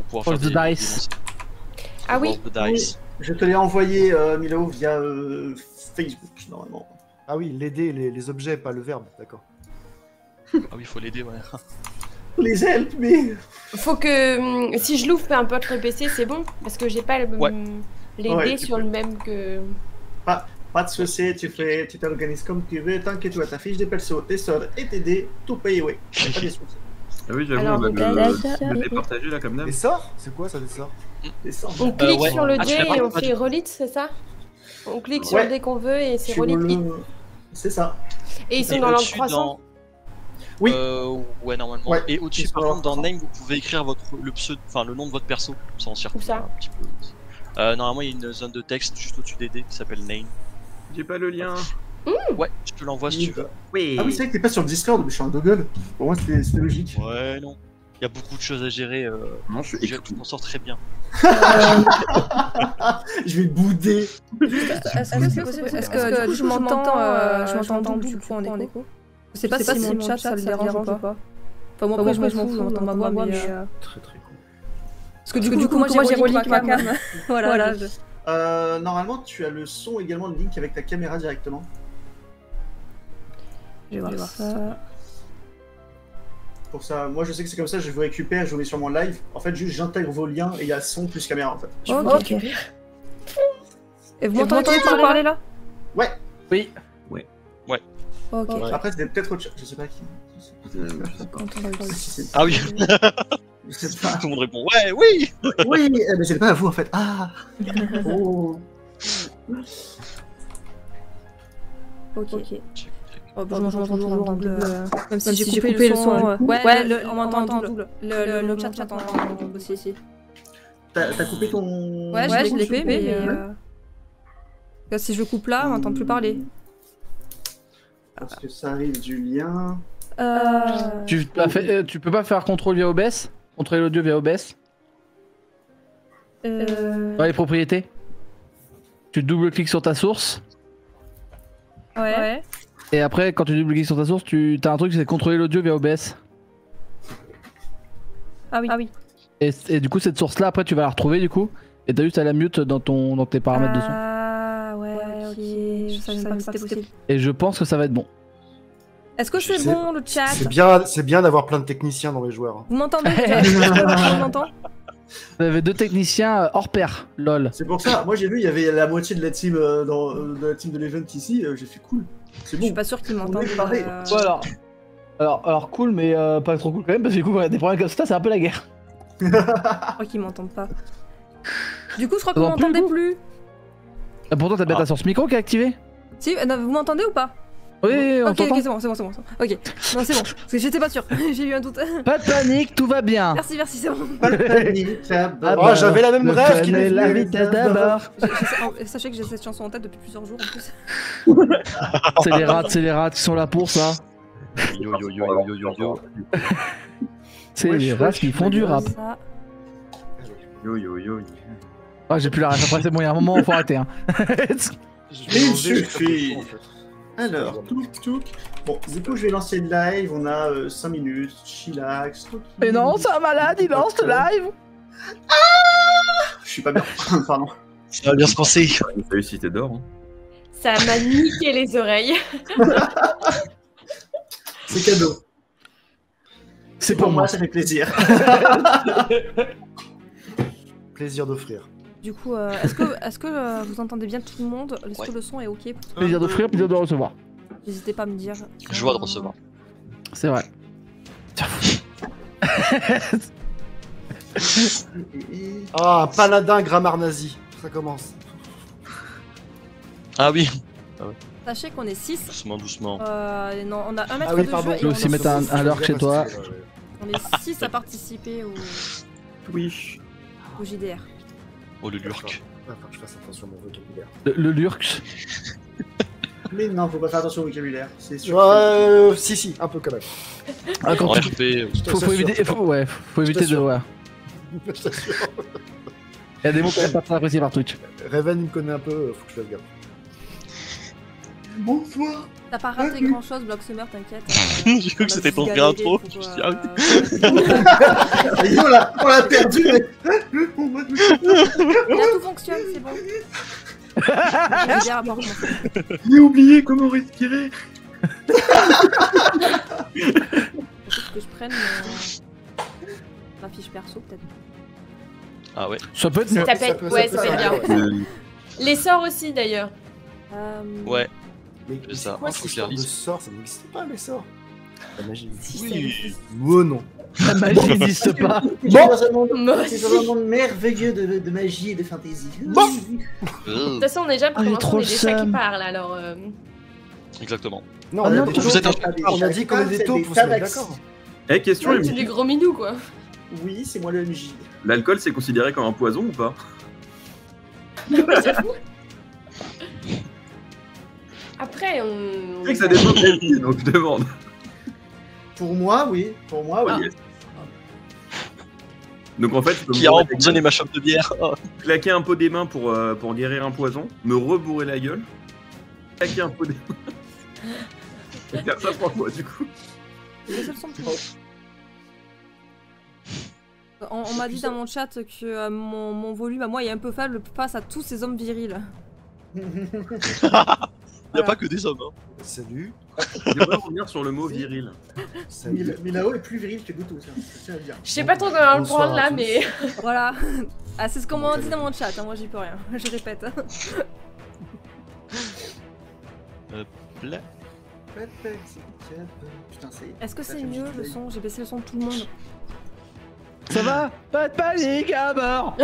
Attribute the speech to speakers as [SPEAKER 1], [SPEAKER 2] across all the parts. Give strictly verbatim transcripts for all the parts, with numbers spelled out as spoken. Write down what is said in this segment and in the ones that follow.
[SPEAKER 1] pouvoir
[SPEAKER 2] Roll
[SPEAKER 1] faire
[SPEAKER 2] the
[SPEAKER 1] des,
[SPEAKER 2] dice.
[SPEAKER 1] des
[SPEAKER 3] Ah oui.
[SPEAKER 1] Roll the dice.
[SPEAKER 4] Je te l'ai envoyé, euh, Milo, via euh, Facebook, normalement.
[SPEAKER 5] Ah oui, l'aider, les, les objets, pas le verbe, d'accord.
[SPEAKER 1] Ah oui, il faut l'aider, ouais.
[SPEAKER 4] Les help, mais...
[SPEAKER 3] Faut que hum, si je l'ouvre peu importe le P C, c'est bon parce que j'ai pas le,
[SPEAKER 1] Ouais.
[SPEAKER 3] hum, les
[SPEAKER 4] Ouais,
[SPEAKER 3] dés
[SPEAKER 4] tu
[SPEAKER 3] sur
[SPEAKER 4] peux.
[SPEAKER 3] le même que.
[SPEAKER 4] Pas, pas de soucis, tu fais, tu t'organises comme tu veux, tant que tu as ta fiche de perso, tes sorts et tes dés, tout paye, oui. Pas de soucis.
[SPEAKER 6] Ah oui, j'avoue,
[SPEAKER 3] Alors,
[SPEAKER 6] bah,
[SPEAKER 3] donc,
[SPEAKER 6] le,
[SPEAKER 3] là,
[SPEAKER 6] le, le départagé là comme d'hab.
[SPEAKER 5] Des sorts? C'est quoi ça, des sorts?
[SPEAKER 4] Des sorts.
[SPEAKER 3] On clique
[SPEAKER 1] ouais.
[SPEAKER 3] sur le
[SPEAKER 1] Ah, tu
[SPEAKER 3] dé
[SPEAKER 1] fais pas-
[SPEAKER 3] et on
[SPEAKER 1] pas
[SPEAKER 3] fait
[SPEAKER 1] du-
[SPEAKER 3] relit, c'est ça? On clique sur
[SPEAKER 4] Ouais.
[SPEAKER 3] le dé qu'on veut et c'est
[SPEAKER 4] Tu
[SPEAKER 3] relit.
[SPEAKER 4] le- C'est ça.
[SPEAKER 3] Et ils sont
[SPEAKER 1] Et
[SPEAKER 3] dans l'ordre
[SPEAKER 1] au-dessus,
[SPEAKER 3] croissant.
[SPEAKER 1] dans-
[SPEAKER 4] Oui.
[SPEAKER 1] Euh, ouais, normalement.
[SPEAKER 4] Ouais,
[SPEAKER 1] Et au-dessus,
[SPEAKER 4] ils sont
[SPEAKER 1] par
[SPEAKER 4] dans
[SPEAKER 1] contre, dans
[SPEAKER 4] l'ordre
[SPEAKER 1] Name, vous pouvez écrire votre, le, pseudo, enfin, le nom de votre perso. Comme ça, on s'y retrouve
[SPEAKER 3] ça
[SPEAKER 1] un petit peu. Euh, normalement, il y a une zone de texte juste au-dessus des dés qui s'appelle Name.
[SPEAKER 6] J'ai pas le lien.
[SPEAKER 1] Ouais, je te l'envoie si tu veux.
[SPEAKER 6] Oui.
[SPEAKER 4] Ah oui, c'est vrai que t'es pas sur le Discord, mais je suis en Google. Pour moi, c'était c'était logique.
[SPEAKER 1] Ouais, non. Il y a beaucoup de choses à gérer. Euh,
[SPEAKER 6] Non, je suis
[SPEAKER 1] déjà, tu t'en sors très bien.
[SPEAKER 4] Je vais bouder.
[SPEAKER 7] Est-ce que c'est possible? Est-ce que du coup je m'entends, euh, je m'entends du coup en écho? Je sais pas si mon chat ça le dérange ou pas. Enfin moi après je m'en fous, j'entends ma voix mais...
[SPEAKER 5] Très très cool.
[SPEAKER 7] Parce que du coup moi j'ai relié ma cam. Voilà.
[SPEAKER 4] Euh, normalement, tu as le son également de Link avec ta caméra directement.
[SPEAKER 7] Je vais voir ça.
[SPEAKER 4] Pour ça, moi je sais que c'est comme ça, je vous récupère, je vous mets sur mon live. En fait, juste j'intègre vos liens et il y a son plus caméra en fait.
[SPEAKER 7] Ok. Et vous m'entendez parler là?
[SPEAKER 4] Ouais.
[SPEAKER 2] Oui.
[SPEAKER 7] Ok.
[SPEAKER 5] Ouais.
[SPEAKER 4] Après, c'était peut-être autre chose. Je sais pas qui.
[SPEAKER 6] Euh,
[SPEAKER 4] Si c'est-
[SPEAKER 1] Ah oui,
[SPEAKER 4] Je sais pas.
[SPEAKER 1] tout le monde répond ouais, oui.
[SPEAKER 4] Oui, eh, mais c'est pas à vous en fait. Ah. Oh.
[SPEAKER 7] Ok.
[SPEAKER 1] Check, check.
[SPEAKER 7] Oh, bah, je m'entends toujours en double. Même si j'ai coupé le son. euh, Ouais, le- on m'entend en double. Le le- le chat j'entends en double aussi. aussi.
[SPEAKER 4] T'as t'as coupé ton.
[SPEAKER 7] Ouais, je l'ai coupé, mais. euh, euh, Si je coupe là, on m'entend plus parler.
[SPEAKER 4] Parce que ça arrive du lien.
[SPEAKER 7] Euh...
[SPEAKER 2] Tu, as fait- euh, tu peux pas faire contrôle via O B S? Contrôler l'audio via O B S?
[SPEAKER 7] Euh...
[SPEAKER 2] Dans les propriétés? Tu double-cliques sur ta source.
[SPEAKER 7] Ouais.
[SPEAKER 2] Et après, quand tu double-cliques sur ta source, tu as un truc, c'est contrôler l'audio via O B S.
[SPEAKER 7] Ah oui. Ah oui.
[SPEAKER 2] Et, et du coup, cette source-là, après, tu vas la retrouver du coup. Et t'as juste à la mute dans, ton, dans tes paramètres de son.
[SPEAKER 7] Ah ouais, ok. Je savais même pas que c'était possible.
[SPEAKER 2] Et je pense que ça va être bon.
[SPEAKER 7] Est-ce que c'est
[SPEAKER 5] C'est-
[SPEAKER 7] bon le chat?
[SPEAKER 5] C'est bien, c'est bien d'avoir plein de techniciens dans les joueurs. hein.
[SPEAKER 7] Vous m'entendez? On m'entend?
[SPEAKER 2] Vous avez deux techniciens euh, hors pair, lol.
[SPEAKER 4] C'est pour ça, moi j'ai vu, il y avait la moitié de la team, euh, dans, euh, de, la team de l'event ici, euh, j'ai fait cool. C'est
[SPEAKER 7] Je
[SPEAKER 4] bon.
[SPEAKER 7] suis pas sûr qu'ils m'entendent.
[SPEAKER 4] est pareil.
[SPEAKER 7] euh,
[SPEAKER 2] Ouais, alors, alors, alors cool, mais euh, pas trop cool quand même, parce que du coup, ouais, des problèmes comme ça, c'est un peu la guerre.
[SPEAKER 7] Je crois qu'ils m'entendent pas. Du coup, je crois que vous
[SPEAKER 2] T'entends plus,
[SPEAKER 7] m'entendez
[SPEAKER 2] du coup
[SPEAKER 7] plus.
[SPEAKER 2] Et pourtant, t'as bien
[SPEAKER 1] Ah.
[SPEAKER 2] ta source micro qui est activée.
[SPEAKER 7] Si, euh, non, vous m'entendez ou pas?
[SPEAKER 2] Oui, oui, on
[SPEAKER 7] Ok,
[SPEAKER 2] t'entend.
[SPEAKER 7] ok, c'est bon, c'est bon, c'est bon. Ok, non, c'est bon. Parce que j'étais pas sûr. J'ai eu un doute.
[SPEAKER 2] Pas de panique, tout va bien.
[SPEAKER 7] Merci, merci, c'est bon.
[SPEAKER 4] Pas de panique, ça va.
[SPEAKER 5] Oh, j'avais la même
[SPEAKER 2] le
[SPEAKER 5] rêve
[SPEAKER 2] fun
[SPEAKER 5] qu'il
[SPEAKER 2] et
[SPEAKER 5] est
[SPEAKER 2] la
[SPEAKER 5] venu.
[SPEAKER 2] vitesse d'abord.
[SPEAKER 7] J'ai- j'ai- Sachez que j'ai cette chanson en tête depuis plusieurs jours en plus.
[SPEAKER 2] C'est les rats, c'est les rats qui sont là pour ça.
[SPEAKER 1] Yo yo yo yo yo yo yo.
[SPEAKER 2] C'est
[SPEAKER 4] Ouais,
[SPEAKER 2] les
[SPEAKER 4] je
[SPEAKER 2] rats
[SPEAKER 4] vois,
[SPEAKER 2] qui
[SPEAKER 4] je
[SPEAKER 2] font du rap.
[SPEAKER 7] Ça.
[SPEAKER 6] Yo yo yo.
[SPEAKER 2] Ah, j'ai plus la ref, après c'est bon, il y a un moment où faut arrêter. Hein.
[SPEAKER 5] Je vais
[SPEAKER 4] Il
[SPEAKER 5] manger jusqu'à
[SPEAKER 4] suffit.
[SPEAKER 5] ce en fait.
[SPEAKER 4] Alors, touk touk. Bon, du coup, je vais lancer le live, on a euh, cinq minutes, chillax. tranquille.
[SPEAKER 2] Mais non, c'est un malade, il lance le live.
[SPEAKER 4] Je suis pas bien, pardon.
[SPEAKER 1] Ça va bien se passer.
[SPEAKER 6] Salut si t'es d'or. Hein.
[SPEAKER 3] Ça m'a niqué les oreilles.
[SPEAKER 4] C'est cadeau.
[SPEAKER 2] C'est pour moi.
[SPEAKER 4] ça fait plaisir.
[SPEAKER 5] Plaisir d'offrir.
[SPEAKER 7] Du coup, euh, est-ce que, est-ce que euh, vous entendez bien tout le monde? Est-ce
[SPEAKER 1] Ouais.
[SPEAKER 7] que le son est ok?
[SPEAKER 2] Plaisir d'offrir, plaisir de recevoir.
[SPEAKER 7] N'hésitez pas à me dire.
[SPEAKER 1] Joie de recevoir.
[SPEAKER 2] C'est vrai.
[SPEAKER 5] Ah, un paladin grammaire nazi. Ça commence.
[SPEAKER 1] Ah oui.
[SPEAKER 7] Sachez qu'on est six.
[SPEAKER 1] Doucement, doucement.
[SPEAKER 7] Euh, non, on a un mètre
[SPEAKER 5] Ah oui,
[SPEAKER 7] de
[SPEAKER 5] pardon.
[SPEAKER 7] jeu
[SPEAKER 2] Tu
[SPEAKER 7] et
[SPEAKER 2] peux
[SPEAKER 7] on,
[SPEAKER 2] aussi
[SPEAKER 7] est
[SPEAKER 2] mettre un,
[SPEAKER 7] six-
[SPEAKER 2] un lurk chez toi.
[SPEAKER 7] on est six à participer au,
[SPEAKER 6] Twitch.
[SPEAKER 7] au J D R.
[SPEAKER 1] Oh le lurk.
[SPEAKER 5] Il va falloir que je fasse attention à mon vocabulaire.
[SPEAKER 2] Le, le lurk.
[SPEAKER 4] Mais non, faut pas faire attention au vocabulaire. C'est sûr.
[SPEAKER 5] Ouais, si, si, un peu quand même.
[SPEAKER 2] Ah, quand
[SPEAKER 1] En
[SPEAKER 2] tu-
[SPEAKER 1] R P.
[SPEAKER 5] Je te
[SPEAKER 2] faut, faut
[SPEAKER 5] l'assure,
[SPEAKER 2] éviter, faut, ouais, faut éviter de.
[SPEAKER 5] t'assure.
[SPEAKER 2] Ouais.
[SPEAKER 5] je t'assure.
[SPEAKER 2] Il y a des mots quand même pas très appréciés par Twitch.
[SPEAKER 5] Raven, il me connaît un peu, faut que je fasse gaffe.
[SPEAKER 4] Bonsoir.
[SPEAKER 7] T'as pas raté grand chose, Block Summer, t'inquiète.
[SPEAKER 1] J'ai cru que c'était ton vrai intro. Je me suis dit, ah oui.
[SPEAKER 4] Et on l'a on l'a perdu, mais.
[SPEAKER 7] Là, tout fonctionne, c'est bon. J'aime bien avoir mon-
[SPEAKER 6] J'ai oublié comment respirer.
[SPEAKER 7] Faut que je prenne mon... ma fiche perso, peut-être.
[SPEAKER 1] Ah ouais.
[SPEAKER 2] Ça peut être mieux.
[SPEAKER 3] Ça peut être,
[SPEAKER 5] peut-
[SPEAKER 3] ouais,
[SPEAKER 5] ça
[SPEAKER 3] ça
[SPEAKER 5] peut
[SPEAKER 3] peut être
[SPEAKER 5] être
[SPEAKER 3] bien.
[SPEAKER 6] Euh,
[SPEAKER 3] Les sorts aussi d'ailleurs.
[SPEAKER 7] Euh...
[SPEAKER 1] Ouais.
[SPEAKER 5] Mais
[SPEAKER 1] C'est ça,
[SPEAKER 5] c'est quoi
[SPEAKER 1] faut
[SPEAKER 5] cette
[SPEAKER 1] que je les
[SPEAKER 5] histoire de
[SPEAKER 1] relise.
[SPEAKER 5] sorts? Ça n'existe pas, les sorts. La magie.
[SPEAKER 1] Oui.
[SPEAKER 5] Oh non.
[SPEAKER 2] La magie n'existe pas.
[SPEAKER 4] Je suis dans un monde,
[SPEAKER 3] Moi
[SPEAKER 4] je suis
[SPEAKER 3] aussi.
[SPEAKER 4] dans un monde merveilleux de, de magie et de fantaisie.
[SPEAKER 5] Bon.
[SPEAKER 1] Euh,
[SPEAKER 3] De toute façon, on est déjà
[SPEAKER 2] Ah, j'ai
[SPEAKER 3] pour
[SPEAKER 2] trop
[SPEAKER 3] l'instant, on est des chats
[SPEAKER 2] le
[SPEAKER 3] qui
[SPEAKER 2] seum.
[SPEAKER 3] parlent alors. euh,
[SPEAKER 1] Exactement.
[SPEAKER 5] Non,
[SPEAKER 2] Ah
[SPEAKER 5] on a
[SPEAKER 2] non,
[SPEAKER 5] des
[SPEAKER 2] vous
[SPEAKER 5] taupes,
[SPEAKER 1] êtes un-
[SPEAKER 5] on a dit qu'on est des taupes, faut se mettre d'accord.
[SPEAKER 6] Eh, question,
[SPEAKER 3] Ouais,
[SPEAKER 6] M
[SPEAKER 3] c'est
[SPEAKER 6] J.
[SPEAKER 3] des gros minous quoi.
[SPEAKER 4] Oui, c'est moi le M J.
[SPEAKER 6] L'alcool, c'est considéré comme un poison ou pas?
[SPEAKER 3] Après, on.
[SPEAKER 6] Tu sais que ça dépend de M J, donc je demande.
[SPEAKER 4] Pour moi, oui. Pour moi, oui.
[SPEAKER 3] Ah.
[SPEAKER 6] Yes. Donc en fait, tu peux me
[SPEAKER 1] Qui a
[SPEAKER 6] bourrer la
[SPEAKER 1] empoisonné
[SPEAKER 6] gueule,
[SPEAKER 1] ma chope de bière. Oh.
[SPEAKER 6] claquer un pot des mains pour, euh, pour guérir un poison, me rebourrer la gueule, claquer un pot des mains. Et faire ça trois fois du coup.
[SPEAKER 7] Les seuls sont plus hauts. On, on m'a dit dans mon chat que euh, mon, mon volume à moi est un peu faible face à tous ces hommes virils.
[SPEAKER 1] Il n'y a pas que des hommes. Hein.
[SPEAKER 5] Salut.
[SPEAKER 6] J'aimerais revenir sur le mot viril.
[SPEAKER 5] Salut.
[SPEAKER 4] Mil- Milao est plus viril que Guto, ça. Je tiens à le dire.
[SPEAKER 3] Je sais pas trop comment le
[SPEAKER 5] Bonsoir
[SPEAKER 3] prendre
[SPEAKER 5] à
[SPEAKER 3] là,
[SPEAKER 5] tous.
[SPEAKER 3] mais.
[SPEAKER 7] Voilà. Ah, c'est ce qu'on m'a dit dans mon chat, hein, moi j'y peux rien. Je répète.
[SPEAKER 1] Là.
[SPEAKER 4] Putain, c'est.
[SPEAKER 7] Est-ce que c'est mieux le son? J'ai baissé le son de tout le monde.
[SPEAKER 2] Ça va? Pas de panique à bord.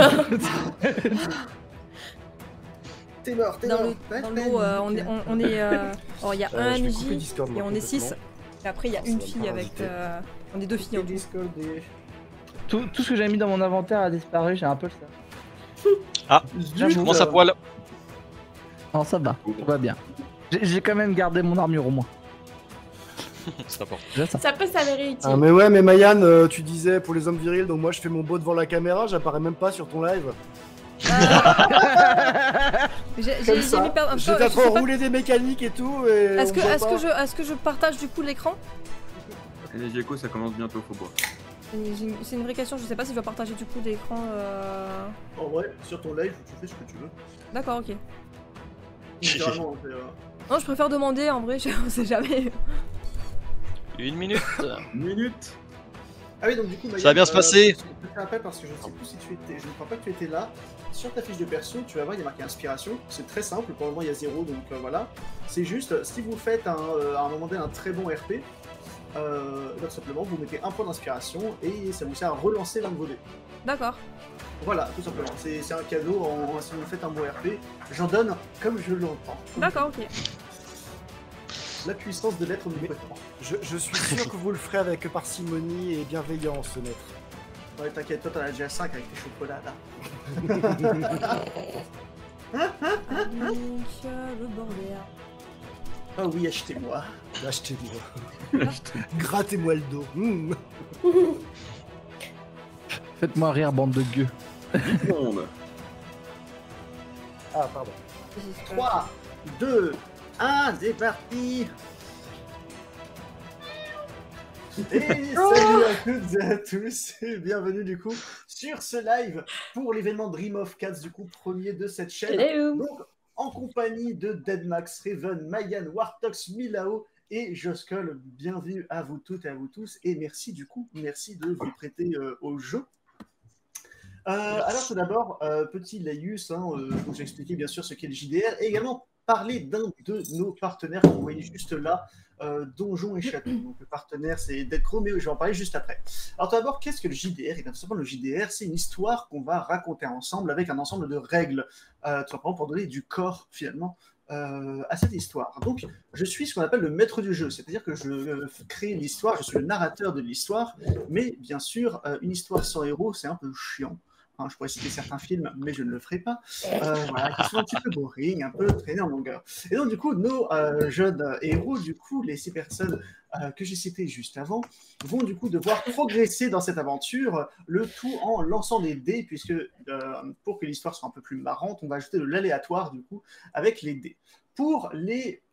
[SPEAKER 4] T'es mort, t'es
[SPEAKER 7] Dans
[SPEAKER 4] mort.
[SPEAKER 7] le,
[SPEAKER 4] Pas
[SPEAKER 7] dans
[SPEAKER 4] de
[SPEAKER 7] le lot, euh, on
[SPEAKER 4] panique.
[SPEAKER 7] est. On, on est euh, alors, il y a
[SPEAKER 5] Euh,
[SPEAKER 7] un
[SPEAKER 5] je vais
[SPEAKER 7] M
[SPEAKER 5] couper
[SPEAKER 7] J
[SPEAKER 5] Discord, moi,
[SPEAKER 7] et on est six.
[SPEAKER 5] complètement.
[SPEAKER 7] Et après, il y a
[SPEAKER 5] Ça
[SPEAKER 7] une
[SPEAKER 5] va me
[SPEAKER 7] fille
[SPEAKER 5] faire
[SPEAKER 7] avec.
[SPEAKER 5] inviter.
[SPEAKER 7] euh, On est deux filles en tout.
[SPEAKER 4] Discord des-
[SPEAKER 2] Tout, tout ce que j'avais mis dans mon inventaire a disparu, j'ai un peu le seum.
[SPEAKER 1] Ah,
[SPEAKER 2] J'avoue.
[SPEAKER 1] je commence à poil.
[SPEAKER 2] Non, ça va, tout va bien. J'ai j'ai quand même gardé mon armure au moins.
[SPEAKER 1] C'est important.
[SPEAKER 2] Déjà ça.
[SPEAKER 3] Ça peut s'avérer utile.
[SPEAKER 5] Ah, mais ouais, mais Mayan, euh, tu disais pour les hommes virils, donc moi je fais mon beau devant la caméra, j'apparais même pas sur ton live.
[SPEAKER 7] J'ai j'ai-
[SPEAKER 5] Comme
[SPEAKER 7] j'ai
[SPEAKER 5] ça.
[SPEAKER 7] mis per- un peu-
[SPEAKER 5] J'étais en
[SPEAKER 7] je
[SPEAKER 5] train
[SPEAKER 7] sais
[SPEAKER 5] de
[SPEAKER 7] pas-
[SPEAKER 5] rouler des mécaniques et tout. Et
[SPEAKER 7] Est-ce
[SPEAKER 5] on
[SPEAKER 7] que,
[SPEAKER 5] voit
[SPEAKER 7] est-ce
[SPEAKER 5] pas.
[SPEAKER 7] que, je, est-ce que je partage du coup l'écran?
[SPEAKER 6] Et les Géco, ça commence bientôt, faut boire.
[SPEAKER 7] J'ai une- C'est une vraie question, je sais pas si je dois partager du coup l'écran. Euh...
[SPEAKER 4] En vrai, sur ton live, tu fais ce que tu veux.
[SPEAKER 7] D'accord, ok.
[SPEAKER 4] Littéralement, c'est, euh,
[SPEAKER 7] Non, je préfère demander en vrai, je on sait jamais.
[SPEAKER 1] Une minute.
[SPEAKER 6] Une minute.
[SPEAKER 4] Ah oui, donc du coup, Maya,
[SPEAKER 1] Ça va bien se passer.
[SPEAKER 4] Je te rappelle parce que je ne sais plus si tu étais. Je ne crois pas que tu étais là. Sur ta fiche de perso, tu vas voir, il y a marqué inspiration. C'est très simple, pour le moment il y a zéro, donc euh, voilà. C'est juste, si vous faites un, euh, à un moment donné un très bon R P, euh, tout simplement vous mettez un point d'inspiration et ça vous sert à relancer l'un de vos dés.
[SPEAKER 7] D'accord.
[SPEAKER 4] Voilà, tout simplement. C'est c'est un cadeau en, en- si vous faites un bon R P. J'en donne comme je l'entends.
[SPEAKER 7] D'accord, ok.
[SPEAKER 4] La puissance de l'être omnipotent.
[SPEAKER 5] Je, je suis sûr que vous le ferez avec parcimonie et bienveillance, maître.
[SPEAKER 4] Ouais, t'inquiète, toi t'en as déjà cinq avec tes chocolats là.
[SPEAKER 7] Donc, euh, le bordel.
[SPEAKER 4] Ah oui, achetez-moi.
[SPEAKER 5] Achetez-moi. Grattez-moi le dos. Mmh.
[SPEAKER 2] Faites-moi rire, bande de gueux.
[SPEAKER 6] Monde.
[SPEAKER 5] Ah, pardon.
[SPEAKER 4] trois, deux, un, c'est parti. Et salut à toutes et à tous et bienvenue du coup sur ce live pour l'événement Dream of Cats du coup premier de cette chaîne.
[SPEAKER 3] Hello.
[SPEAKER 4] Donc en compagnie de Deadmax, Raven, Mayan, Wartox, Milao et Joskull. Bienvenue à vous toutes et à vous tous et merci du coup, merci de vous prêter euh, au jeu. Euh, alors tout d'abord, euh, petit laïus, hein, euh, donc j'ai expliqué bien sûr ce qu'est le J D R et également parler d'un de nos partenaires que vous voyez juste là, euh, Donjons et Châteaux. Donc le partenaire c'est Deadcrow, mais je vais en parler juste après. Alors tout d'abord, qu'est-ce que le J D R? Et bien tout simplement le J D R, c'est une histoire qu'on va raconter ensemble avec un ensemble de règles, euh, tout simplement pour donner du corps finalement euh, à cette histoire. Donc je suis ce qu'on appelle le maître du jeu, c'est-à-dire que je euh, crée l'histoire, je suis le narrateur de l'histoire, mais bien sûr, euh, une histoire sans héros, c'est un peu chiant. Hein, je pourrais citer certains films, mais je ne le ferai pas. Euh, voilà, qui sont un petit peu boring, un peu traînés en longueur. Et donc, du coup, nos euh, jeunes héros, du coup, les six personnes euh, que j'ai citées juste avant, vont du coup devoir progresser dans cette aventure, le tout en lançant des dés, puisque euh, pour que l'histoire soit un peu plus marrante, on va ajouter de l'aléatoire, du coup, avec les dés. Pour les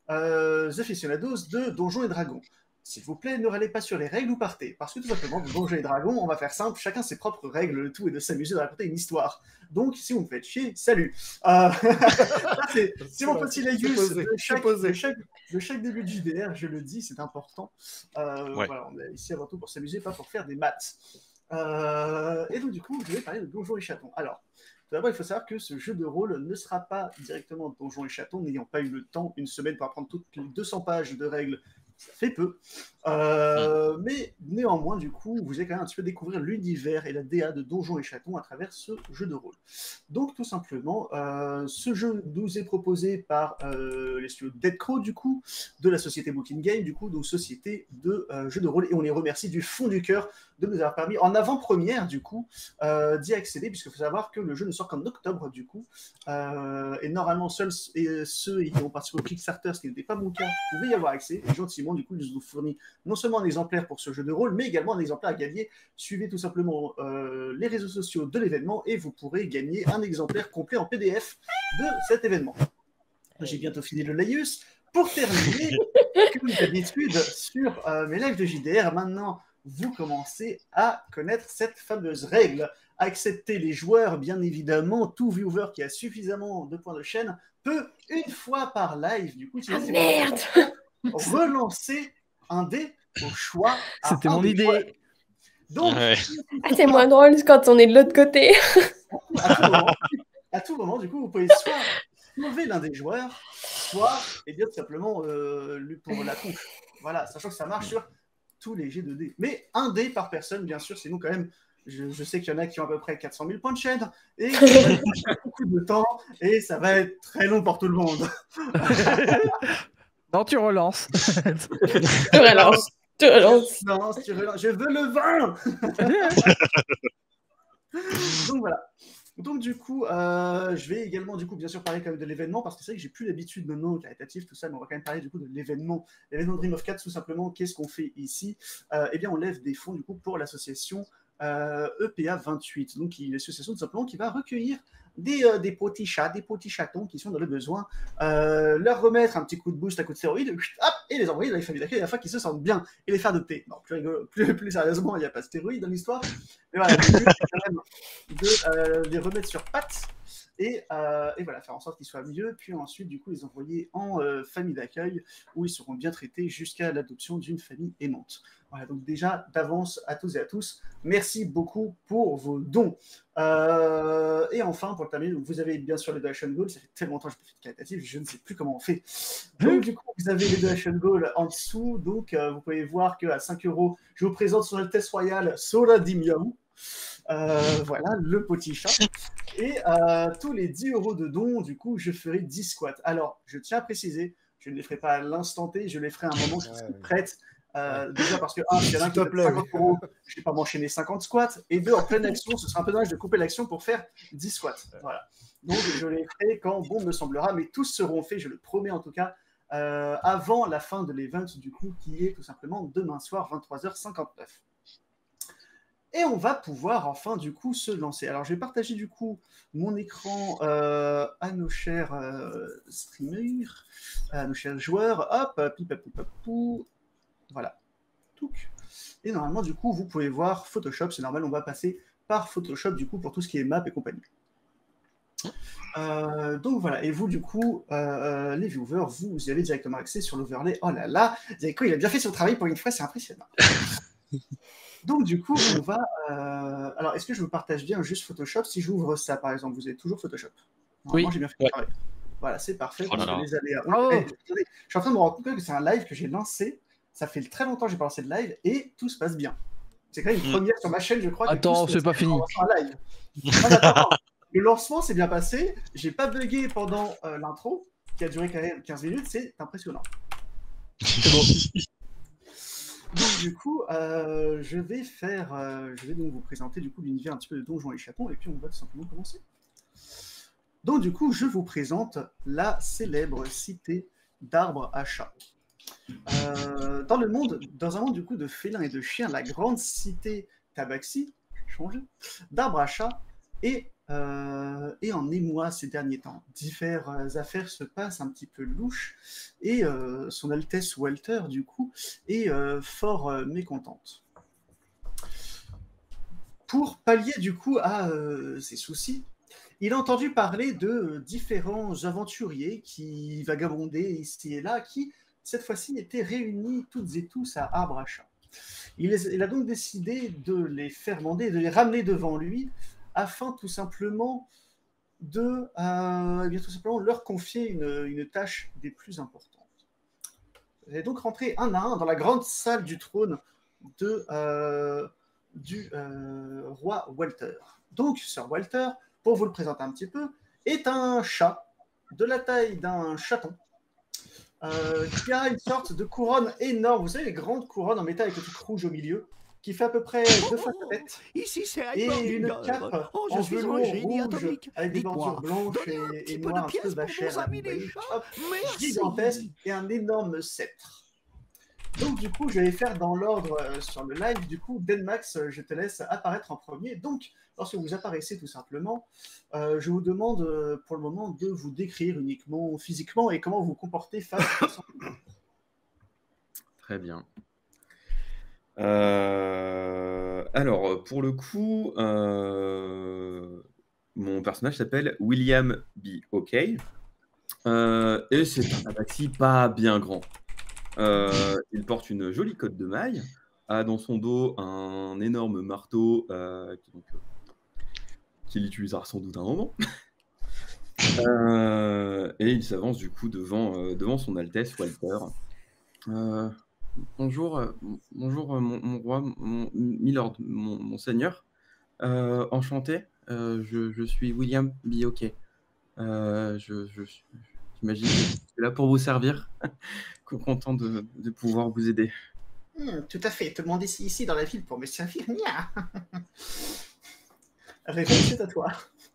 [SPEAKER 4] euh, aficionados de Donjons et Dragons. S'il vous plaît, ne râlez pas sur les règles ou partez. Parce que tout simplement, dans Donjons et Dragons, on va faire simple, chacun ses propres règles, le tout est de s'amuser de raconter une histoire. Donc, si vous me faites chier, salut. Euh... c'est c'est mon petit laïus de chaque, de, chaque, de chaque début de J D R, je le dis, c'est important. Euh,
[SPEAKER 1] ouais.
[SPEAKER 4] Voilà, on est ici avant tout pour s'amuser, pas pour faire des maths. Euh... Et donc, du coup, je vais parler de Donjons et Chatons. Alors, tout d'abord, il faut savoir que ce jeu de rôle ne sera pas directement Donjons et Chatons, n'ayant pas eu le temps, une semaine, pour apprendre toutes les deux cents pages de règles. Ça fait peu. Euh, mmh. Mais néanmoins, du coup, vous allez quand même un petit peu découvrir l'univers et la D A de Donjons et Chatons à travers ce jeu de rôle. Donc, tout simplement, euh, ce jeu nous est proposé par euh, les studios Dead Crow, du coup, de la société Booking Game, du coup, donc société de euh, jeux de rôle. Et on les remercie du fond du cœur de nous avoir permis, en avant-première, du coup, euh, d'y accéder, puisqu'il faut savoir que le jeu ne sort qu'en octobre, du coup. Euh, et normalement, seuls et ceux qui ont participé au Kickstarter, ce qui n'était pas mon cas, pouvaient y avoir accès. Et gentiment, du coup, ils nous ont fourni non seulement un exemplaire pour ce jeu de rôle, mais également un exemplaire à gagner. Suivez tout simplement euh, les réseaux sociaux de l'événement et vous pourrez gagner un exemplaire complet en P D F de cet événement. J'ai bientôt fini le laïus. Pour terminer, comme d'habitude, sur euh, mes lives de J D R, maintenant, vous commencez à connaître cette fameuse règle. Accepter les joueurs, bien évidemment, tout viewer qui a suffisamment de points de chaîne peut, une fois par live, du coup,
[SPEAKER 3] ah merde
[SPEAKER 4] relancer un dé au choix.
[SPEAKER 2] C'était mon idée.
[SPEAKER 4] Choix. Donc,
[SPEAKER 1] ouais.
[SPEAKER 3] ah, c'est moins drôle quand on est de l'autre côté.
[SPEAKER 4] à, tout moment, à tout moment, du coup, vous pouvez soit sauver l'un des joueurs, soit, et bien tout simplement, euh, lui pour la tronche. Voilà, sachant que ça marche sur tous les jets de dés. Mais un dé par personne, bien sûr, sinon quand même, je, je sais qu'il y en a qui ont à peu près quatre cent mille points de chaîne, et ça va prendre beaucoup de temps, et ça va être très long pour tout le monde.
[SPEAKER 2] Non, tu relances.
[SPEAKER 3] Tu relances. Tu relances.
[SPEAKER 4] Non, tu relances. Je veux le vin. Donc voilà. Donc du coup, euh, je vais également du coup bien sûr parler quand même de l'événement parce que c'est vrai que j'ai plus l'habitude maintenant caritatif tout ça, mais on va quand même parler du coup de l'événement, l'événement Dream of Cats tout simplement. Qu'est-ce qu'on fait ici? euh, Eh bien, on lève des fonds du coup pour l'association euh, E P A vingt-huit, donc l'association tout simplement qui va recueillir Des, euh, des petits chats, des petits chatons qui sont dans le besoin, euh, leur remettre un petit coup de boost, un coup de stéroïde, hop, et les envoyer dans les familles d'accueil afin qu'ils se sentent bien et les faire adopter. Non, plus, rigolo, plus, plus sérieusement, il n'y a pas de stéroïde dans l'histoire, mais voilà, le but c'est quand même de euh, les remettre sur pattes et, euh, et voilà, faire en sorte qu'ils soient mieux, puis ensuite, du coup, les envoyer en euh, famille d'accueil où ils seront bien traités jusqu'à l'adoption d'une famille aimante. Voilà, donc déjà, d'avance à tous et à tous, merci beaucoup pour vos dons. Euh, et enfin, pour terminer, vous avez bien sûr les donation goals, ça fait tellement longtemps que je n'ai pas fait de caritatif, je ne sais plus comment on fait. Donc du coup, vous avez les donation goals en dessous, donc euh, vous pouvez voir qu'à cinq euros, je vous présente son Altesse Royale Sola Di Miaou. Euh, voilà, le petit chat. Et euh, tous les dix euros de dons, du coup, je ferai dix squats. Alors, je tiens à préciser, je ne les ferai pas à l'instant T, je les ferai à un moment qui ouais, ouais. prête. Euh, déjà parce que, un, il y en a un qui fait cinquante euros, je ne vais pas m'enchaîner cinquante squats. Et deux, en pleine action, ce sera un peu dommage de couper l'action pour faire dix squats. Voilà. Donc, je les ferai quand bon me semblera, mais tous seront faits, je le promets en tout cas, euh, avant la fin de l'event, du coup, qui est tout simplement demain soir, vingt-trois heures cinquante-neuf. Et on va pouvoir enfin du coup se lancer. Alors je vais partager du coup mon écran euh, à nos chers euh, streamers, à nos chers joueurs. Hop, pipapou, voilà. Touc. Et normalement du coup vous pouvez voir Photoshop. C'est normal, on va passer par Photoshop du coup pour tout ce qui est map et compagnie. Euh, donc voilà, et vous du coup, euh, les viewers, vous, vous y allez directement accéder sur l'overlay. Oh là là, Zaiko, il a bien fait son travail pour une fois, c'est impressionnant. Donc du coup, on va... Euh... Alors, est-ce que je vous partage bien juste Photoshop? Si j'ouvre ça, par exemple, vous avez toujours Photoshop? Normalement, oui. J'ai bien fait le travail. Voilà, c'est parfait. Oh là les aléas. Oh. Hey, je suis en train de me rendre compte que c'est un live que j'ai lancé. Ça fait très longtemps que j'ai pas lancé de live et tout se passe bien. C'est quand même une première sur ma chaîne, je crois.
[SPEAKER 2] Attends, c'est pas fini.
[SPEAKER 4] Un live. Non, attends, le lancement s'est bien passé. J'ai pas bugué pendant euh, l'intro, qui a duré quand même quinze minutes. C'est impressionnant. C'est bon. Donc du coup, euh, je vais faire, euh, je vais donc vous présenter du coup l'univers un petit peu de Donjons et Chatons, et puis on va tout simplement commencer. Donc du coup, je vous présente la célèbre cité d'arbres à chats. Euh, dans le monde, dans un monde du coup de félins et de chiens, la grande cité Tabaxi, changé, d'arbres à chats est euh, est en émoi ces derniers temps. Diverses affaires se passent un petit peu louches et euh, son Altesse Walter, du coup, est euh, fort euh, mécontente. Pour pallier, du coup, à euh, ses soucis, il a entendu parler de euh, différents aventuriers qui vagabondaient ici et là, qui, cette fois-ci, étaient réunis toutes et tous à Arbre à Chat. Il, les, il a donc décidé de les faire mander, de les ramener devant lui, afin tout simplement de euh, eh bien, tout simplement leur confier une, une tâche des plus importantes. Vous allez donc rentrer un à un dans la grande salle du trône de, euh, du euh, roi Walter. Donc, Sir Walter, pour vous le présenter un petit peu, est un chat de la taille d'un chaton, euh, qui a une sorte de couronne énorme, vous savez, les grandes couronnes en métal avec le truc rouge au milieu, qui fait à peu près deux fois sa tête,
[SPEAKER 8] Ici, c'est
[SPEAKER 4] et
[SPEAKER 8] Hyper
[SPEAKER 4] une
[SPEAKER 8] Bingo.
[SPEAKER 4] cape
[SPEAKER 8] Oh,
[SPEAKER 4] en
[SPEAKER 8] je suis un
[SPEAKER 4] velours
[SPEAKER 8] génie
[SPEAKER 4] rouge
[SPEAKER 8] atomique.
[SPEAKER 4] avec des
[SPEAKER 8] Dites-moi,
[SPEAKER 4] bordures blanches
[SPEAKER 8] donnez un
[SPEAKER 4] et,
[SPEAKER 8] petit
[SPEAKER 4] et
[SPEAKER 8] peu
[SPEAKER 4] noires,
[SPEAKER 8] de
[SPEAKER 4] un
[SPEAKER 8] pièces
[SPEAKER 4] peu
[SPEAKER 8] pour
[SPEAKER 4] vachères,
[SPEAKER 8] vos amis les chats.
[SPEAKER 4] hop,
[SPEAKER 8] Merci.
[SPEAKER 4] gigantesque, et un énorme sceptre. Donc du coup, je vais faire dans l'ordre euh, sur le live. Du coup, Denmax, euh, je te laisse apparaître en premier. Donc, lorsque vous apparaissez tout simplement, euh, je vous demande euh, pour le moment de vous décrire uniquement physiquement et comment vous vous comportez face à son...
[SPEAKER 6] Très bien. Euh, alors, pour le coup, euh, mon personnage s'appelle William B. O'Kay. Euh, et c'est un tabaxi pas bien grand. Euh, il porte une jolie cotte de maille, a dans son dos un énorme marteau euh, qui, donc, euh, qu'il utilisera sans doute un moment. euh, et il s'avance du coup devant, euh, devant son Altesse Walter. Euh, bonjour, euh, bonjour euh, mon, mon roi, mon, Milord, mon, mon seigneur. Euh, enchanté, euh, je, je suis William B. O'Kay. Euh, je, je, j'imagine que je suis là pour vous servir. Content de, de pouvoir vous aider.
[SPEAKER 4] Hmm, tout à fait, tout le monde ici, ici dans la ville pour me servir. Réveille, c'est à toi.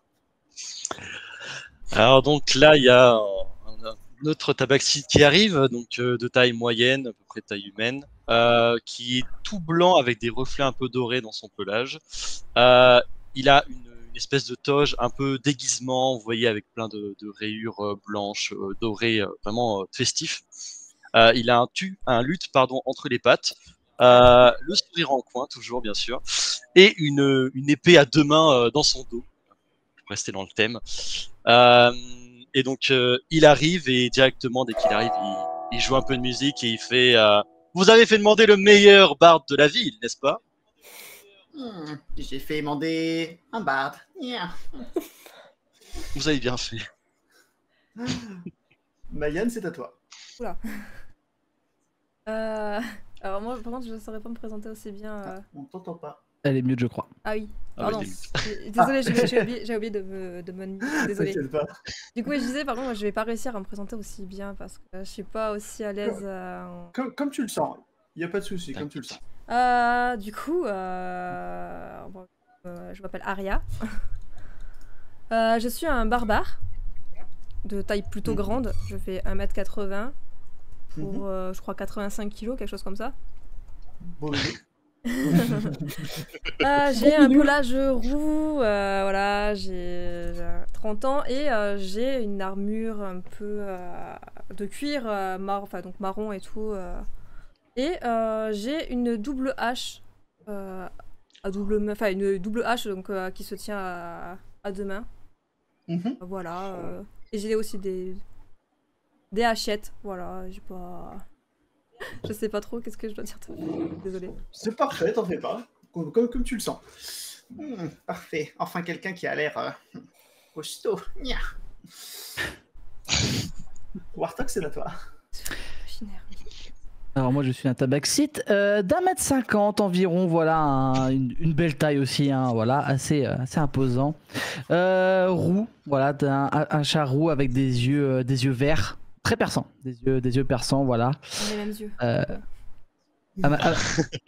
[SPEAKER 1] Alors donc là, il y a un, un autre tabaxi qui arrive, donc euh, de taille moyenne, à peu près de taille humaine, euh, qui est tout blanc avec des reflets un peu dorés dans son pelage. Euh, il a une, une espèce de toge un peu déguisement, vous voyez, avec plein de, de rayures euh, blanches, euh, dorées, euh, vraiment euh, festif. Euh, il a un tu, un luth, pardon, entre les pattes, euh, le sourire en coin, toujours bien sûr, et une, une épée à deux mains euh, dans son dos, pour rester dans le thème. Euh, et donc, euh, il arrive et directement, dès qu'il arrive, il, il joue un peu de musique et il fait euh, « Vous avez fait demander le meilleur barde de la ville, n'est-ce pas ?»
[SPEAKER 4] Hmm, j'ai fait demander un barde. Yeah.
[SPEAKER 1] Vous avez bien fait.
[SPEAKER 4] Mayan, c'est à toi.
[SPEAKER 7] Oula. Euh... Alors moi, par contre, je ne saurais pas me présenter aussi bien. Euh...
[SPEAKER 4] On t'entend pas.
[SPEAKER 2] Elle est mute, je crois.
[SPEAKER 7] Ah oui,
[SPEAKER 1] Ah
[SPEAKER 7] pardon.
[SPEAKER 1] ouais,
[SPEAKER 7] Euh, Désolée, j'ai j'ai oublié, j'ai oublié de me, de me désolée.
[SPEAKER 4] T'inquiète pas.
[SPEAKER 7] Du coup, je disais, par contre, moi, je vais pas réussir à me présenter aussi bien parce que je suis pas aussi à l'aise. Euh, en...
[SPEAKER 4] Comme, comme tu le sens, il n'y a pas de souci, comme tu le sens.
[SPEAKER 7] Euh, du coup, euh... bon, euh, je m'appelle Aria. euh, je suis un barbare de taille plutôt
[SPEAKER 4] Mhm.
[SPEAKER 7] grande. Je fais un mètre quatre-vingts pour,
[SPEAKER 4] Mhm.
[SPEAKER 7] euh, je crois, quatre-vingt-cinq kilos, quelque chose comme ça.
[SPEAKER 4] Bon, bébé.
[SPEAKER 7] Euh, j'ai un pelage roux, euh, voilà, j'ai j'ai trente ans et euh, j'ai une armure un peu euh, de cuir euh, mar enfin, donc marron et tout. euh. Et euh, j'ai une double hache, euh, à double main, enfin une double hache donc, euh, qui se tient à, à deux mains.
[SPEAKER 4] Mhm.
[SPEAKER 7] Voilà. euh. Et j'ai aussi des, des hachettes, voilà, j'ai pas... Je sais pas trop, qu'est-ce que je dois dire. Désolée.
[SPEAKER 4] C'est parfait, t'en fais pas. Comme, comme, comme tu le sens. Hmm, parfait. Enfin, quelqu'un qui a l'air euh, costaud. Nya. Warthog, c'est à toi.
[SPEAKER 2] Alors moi je suis un tabaxite euh, d'un mètre cinquante environ, voilà, un- une, une belle taille aussi, hein, voilà, assez, euh, assez imposant. Euh, roux, voilà, un, un- un chat roux avec des yeux, euh, des yeux verts, très perçants, des yeux, des yeux perçants, voilà.
[SPEAKER 7] On a les mêmes yeux.
[SPEAKER 2] Euh, ah bah, ah-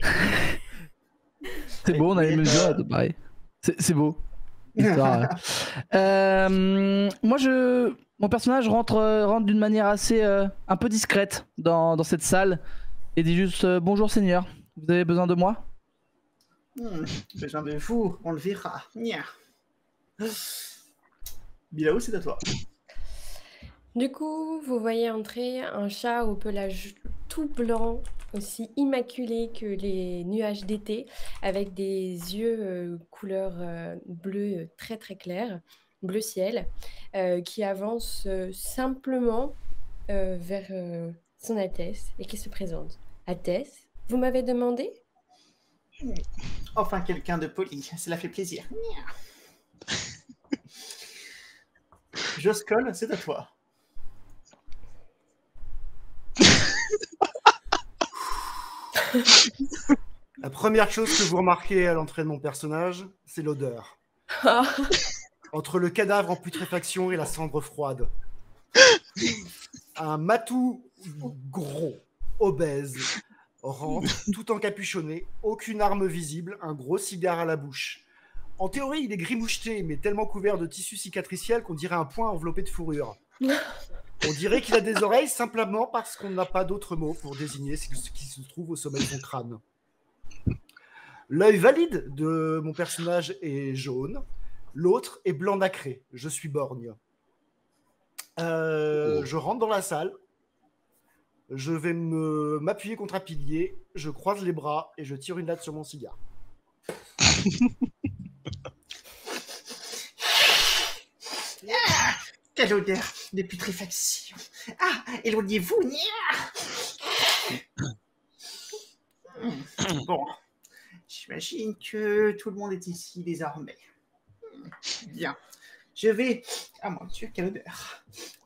[SPEAKER 2] c'est beau, on a les mesures, c'est pareil. C'est c'est beau. L'histoire, euh. Euh, moi, je, mon personnage rentre, euh, rentre d'une manière assez, euh, un peu discrète dans, dans cette salle et dit juste euh, bonjour Seigneur, vous avez besoin de moi?
[SPEAKER 4] Hmm, besoin de vous, on le verra. Nya. Milao, c'est à toi.
[SPEAKER 3] Du coup, vous voyez entrer un chat au pelage tout blanc, aussi immaculé que les nuages d'été, avec des yeux euh, couleur euh, bleu euh, très très clair, bleu ciel, euh, qui avance euh, simplement euh, vers euh, son Altesse et qui se présente. Altesse, vous m'avez demandé?
[SPEAKER 4] Enfin, quelqu'un de poli, cela fait plaisir. Joscol, c'est à toi.
[SPEAKER 5] La première chose que vous remarquez à l'entrée de mon personnage, c'est l'odeur. Entre le cadavre en putréfaction et la cendre froide. Un matou gros, obèse, rentre, tout encapuchonné, aucune arme visible, un gros cigare à la bouche. En théorie, il est gris-moucheté, mais tellement couvert de tissu cicatriciel qu'on dirait un poing enveloppé de fourrure. On dirait qu'il a des oreilles simplement parce qu'on n'a pas d'autre mot pour désigner ce qui se trouve au sommet de son crâne. L'œil valide de mon personnage est jaune, l'autre est blanc nacré. Je suis borgne. Euh, oh. Je rentre dans la salle, je vais me m'appuyer contre un pilier, je croise les bras et je tire une latte sur mon cigare.
[SPEAKER 4] Ah, quelle odeur de putréfaction. Ah, éloignez-vous. Bon, j'imagine que tout le monde est ici désormais. Bien. Je vais... Ah mon Dieu, quelle odeur.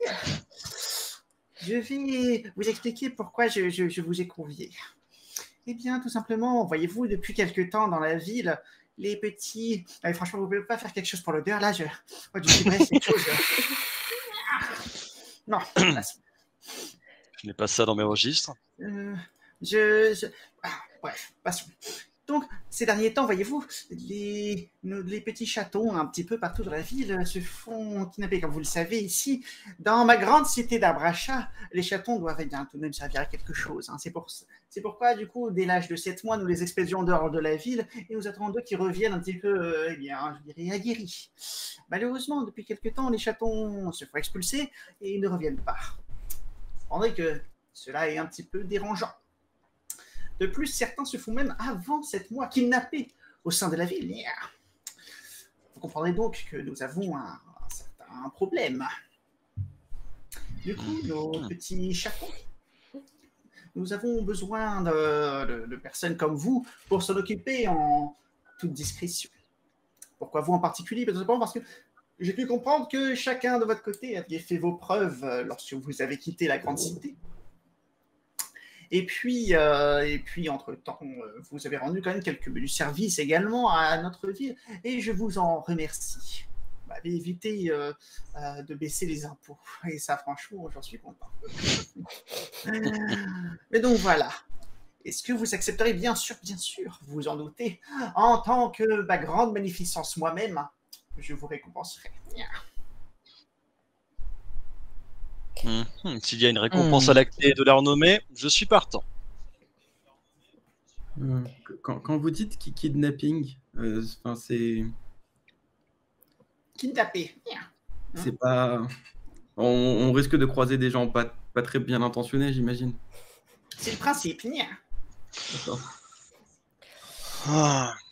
[SPEAKER 4] Je vais vous expliquer pourquoi je, je, je vous ai convié. Eh bien, tout simplement, voyez-vous, depuis quelque temps dans la ville, les petits... Allez, franchement, vous ne pouvez pas faire quelque chose pour l'odeur. Là, je... Moi, je dirais quelque chose... Non.
[SPEAKER 1] Je n'ai pas ça dans mes registres.
[SPEAKER 4] Euh, je... je... Ah, bref, passons. Donc, ces derniers temps, voyez-vous, les, les petits chatons un petit peu partout dans la ville se font kidnapper. Comme vous le savez, ici, dans ma grande cité d'Abracha, les chatons doivent bien tout de même servir à quelque chose. Hein. C'est pour, c'est pourquoi, du coup, dès l'âge de sept mois, nous les expédions dehors de la ville et nous attendons d'eux qu'ils reviennent un petit peu, euh, eh bien, je dirais, aguerris. Malheureusement, depuis quelque temps, les chatons se font expulser et ils ne reviennent pas. Vous comprendrez que cela est un petit peu dérangeant. De plus, certains se font même avant sept mois kidnappés au sein de la ville. Vous comprendrez donc que nous avons un, un certain problème. Du coup, nos petits chatons, nous avons besoin de, de, de personnes comme vous pour s'en occuper en toute discrétion. Pourquoi vous en particulier? Parce que j'ai pu comprendre que chacun de votre côté aviez fait vos preuves lorsque vous avez quitté la grande cité. Et puis, euh, et puis entre-temps, vous avez rendu quand même quelques menus services également à notre ville, et je vous en remercie. Vous m'avez évité euh, euh, de baisser les impôts, et ça, franchement, j'en suis content. Mais donc voilà. Est-ce que vous accepterez? Bien sûr, bien sûr, vous vous en doutez. En tant que ma grande magnificence moi-même, je vous récompenserai.
[SPEAKER 1] Mmh. S'il y a une récompense mmh. à la clé de la renommée, je suis partant.
[SPEAKER 6] Euh, quand, quand vous dites kidnapping, euh, c'est...
[SPEAKER 4] Kidnappé.
[SPEAKER 6] C'est pas... On, on risque de croiser des gens pas, pas très bien intentionnés, j'imagine.
[SPEAKER 4] C'est le principe.
[SPEAKER 6] D'accord.
[SPEAKER 1] Ah.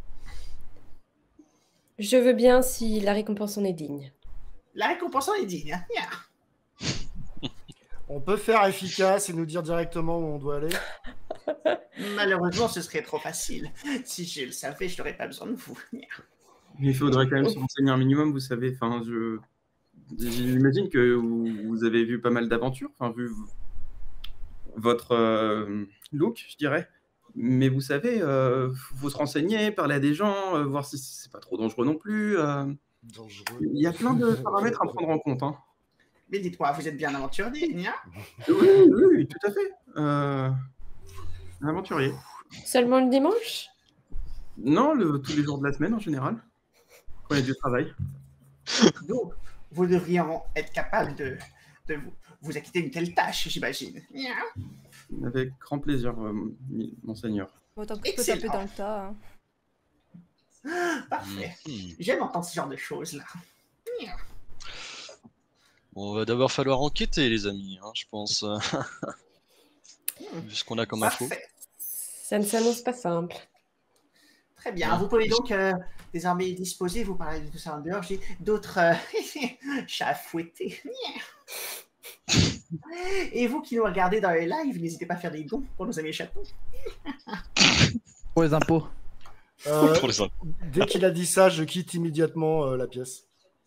[SPEAKER 3] Je veux bien si la récompense en est digne.
[SPEAKER 4] La récompense en est digne.
[SPEAKER 5] On peut faire efficace et nous dire directement où on doit aller?
[SPEAKER 4] Malheureusement, ce serait trop facile. Si je le savais, je n'aurais pas besoin de vous.
[SPEAKER 6] Mais il faudrait quand même se renseigner un minimum, vous savez. Enfin, je... J'imagine que vous avez vu pas mal d'aventures, enfin, vu votre euh, look, je dirais. Mais vous savez, euh, faut se renseigner, parler à des gens, euh, voir si c'est pas trop dangereux non plus. Euh...
[SPEAKER 5] Dangereux.
[SPEAKER 6] Il y a plein de paramètres à prendre en compte. Hein.
[SPEAKER 4] Mais dites-moi, vous êtes bien aventurier, Nia?
[SPEAKER 6] Oui, oui, oui, tout à fait. Euh... Un aventurier.
[SPEAKER 3] Seulement le dimanche?
[SPEAKER 6] Non, le, tous les jours de la semaine en général. Quand il y a du travail.
[SPEAKER 4] Donc, vous devriez être capable de, de vous, vous acquitter d'une telle tâche, j'imagine.
[SPEAKER 6] Avec grand plaisir, euh, monseigneur.
[SPEAKER 7] Bon, tant que je peux taper dans le tas. Hein.
[SPEAKER 4] Parfait.
[SPEAKER 1] Mhm.
[SPEAKER 4] J'aime entendre ce genre de choses là.
[SPEAKER 1] Bon, va d'abord falloir enquêter, les amis, hein, je pense. euh, Vu ce qu'on a comme info.
[SPEAKER 4] Parfait.
[SPEAKER 3] Ça ne s'annonce pas simple.
[SPEAKER 4] Très bien. Vous pouvez donc euh, désormais disposer, vous parlez de tout ça en dehors, j'ai d'autres euh, chats à fouetter. Et vous qui nous regardez dans les lives, n'hésitez pas à faire des dons pour nos amis chatons.
[SPEAKER 2] Pour les impôts.
[SPEAKER 5] Euh,
[SPEAKER 1] Pour les autres.
[SPEAKER 5] dès qu'il a dit ça, je quitte immédiatement euh, la pièce.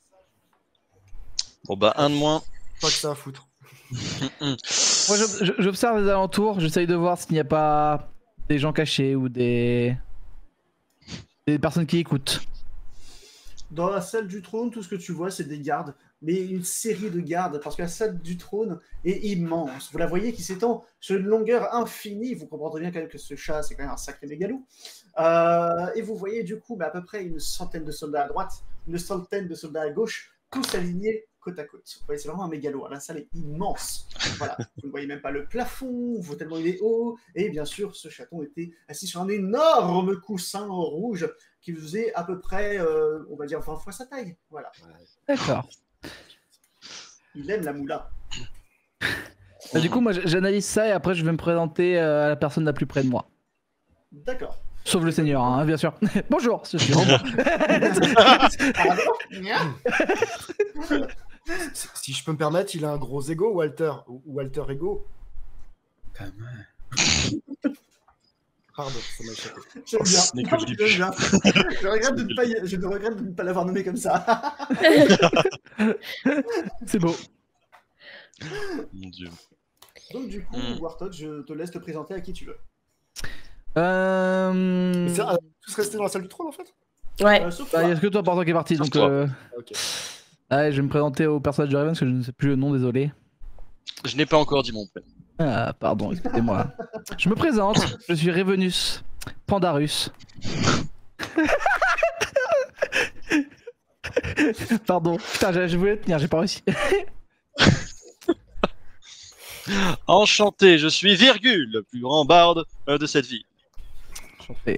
[SPEAKER 1] Bon, bah, un de moins.
[SPEAKER 5] Pas que ça à foutre.
[SPEAKER 2] Moi, je- je- j'observe les alentours, j'essaye de voir s'il n'y a pas des gens cachés ou des... des personnes qui écoutent.
[SPEAKER 4] Dans la salle du trône, tout ce que tu vois, c'est des gardes, mais une série de gardes, parce que la salle du trône est immense. Vous la voyez qui s'étend sur une longueur infinie. Vous comprendrez bien quand même que ce chat, c'est quand même un sacré mégalo. Euh, et vous voyez du coup bah, à peu près une centaine de soldats à droite, une centaine de soldats à gauche, tous alignés côte à côte. Vous voyez, c'est vraiment un mégalo. La salle est immense. Voilà. Vous ne voyez même pas le plafond, vous tellement il est haut. Et bien sûr, ce chaton était assis sur un énorme coussin rouge qui faisait à peu près, euh, on va dire, vingt fois sa taille. Voilà.
[SPEAKER 2] D'accord.
[SPEAKER 4] Il aime la moula.
[SPEAKER 2] Bah, du coup, moi, j- j'analyse ça et après, je vais me présenter euh, à la personne la plus près de moi.
[SPEAKER 4] D'accord.
[SPEAKER 2] Sauf le seigneur, hein, bien sûr. Bonjour, je suis Romain.
[SPEAKER 4] Pardon.
[SPEAKER 5] Si si je peux me permettre, il a un gros ego, Walter. Ou Walter Ego.
[SPEAKER 6] Quand même.
[SPEAKER 5] Pardon, ça m'a échappé.
[SPEAKER 4] J'aime bien.
[SPEAKER 1] Ce n'est que le début.
[SPEAKER 4] J'aime bien. Je regrette de ne pas, y- je ne regrette de ne pas l'avoir nommé comme ça.
[SPEAKER 2] C'est beau.
[SPEAKER 1] Mon dieu.
[SPEAKER 4] Donc du coup,
[SPEAKER 1] Mm.
[SPEAKER 4] Warthog, je te laisse te présenter à qui tu veux.
[SPEAKER 2] Euh...
[SPEAKER 5] Mais c'est- ah, tous restés dans la salle du trône en fait.
[SPEAKER 3] Ouais.
[SPEAKER 4] Euh, sauf
[SPEAKER 2] Bah, il
[SPEAKER 4] toi.
[SPEAKER 2] y a que toi, Porto, qui est parti.
[SPEAKER 1] Sauf
[SPEAKER 2] Donc,
[SPEAKER 1] toi.
[SPEAKER 2] euh...
[SPEAKER 5] Ok.
[SPEAKER 2] allez, je vais me présenter au personnage de Raven parce que je ne sais plus le nom, désolé.
[SPEAKER 1] Je n'ai pas encore dit mon prénom.
[SPEAKER 2] Ah, pardon, excusez-moi. Je me présente, je suis Revenus Pandarus. Pardon, putain, je je voulais le tenir, j'ai pas réussi.
[SPEAKER 1] Enchanté, je suis Virgule, le plus grand barde euh, de cette ville.
[SPEAKER 2] Enchanté.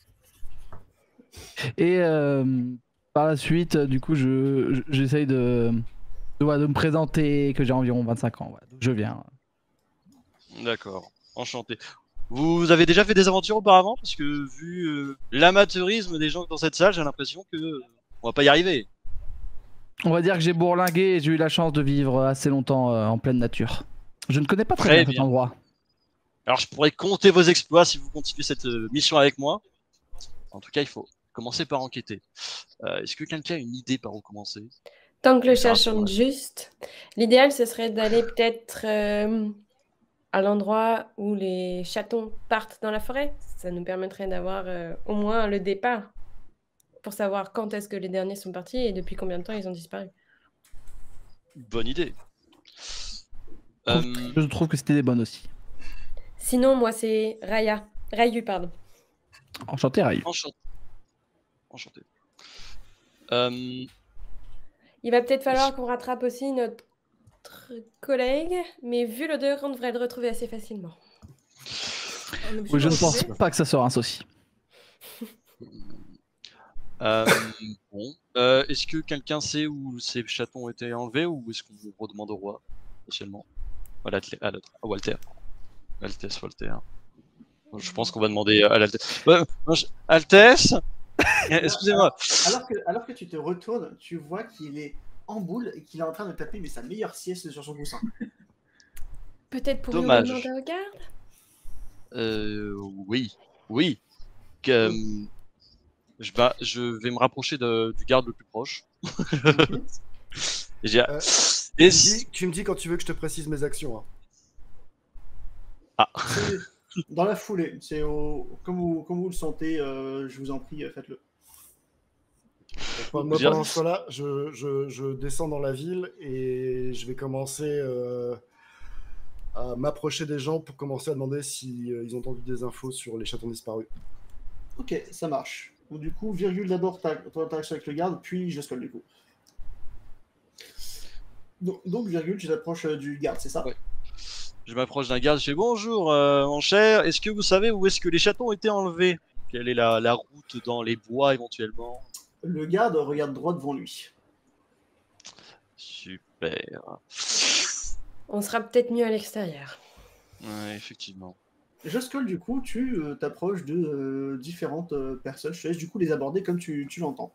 [SPEAKER 2] Et euh, par la suite, euh, du coup, je je- j'essaye de, de, ouais, de me présenter, que j'ai environ vingt-cinq ans. Voilà. Donc je viens.
[SPEAKER 1] D'accord, enchanté. Vous avez déjà fait des aventures auparavant? Parce que vu euh, l'amateurisme des gens dans cette salle, j'ai l'impression que euh, on va pas y arriver.
[SPEAKER 2] On va dire que j'ai bourlingué et j'ai eu la chance de vivre assez longtemps euh, en pleine nature. Je ne connais pas très,
[SPEAKER 1] Très
[SPEAKER 2] bien cet
[SPEAKER 1] bien.
[SPEAKER 2] endroit.
[SPEAKER 1] Alors je pourrais compter vos exploits si vous continuez cette euh, mission avec moi. En tout cas, il faut commencer par enquêter. Euh, Est-ce que quelqu'un a une idée par où commencer?
[SPEAKER 3] Tant que le chat
[SPEAKER 1] Ah,
[SPEAKER 3] chante
[SPEAKER 1] ouais.
[SPEAKER 3] juste, l'idéal ce serait d'aller peut-être euh, à l'endroit où les chatons partent dans la forêt. Ça nous permettrait d'avoir euh, au moins le départ pour savoir quand est-ce que les derniers sont partis et depuis combien de temps ils ont disparu.
[SPEAKER 1] Bonne idée.
[SPEAKER 2] Je trouve-
[SPEAKER 1] Euh,
[SPEAKER 2] Je trouve que c'était des bonnes aussi.
[SPEAKER 3] Sinon, moi c'est Raya. Rayu, pardon.
[SPEAKER 2] Enchanté, Rai.
[SPEAKER 1] enchanté. Enchanté. Euh,
[SPEAKER 3] Il va peut-être falloir qu'on rattrape aussi notre collègue, mais vu l'odeur, on devrait le retrouver assez facilement.
[SPEAKER 2] Oui, je ne pense pas que ça sera un souci.
[SPEAKER 1] euh, bon. Euh, est-ce que quelqu'un sait où ces chatons ont été enlevés ou est-ce qu'on vous redemande au roi spécialement? À l'Atle- à l'autre- à Walter. Altesse Walter. Je pense qu'on va demander à l'Altesse. Ouais, non, je- Altesse Excusez-moi.
[SPEAKER 4] Alors que, alors que tu te retournes, tu vois qu'il est en boule et qu'il est en train de taper mais sa meilleure sieste sur son coussin.
[SPEAKER 3] Peut-être pour
[SPEAKER 1] Dommage.
[SPEAKER 3] nous demander au garde.
[SPEAKER 1] Euh, oui. Oui. Que, euh, je, vais, je vais me rapprocher de- du garde le plus proche. Et j'ai-
[SPEAKER 5] Euh,
[SPEAKER 1] Et
[SPEAKER 5] Tu me,
[SPEAKER 1] si-
[SPEAKER 5] dis, tu me dis quand tu veux que je te précise mes actions. hein.
[SPEAKER 1] Ah.
[SPEAKER 4] C'est dans la foulée, c'est au... comme, vous, comme vous le sentez, euh, je vous en prie, euh, faites-le.
[SPEAKER 5] Enfin, moi,
[SPEAKER 1] Dire-
[SPEAKER 5] pendant ce temps-là, je, je- je descends dans la ville et je vais commencer euh, à m'approcher des gens pour commencer à demander s'ils ont entendu des infos sur les chatons disparus.
[SPEAKER 4] Ok, ça marche. Donc, du coup, virgule d'abord ta- ton interaction avec le garde, puis je scolle du coup. Donc, donc, virgule, tu t'approches euh, du garde, c'est ça?
[SPEAKER 1] Ouais. Je m'approche d'un garde, je fais bonjour, euh, mon cher, est-ce que vous savez où est-ce que les chatons ont été enlevés? Quelle est la, la route dans les bois éventuellement?
[SPEAKER 4] Le garde regarde droit devant lui.
[SPEAKER 1] Super.
[SPEAKER 3] On sera peut-être mieux à l'extérieur.
[SPEAKER 1] Ouais, effectivement.
[SPEAKER 4] Joscol, du coup, tu euh, t'approches de euh, différentes euh, personnes. Je te laisse du coup les aborder comme tu, tu l'entends.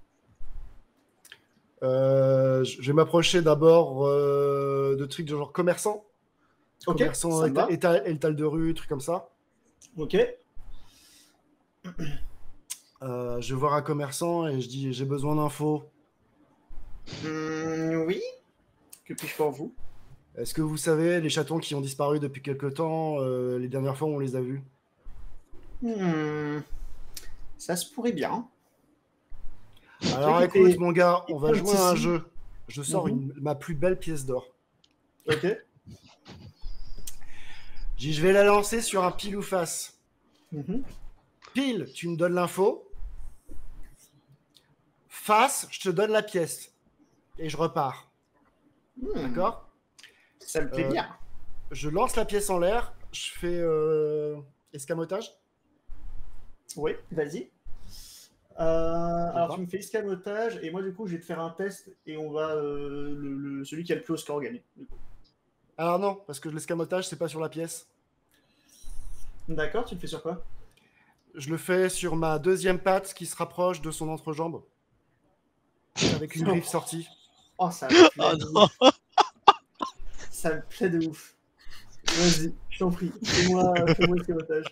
[SPEAKER 5] Euh, je vais m'approcher d'abord euh, de trucs de genre commerçant.
[SPEAKER 4] Ok,
[SPEAKER 5] Commerçant,
[SPEAKER 4] ça me va.
[SPEAKER 5] étal, étal, étal de rue, trucs comme ça.
[SPEAKER 4] Ok.
[SPEAKER 5] Euh, je vais voir un commerçant et je dis j'ai besoin d'infos.
[SPEAKER 4] Hum, oui. Que puis-je pour vous?
[SPEAKER 5] Est-ce que vous savez les chatons qui ont disparu depuis quelque temps, euh, les dernières fois où on les a vus?
[SPEAKER 4] Hum, Ça se pourrait bien.
[SPEAKER 5] Alors
[SPEAKER 4] Toi qui
[SPEAKER 5] écoute
[SPEAKER 4] étais-
[SPEAKER 5] mon gars, on va
[SPEAKER 4] écoute
[SPEAKER 5] jouer à un
[SPEAKER 4] ici.
[SPEAKER 5] jeu. Je sors
[SPEAKER 4] Mhm.
[SPEAKER 5] une- ma plus belle pièce d'or.
[SPEAKER 4] Ok.
[SPEAKER 5] Je dis je vais la lancer sur un pile ou face.
[SPEAKER 4] Mhm.
[SPEAKER 5] Pile, tu me donnes l'info. Face, je te donne la pièce. Et je repars.
[SPEAKER 4] Hmm,
[SPEAKER 5] D'accord?
[SPEAKER 4] Ça me plaît
[SPEAKER 5] Euh,
[SPEAKER 4] bien.
[SPEAKER 5] Je lance la pièce en l'air. Je fais euh, escamotage.
[SPEAKER 4] Oui, vas-y. Euh, alors,
[SPEAKER 5] pas.
[SPEAKER 4] tu me fais escamotage, et moi, du coup, je vais te faire un test, et on va. euh, le, le- celui qui a le plus haut score gagner. du coup.
[SPEAKER 5] Alors non, parce que l'escamotage, c'est pas sur la pièce.
[SPEAKER 4] D'accord, tu le fais sur quoi?
[SPEAKER 5] Je le fais sur ma deuxième patte qui se rapproche de son entrejambe. Avec une griffe sortie.
[SPEAKER 4] Oh, ça me plaît
[SPEAKER 1] Ah
[SPEAKER 4] de
[SPEAKER 1] non.
[SPEAKER 4] ouf. Ça me plaît de ouf. Vas-y, je t'en prie, fais-moi fais-moi escamotage.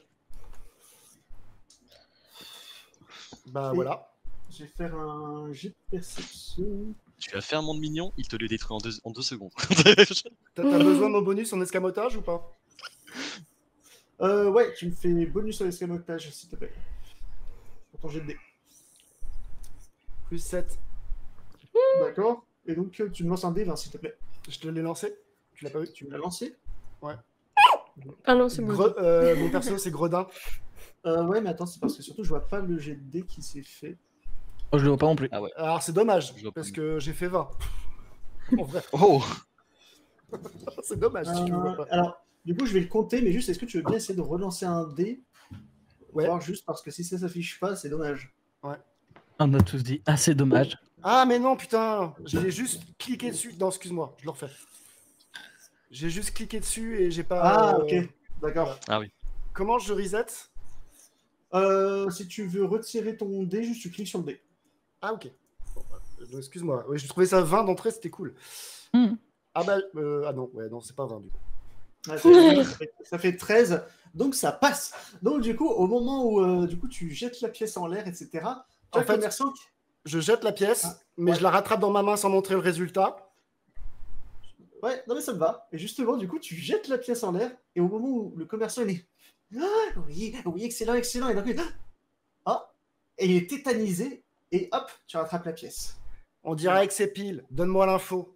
[SPEAKER 5] Bah
[SPEAKER 4] Et-
[SPEAKER 5] voilà.
[SPEAKER 4] Je vais faire un jet de perception.
[SPEAKER 1] Tu vas faire un monde mignon, il te le détruit en deux, en deux secondes.
[SPEAKER 5] T'as t'as besoin de mon bonus en escamotage ou pas?
[SPEAKER 4] Euh, ouais, tu me fais bonus sur l'escamotage, s'il te plaît. Pour ton jet de dés.
[SPEAKER 5] Plus sept.
[SPEAKER 4] D'accord. Et donc, euh, tu me lances un dé, vingt, s'il te plaît.
[SPEAKER 5] Je te l'ai lancé? Tu l'as pas vu?
[SPEAKER 4] Tu me l'as lancé?
[SPEAKER 3] Ah non, c'est bon.
[SPEAKER 5] Gre- euh, Mon perso, c'est Gredin.
[SPEAKER 4] Euh, ouais, mais attends, c'est parce que surtout, je vois pas le jet de dés qui s'est fait.
[SPEAKER 2] Moi, je le vois pas non plus.
[SPEAKER 1] Ah ouais.
[SPEAKER 5] Alors c'est dommage,
[SPEAKER 1] Je vois
[SPEAKER 5] parce
[SPEAKER 1] pas.
[SPEAKER 5] que j'ai fait vingt. En vrai,
[SPEAKER 1] Oh.
[SPEAKER 5] c'est dommage si tu le vois
[SPEAKER 4] Euh,
[SPEAKER 5] pas.
[SPEAKER 4] alors, du coup, je vais le compter, mais juste, est-ce que tu veux bien essayer de relancer un dé?
[SPEAKER 5] Ouais.
[SPEAKER 4] Voir juste parce que si ça s'affiche pas, c'est dommage.
[SPEAKER 2] On a tous dit, ah, c'est dommage.
[SPEAKER 5] Ah mais non, putain, j'ai juste cliqué dessus. Non, excuse-moi, je le refais. J'ai juste cliqué dessus et j'ai pas...
[SPEAKER 4] Ah,
[SPEAKER 5] euh,
[SPEAKER 4] ok, d'accord.
[SPEAKER 1] Ah oui.
[SPEAKER 5] Comment je reset?
[SPEAKER 4] Euh, si tu veux retirer ton dé, juste tu cliques sur le dé.
[SPEAKER 5] Ah ok. Bon, bah, euh, excuse-moi, oui, je trouvais ça vingt d'entrée, c'était cool.
[SPEAKER 2] Hmm.
[SPEAKER 5] Ah bah, euh, ah non, ouais, non, c'est pas vingt du coup.
[SPEAKER 4] Ah, ça, fait, ça fait- ça fait treize, donc ça passe. Donc du coup, au moment où euh, du coup, tu jettes la pièce en l'air, et cetera, tu as
[SPEAKER 5] En
[SPEAKER 4] le
[SPEAKER 5] fait,
[SPEAKER 4] commerçant qui-
[SPEAKER 5] Je jette la pièce,
[SPEAKER 4] Ah,
[SPEAKER 5] mais
[SPEAKER 4] ouais.
[SPEAKER 5] je la rattrape dans ma main sans montrer le résultat.
[SPEAKER 4] Ouais, non mais ça me va. Et justement, du coup, tu jettes la pièce en l'air, et au moment où le commerçant il est... Ah, oui, oui, excellent, excellent. Et donc, il- ah, et il est tétanisé, et hop, tu rattrapes la pièce.
[SPEAKER 5] On dirait que c'est pile. Donne-moi l'info.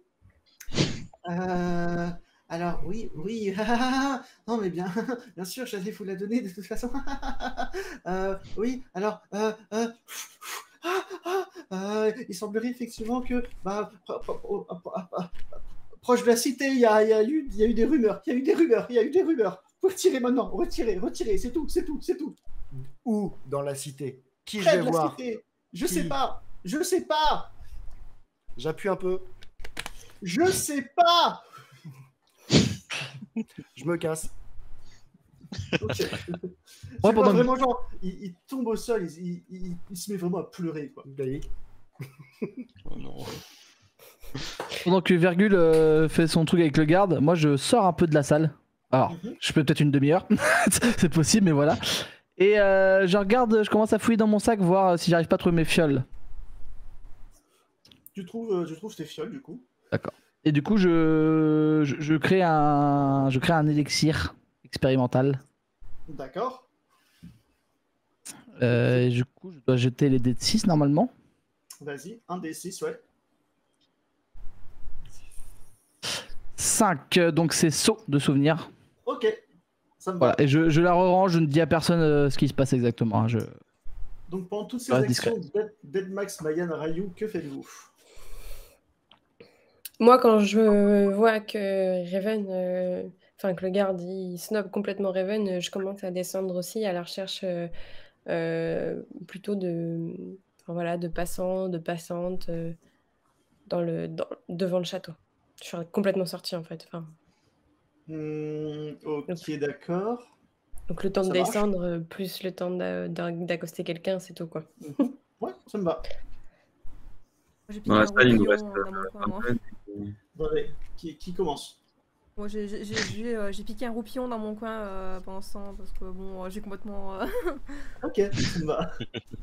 [SPEAKER 4] Euh, alors, oui, oui. Non, mais bien, bien sûr, j'allais vous la donner de toute façon. Euh, oui, alors, euh, euh, euh, il semblerait effectivement que, bah, pro- pro- pro- pro- pro- proche de la cité, il y a, il y a eu, il y a eu des rumeurs, il y a eu des rumeurs, il y a eu des rumeurs. Faut retirer maintenant, retirez, retirez, c'est tout, c'est tout, c'est tout.
[SPEAKER 5] Où dans la cité? Qui je
[SPEAKER 4] Près
[SPEAKER 5] vais
[SPEAKER 4] de la
[SPEAKER 5] voir?
[SPEAKER 4] cité. Je
[SPEAKER 5] Qui
[SPEAKER 4] sais pas, je sais pas,
[SPEAKER 5] J'appuie un peu.
[SPEAKER 4] je sais pas.
[SPEAKER 5] Je me casse.
[SPEAKER 4] Ok. Tu
[SPEAKER 2] Ouais,
[SPEAKER 4] vois
[SPEAKER 2] pendant que-
[SPEAKER 4] vraiment genre, il, il tombe au sol, il, il- il- il se met vraiment à pleurer quoi.
[SPEAKER 5] D'ailleurs.
[SPEAKER 1] Oh non.
[SPEAKER 2] Pendant que Virgule euh, fait son truc avec le garde, moi je sors un peu de la salle. Alors,
[SPEAKER 4] Mhm.
[SPEAKER 2] je peux peut-être une demi-heure, c'est possible, mais voilà. Et euh, je regarde, je commence à fouiller dans mon sac, voir euh, si j'arrive pas à trouver mes fioles.
[SPEAKER 4] Tu trouves, euh, tu trouves tes fioles du coup.
[SPEAKER 2] Et du coup, je, je, je crée un, je crée un élixir expérimental.
[SPEAKER 4] D'accord.
[SPEAKER 2] Euh, et du coup, je dois jeter les dés de six normalement.
[SPEAKER 4] Vas-y, un des six, ouais.
[SPEAKER 2] cinq, donc c'est saut de souvenir.
[SPEAKER 4] Ok, ça me va.
[SPEAKER 2] Voilà, et je, je la re-range, je ne dis à personne euh, ce qui se passe exactement. hein, je...
[SPEAKER 4] Donc pendant toutes ces
[SPEAKER 2] Ouais,
[SPEAKER 4] actions, Dead, Dead Max, Mayan, Ryu, que faites-vous?
[SPEAKER 3] Moi, quand je vois que Raven, euh, enfin que le garde il snob complètement Raven, euh, je commence à descendre aussi à la recherche euh, euh, plutôt de, enfin, voilà, de passants, de passantes euh, dans le, dans- devant le château. Je suis complètement sortie en fait. Enfin,
[SPEAKER 4] Hmm,
[SPEAKER 3] donc,
[SPEAKER 4] ok, d'accord.
[SPEAKER 3] donc le temps de
[SPEAKER 4] Ça marche.
[SPEAKER 3] descendre, euh, plus le temps d'a- d'a- d'accoster quelqu'un, c'est tout quoi.
[SPEAKER 4] Mhm. Ouais, ça me va.
[SPEAKER 7] J'ai piqué
[SPEAKER 6] Dans la
[SPEAKER 7] un
[SPEAKER 6] salle, il nous
[SPEAKER 7] roupillon
[SPEAKER 6] reste
[SPEAKER 7] euh, dans mon coin, moi.
[SPEAKER 6] vingtaine.
[SPEAKER 4] Attendez, qui, qui commence?
[SPEAKER 7] Moi, j'ai j'ai- j'ai- j'ai, euh, j'ai piqué un roupillon dans mon coin euh, pendant ce temps parce que bon, euh, j'ai complètement. euh,
[SPEAKER 4] Ok, ça me va.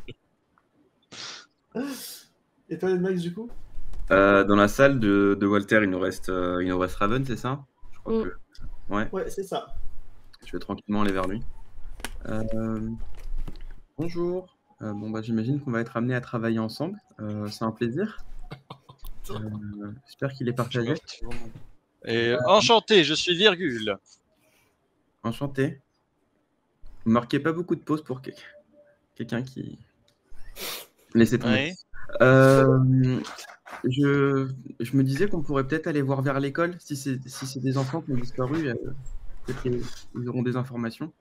[SPEAKER 4] Et toi, Max, du coup?
[SPEAKER 6] Euh, dans la salle de, de Walter, il nous reste, euh, il nous reste Raven, c'est ça? Je crois
[SPEAKER 3] Mm.
[SPEAKER 6] que. Ouais,
[SPEAKER 4] Ouais, c'est ça.
[SPEAKER 6] je vais tranquillement aller vers lui. Euh, Bonjour. Euh, bon, bah, j'imagine qu'on va être amené à travailler ensemble. Euh, c'est un plaisir. Euh, J'espère qu'il est
[SPEAKER 1] Je
[SPEAKER 6] partagé.
[SPEAKER 1] me retourne. Et enchanté, je suis Virgule.
[SPEAKER 6] Enchanté. Vous marquez pas beaucoup de pauses pour que- quelqu'un qui. Laissez tomber.
[SPEAKER 1] Ouais.
[SPEAKER 6] Euh, je, je me disais qu'on pourrait peut-être aller voir vers l'école si c'est si c'est des enfants qui ont disparu. euh, peut-être qu'ils auront des informations.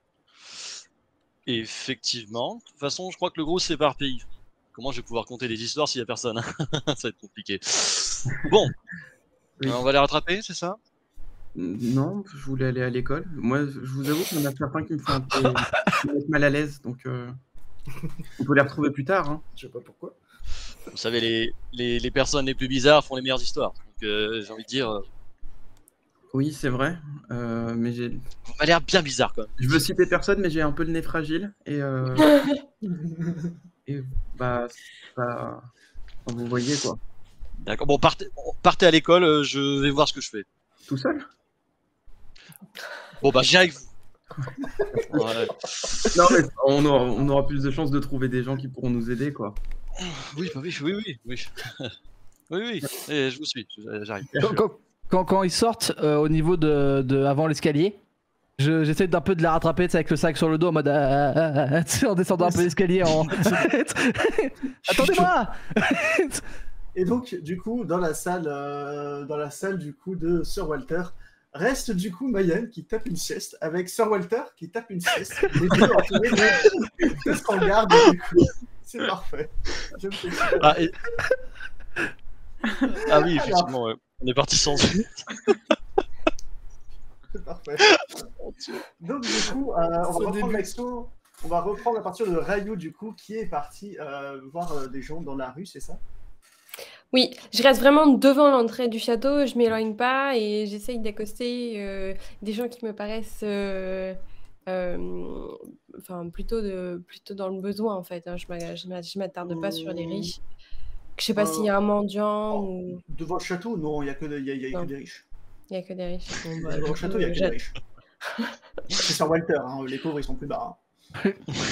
[SPEAKER 1] Effectivement. De toute façon, je crois que le gros s'éparpille. Comment je vais pouvoir compter des histoires s'il n'y a personne? Ça va être compliqué. Bon,
[SPEAKER 6] Oui.
[SPEAKER 1] euh, on va les rattraper, c'est ça?
[SPEAKER 6] Non, je voulais aller à l'école. Moi, je vous avoue qu'il y en a certains qui me font un peu qui me mettent mal à l'aise, donc euh, on peut les retrouver plus tard. Hein.
[SPEAKER 5] Je sais pas pourquoi.
[SPEAKER 1] Vous savez, les, les, les personnes les plus bizarres font les meilleures histoires. Donc, euh, j'ai envie de dire, euh,
[SPEAKER 6] Oui, c'est vrai, euh, mais j'ai.
[SPEAKER 1] on a l'air bien bizarre quand même.
[SPEAKER 6] Je veux citer personne, mais j'ai un peu le nez fragile et, euh, et bah, ça... vous voyez quoi.
[SPEAKER 1] D'accord. Bon, partez, partez à l'école, euh, je vais voir ce que je fais.
[SPEAKER 6] Tout seul?
[SPEAKER 1] Bon, bah, j'ai avec vous. Voilà.
[SPEAKER 6] Non, mais on aura, on aura plus de chances de trouver des gens qui pourront nous aider, quoi.
[SPEAKER 1] Oui, bah oui, oui, oui, oui. Oui, oui, et je vous suis, j'arrive.
[SPEAKER 2] Quand, quand- quand- quand ils sortent euh, au niveau de, de avant l'escalier, je- j'essaie d'un peu de la rattraper, tu sais, avec le sac sur le dos en mode ah, ah, ah, ah, tu sais, en descendant un peu l'escalier en attendez-moi.
[SPEAKER 4] Et donc, du coup, dans la salle, euh, dans la salle du coup de Sir Walter, reste du coup Mayan qui tape une sieste avec Sir Walter qui tape une sieste. Les deux entourés de, de standards, du coup. C'est parfait. Je me fais super.
[SPEAKER 1] Ah, et- ah oui, effectivement, ouais. On est parti sans vue.
[SPEAKER 4] C'est parfait. Donc, du coup, euh, on, va
[SPEAKER 5] Son
[SPEAKER 4] reprendre
[SPEAKER 5] début.
[SPEAKER 4] l'action. On va reprendre à partir de Ryu, du coup, qui est parti euh, voir euh, des gens dans la rue, c'est ça?
[SPEAKER 3] Oui, je reste vraiment devant l'entrée du château, je m'éloigne pas et j'essaye d'accoster euh, des gens qui me paraissent euh, euh, enfin, plutôt, de, plutôt dans le besoin en fait. Hein. Je m'a- je m'a- je m'attarde pas sur les riches. Je sais pas
[SPEAKER 4] Euh,
[SPEAKER 3] s'il y a un mendiant
[SPEAKER 4] oh,
[SPEAKER 3] ou
[SPEAKER 4] Devant le château, non, il n'y a, que, il y a, il y a
[SPEAKER 3] Non.
[SPEAKER 4] que des riches.
[SPEAKER 3] il y a que des riches. Bon, bah,
[SPEAKER 4] Devant
[SPEAKER 3] du
[SPEAKER 4] le château,
[SPEAKER 3] coup,
[SPEAKER 4] il n'y a que
[SPEAKER 3] j'a-
[SPEAKER 4] des riches. C'est Sir Walter, hein, les pauvres, ils sont plus bas. hein.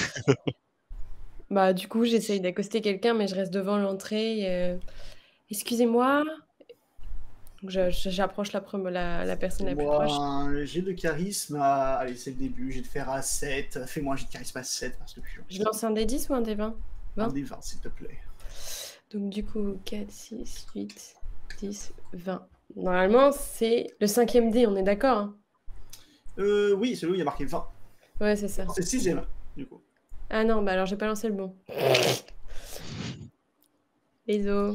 [SPEAKER 3] bah, du coup, j'essaye d'accoster quelqu'un, mais je reste devant l'entrée. euh, Excusez-moi. Donc, je- je- j'approche la, pre- la, la personne la plus
[SPEAKER 4] Moi,
[SPEAKER 3] proche.
[SPEAKER 4] un jet de charisme à... Allez, c'est le début, j'ai de faire à sept. Fais-moi un jet de charisme à sept, parce que je
[SPEAKER 3] Je lance un des dix ou un des vingt?
[SPEAKER 4] un
[SPEAKER 3] vingt.
[SPEAKER 4] des vingt, s'il te plaît.
[SPEAKER 3] Donc du coup, quatre, six, huit, dix, vingt. Normalement, c'est le cinquième dé, on est d'accord hein?
[SPEAKER 4] Euh, oui, c'est lui, il y a marqué vingt.
[SPEAKER 3] Ouais, c'est ça.
[SPEAKER 4] C'est le sixième, du coup.
[SPEAKER 3] Ah non, bah alors j'ai pas lancé le bon. Les os.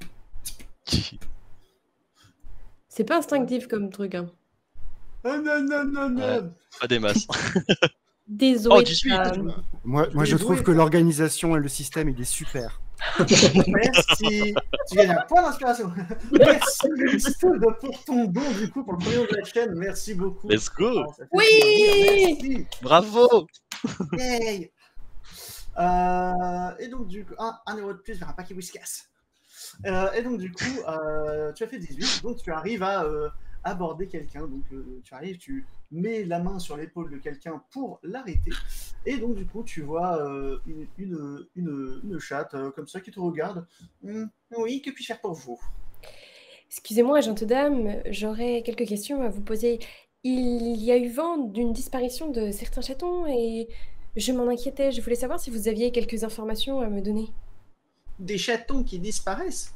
[SPEAKER 3] C'est pas instinctif comme truc. Hein.
[SPEAKER 4] Ah non, non, non, non.
[SPEAKER 1] Ouais. Pas des masses.
[SPEAKER 3] Désolé.
[SPEAKER 1] Oh, dix-huit.
[SPEAKER 5] Moi, moi je
[SPEAKER 4] vais
[SPEAKER 5] trouve
[SPEAKER 4] jouer.
[SPEAKER 5] que l'organisation et le système, il est super.
[SPEAKER 4] Merci. Tu gagnes un point d'inspiration. Merci, Listoud, pour ton don, du coup, pour le premier de la chaîne. Merci beaucoup.
[SPEAKER 1] Let's go.
[SPEAKER 4] Ah, ça fait
[SPEAKER 3] Oui.
[SPEAKER 4] plaisir, Merci.
[SPEAKER 1] Bravo.
[SPEAKER 4] Yay. Euh, et donc, du coup, un, un euro de plus vers un paquet Whiskas. Euh, et donc, du coup, euh, tu as fait dix-huit, donc tu arrives à euh, aborder quelqu'un. Donc, euh, tu arrives, tu mets la main sur l'épaule de quelqu'un pour l'arrêter. Et donc, du coup, tu vois euh, une, une, une, une chatte euh, comme ça qui te regarde. Hum, oui, que puis-je faire pour vous?
[SPEAKER 3] Excusez-moi, agente dame, j'aurais quelques questions à vous poser. Il y a eu vent d'une disparition de certains chatons et je m'en inquiétais. Je voulais savoir si vous aviez quelques informations à me donner.
[SPEAKER 4] Des chatons qui disparaissent?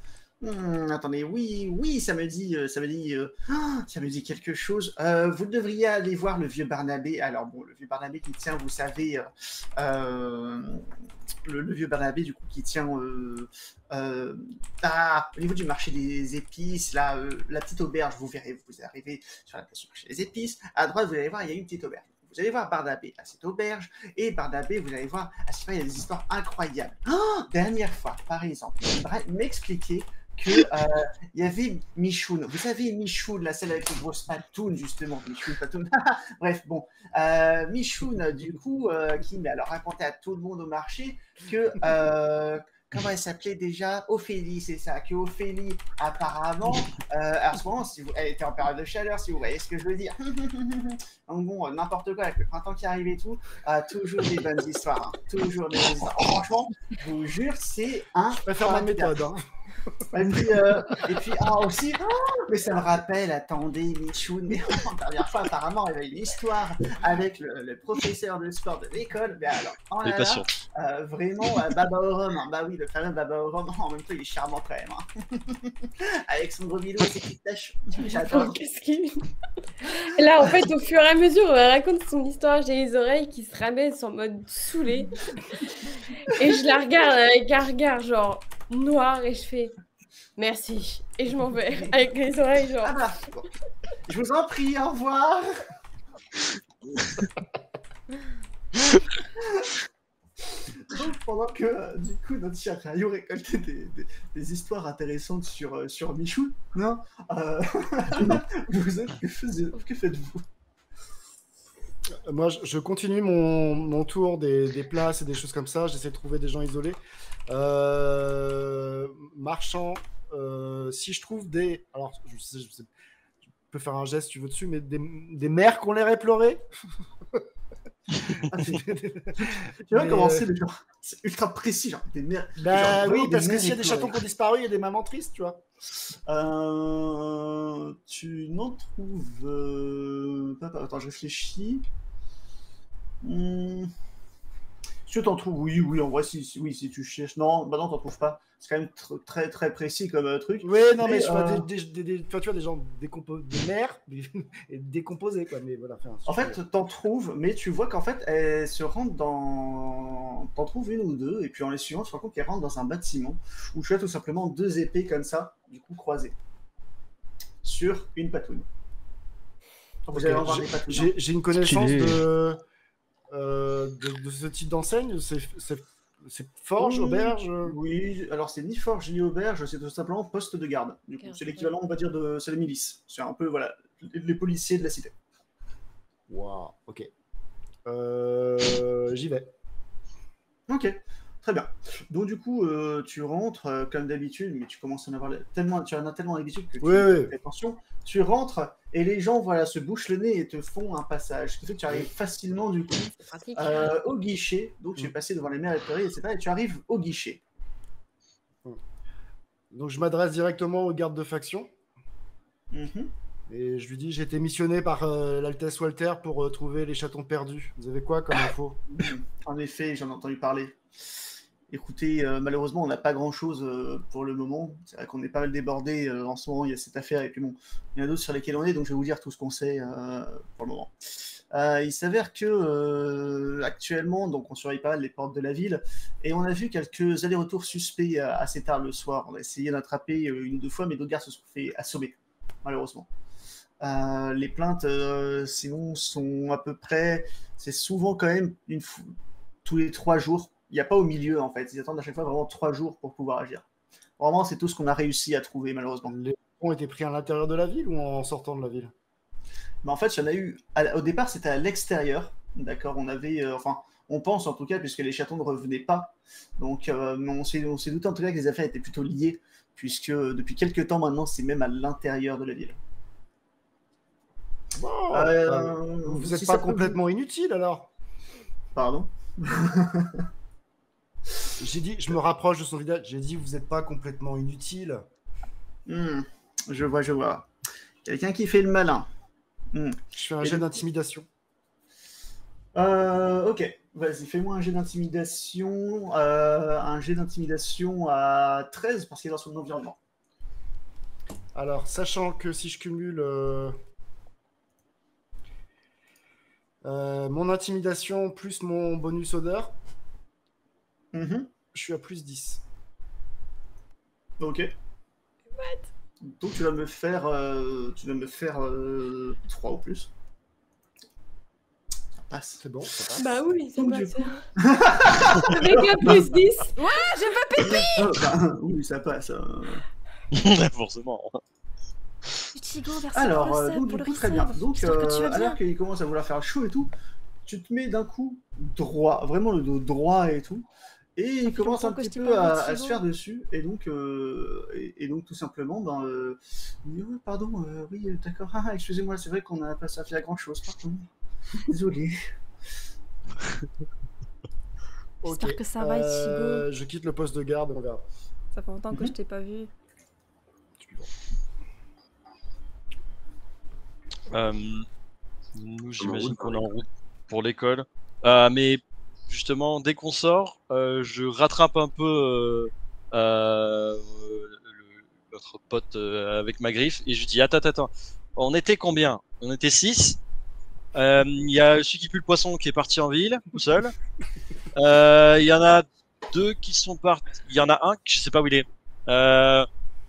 [SPEAKER 4] Hmm, attendez, oui, oui, ça me dit, euh, ça me dit, euh, ah, ça me dit quelque chose. Euh, vous devriez aller voir le vieux Barnabé. Alors bon, le vieux Barnabé qui tient, vous savez, euh, euh, le, le vieux Barnabé du coup qui tient euh, euh, ah, au niveau du marché des épices, là, euh, la petite auberge. Vous verrez, vous arrivez sur la place du marché des épices. À droite, vous allez voir, il y a une petite auberge. Vous allez voir Barnabé à cette auberge, et Barnabé, vous allez voir, à ce moment, il y a des histoires incroyables. Oh, dernière fois, par exemple, il m'expliquait qu'il euh, y avait Michoun. Vous savez, Michoun, la celle avec les grosses patounes, justement. Michoun, patounes. Bref, bon. Euh, Michoun, du coup, euh, qui mais alors racontait à tout le monde au marché que. Euh, comment elle s'appelait déjà? Ophélie, c'est ça. Que Ophélie, apparemment, euh, à ce moment, si vous, elle était en période de chaleur, si vous voyez ce que je veux dire. Donc bon, euh, n'importe quoi, avec le printemps qui arrive et tout, euh, toujours des bonnes histoires. Hein. Toujours des bonnes histoires. Franchement, je vous jure, c'est un.
[SPEAKER 5] Je préfère ma méthode. Hein.
[SPEAKER 4] Et puis, euh, et puis ah, aussi, oh, mais ça me rappelle, attendez, Michoun, mais la dernière fois, apparemment, il y avait une histoire avec le, le professeur de sport de l'école. Mais alors, oh là là, euh, vraiment, euh, Baba au rhum, hein. Bah oui, le fameux Baba au rhum, en même temps, il est charmant quand même. Hein. Avec son gros bidon et ses petites taches. J'adore.
[SPEAKER 3] Qu'est-ce qu'il. Là, en fait, au fur et à mesure, on raconte son histoire, j'ai les oreilles qui se rabaissent en mode saoulé. Et je la regarde avec un regard, genre. Noir et je fais merci et je m'en vais avec les oreilles genre
[SPEAKER 4] ah bah, bon. Je vous en prie, au revoir. Donc pendant que euh, du coup notre cher Rayo récoltait des, des, des histoires intéressantes sur, euh, sur Michou, non euh... vous êtes, que, faisez, que faites-vous?
[SPEAKER 5] Moi, je continue mon, mon tour des, des places et des choses comme ça. J'essaie de trouver des gens isolés. Euh, marchand, euh, si je trouve des... Alors, je, sais, je, sais, je peux faire un geste si tu veux dessus, mais des, des mères qu'on l'air éplorées.
[SPEAKER 4] Ah, tu vas commencer, mais genre, c'est ultra précis, genre des mères.
[SPEAKER 5] Bah
[SPEAKER 4] genre,
[SPEAKER 5] oui, parce que
[SPEAKER 4] s'il
[SPEAKER 5] y a des chatons qui ont disparu, il y a des mamans tristes, tu vois.
[SPEAKER 4] Euh, tu n'en trouves. Euh... Attends, je réfléchis. Hmm. Si tu t'en trouves, oui, oui, en vrai, si, si, oui, si tu cherches. Non, bah non, t'en trouves pas. C'est quand même tr très, très précis comme euh, truc.
[SPEAKER 5] Oui, non, mais, mais je vois
[SPEAKER 4] euh...
[SPEAKER 5] des, des, des, tu vois des gens décomposés, des mères et décomposés, quoi. Mais voilà. Enfin,
[SPEAKER 4] en fait, t'en trouves, mais tu vois qu'en fait, elles se rentrent dans. T'en trouves une ou deux, et puis en les suivant, tu te rends compte qu'elles rentrent dans un bâtiment où tu as tout simplement deux épées comme ça, du coup croisées, sur une patouille.
[SPEAKER 5] Vous allez avoir des patouilles. J'ai une connaissance de. Euh, de, de ce type d'enseigne, c'est forge,
[SPEAKER 4] oui,
[SPEAKER 5] auberge.
[SPEAKER 4] Oui, alors c'est ni forge ni auberge, c'est tout simplement poste de garde. C'est l'équivalent, on va dire, de c'est la milice. C'est un peu voilà les, les policiers de la cité.
[SPEAKER 5] Waouh, ok. Euh, J'y vais.
[SPEAKER 4] Ok, très bien. Donc du coup, euh, tu rentres euh, comme d'habitude, mais tu commences à en avoir tellement, tu en as tellement d'habitude que tu
[SPEAKER 5] oui, oui.
[SPEAKER 4] fais attention. Tu rentres et les gens voilà se bouchent le nez et te font un passage, ce qui fait que tu arrives facilement du coup euh, au guichet. Donc tu es passé devant les mères éplorées, et cetera. Et tu arrives au guichet.
[SPEAKER 5] Donc je m'adresse directement au garde de faction.
[SPEAKER 4] Mm-hmm.
[SPEAKER 5] Et je lui dis, j'ai été missionné par euh, l'Altesse Walter pour euh, trouver les chatons perdus. Vous avez quoi comme info?
[SPEAKER 4] En effet, j'en ai entendu parler. Écoutez, euh, malheureusement, on n'a pas grand-chose euh, pour le moment. C'est vrai qu'on est pas mal débordé euh, en ce moment. Il y a cette affaire et puis bon, il y en a d'autres sur lesquelles on est. Donc je vais vous dire tout ce qu'on sait euh, pour le moment. Euh, il s'avère que euh, actuellement, donc on surveille pas mal les portes de la ville et on a vu quelques allers-retours suspects euh, assez tard le soir. On a essayé d'attraper euh, une ou deux fois, mais d'autres gars se sont fait assommer, malheureusement. Euh, les plaintes, euh, sinon, sont à peu près, c'est souvent quand même une f... tous les trois jours. Il n'y a pas au milieu, en fait. Ils attendent à chaque fois vraiment trois jours pour pouvoir agir. Vraiment, c'est tout ce qu'on a réussi à trouver, malheureusement.
[SPEAKER 5] Les ont été pris à l'intérieur de la ville ou en sortant de la ville?
[SPEAKER 4] Mais en fait, il y en a eu... Au départ, c'était à l'extérieur. D'accord, on avait... Euh, enfin, on pense en tout cas, puisque les chatons ne revenaient pas. Donc, euh, on s'est douté en tout cas que les affaires étaient plutôt liées, puisque depuis quelques temps maintenant, c'est même à l'intérieur de la ville.
[SPEAKER 5] Bon, euh, vous n'êtes si pas complètement peut... inutile, alors?
[SPEAKER 4] Pardon?
[SPEAKER 5] J'ai dit, je me rapproche de son visage, j'ai dit, vous n'êtes pas complètement inutile.
[SPEAKER 4] Mmh, je vois, je vois. Quelqu'un qui fait le malin.
[SPEAKER 5] Mmh. Je fais un jet d'intimidation.
[SPEAKER 4] Euh, ok, vas-y, fais-moi un jet d'intimidation. Euh, un jet d'intimidation à treize parce qu'il est dans son environnement.
[SPEAKER 5] Alors, sachant que si je cumule euh, euh, mon intimidation plus mon bonus odeur,
[SPEAKER 4] Mhm.
[SPEAKER 5] je suis à plus dix.
[SPEAKER 4] Ok. Donc tu vas me faire, euh, tu vas me faire euh, trois ou plus. Ça passe.
[SPEAKER 5] C'est bon, ça passe.
[SPEAKER 3] Bah oui, ça
[SPEAKER 4] Donc,
[SPEAKER 3] passe.
[SPEAKER 4] du
[SPEAKER 3] Avec un plus dix.
[SPEAKER 4] Ah, bah, oui, ça passe. euh.
[SPEAKER 1] Forcément.
[SPEAKER 7] Ichigo, merci
[SPEAKER 4] Alors,
[SPEAKER 7] pour le
[SPEAKER 4] euh,
[SPEAKER 7] sub,
[SPEAKER 4] donc
[SPEAKER 7] pour
[SPEAKER 4] du
[SPEAKER 7] le
[SPEAKER 4] coup, très bien.
[SPEAKER 7] resub.
[SPEAKER 4] Donc,
[SPEAKER 7] J'espère que tu
[SPEAKER 4] euh,
[SPEAKER 7] vas
[SPEAKER 4] alors
[SPEAKER 7] bien.
[SPEAKER 4] qu'il commence à vouloir faire chaud et tout, tu te mets d'un coup droit, vraiment le dos droit et tout, et il
[SPEAKER 7] fait
[SPEAKER 4] commence un
[SPEAKER 7] longtemps que
[SPEAKER 4] petit
[SPEAKER 7] je t'ai
[SPEAKER 4] peu
[SPEAKER 7] pas vu,
[SPEAKER 4] à, à se
[SPEAKER 7] Thibaut.
[SPEAKER 4] faire dessus, et donc, euh, et, et donc tout simplement, ben, euh, il dit, ouais, pardon, euh, oui, euh, d'accord, ah, ah, excusez-moi, c'est vrai qu'on n'a pas servi à grand chose, pardon, désolé.
[SPEAKER 7] J'espère
[SPEAKER 5] Ok,
[SPEAKER 7] que ça va, Ichigo.
[SPEAKER 5] euh, Je quitte le poste de garde, on verra.
[SPEAKER 7] Ça fait longtemps que
[SPEAKER 4] Mhm.
[SPEAKER 7] je t'ai pas vu.
[SPEAKER 5] Suivant.
[SPEAKER 1] Euh, nous, j'imagine qu'on est en route pour l'école. Euh, mais justement, dès qu'on sort, euh, je rattrape un peu euh, euh, le- notre pote euh, avec ma griffe et je lui dis attends, attends, attends. On était combien? On était six. Euh, Il y a celui qui pue le poisson qui est parti en ville, tout seul. Euh, Il y en a deux qui sont partis. Il y en a un, je sais pas où il est. Euh...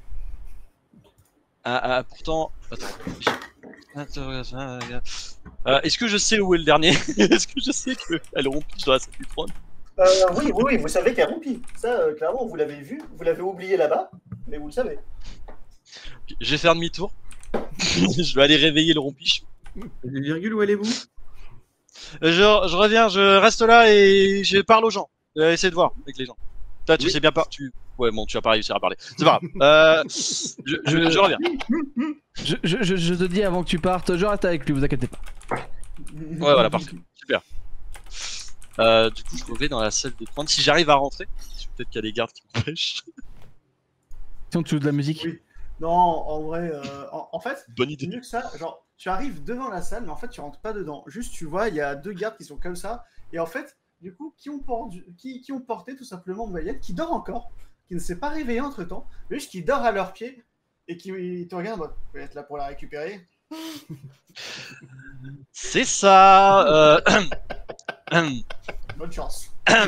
[SPEAKER 1] Ah, ah, pourtant. Attends. Attends, euh, Est-ce que je sais où est le dernier? Est-ce que je sais qu'elle rompt dans la salle du trône?
[SPEAKER 4] Euh, oui, oui, oui, vous savez qu'elle roupie. Ça, euh, clairement, vous l'avez vu, vous l'avez oublié là-bas, mais vous le savez.
[SPEAKER 1] Je vais faire demi-tour. Je vais aller réveiller le rompiche.
[SPEAKER 6] Les virgules, où allez-vous?
[SPEAKER 1] Euh, Je, je reviens, je reste là et je parle aux gens. Euh, essaie de voir avec les gens. Toi, tu
[SPEAKER 6] Oui.
[SPEAKER 1] sais bien pas. Tu... Ouais, bon, tu vas pas réussir à parler. C'est pas grave. Euh, je, je, je reviens.
[SPEAKER 2] Je, je, je, je te dis avant que tu partes, je reste avec lui, vous inquiétez pas.
[SPEAKER 1] Ouais, voilà, parfait. Super. Euh, du coup, je vais dans la salle de trône. Si j'arrive à rentrer, peut-être qu'il y a des gardes qui m'empêchent.
[SPEAKER 2] Si on te joue de la musique.
[SPEAKER 4] Oui. Non, en vrai, euh, en, en fait,
[SPEAKER 1] Bonne idée.
[SPEAKER 4] mieux que ça, genre, tu arrives devant la salle, mais en fait, tu rentres pas dedans. Juste, tu vois, il y a deux gardes qui sont comme ça, et en fait, du coup, qui ont, porté, qui, qui ont porté tout simplement Mayenne, qui dort encore, qui ne s'est pas réveillé entre temps, mais juste qui dort à leurs pieds, et qui te regarde, vous pouvez être là pour la récupérer.
[SPEAKER 1] C'est ça. Euh...
[SPEAKER 4] Bonne chance.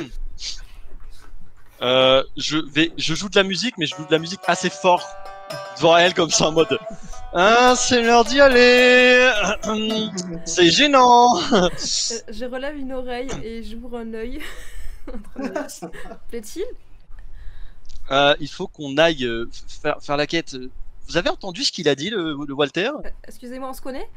[SPEAKER 1] Euh, je vais, je joue de la musique, mais je joue de la musique assez fort devant elle, comme ça en mode. Ah, c'est l'heure d'y aller. C'est gênant.
[SPEAKER 7] Euh, je relève une oreille et j'ouvre un œil. Plaît-il?
[SPEAKER 1] Euh, il faut qu'on aille euh, faire, faire la quête. Vous avez entendu ce qu'il a dit, le, le Walter?
[SPEAKER 7] Euh, Excusez-moi, on se connaît?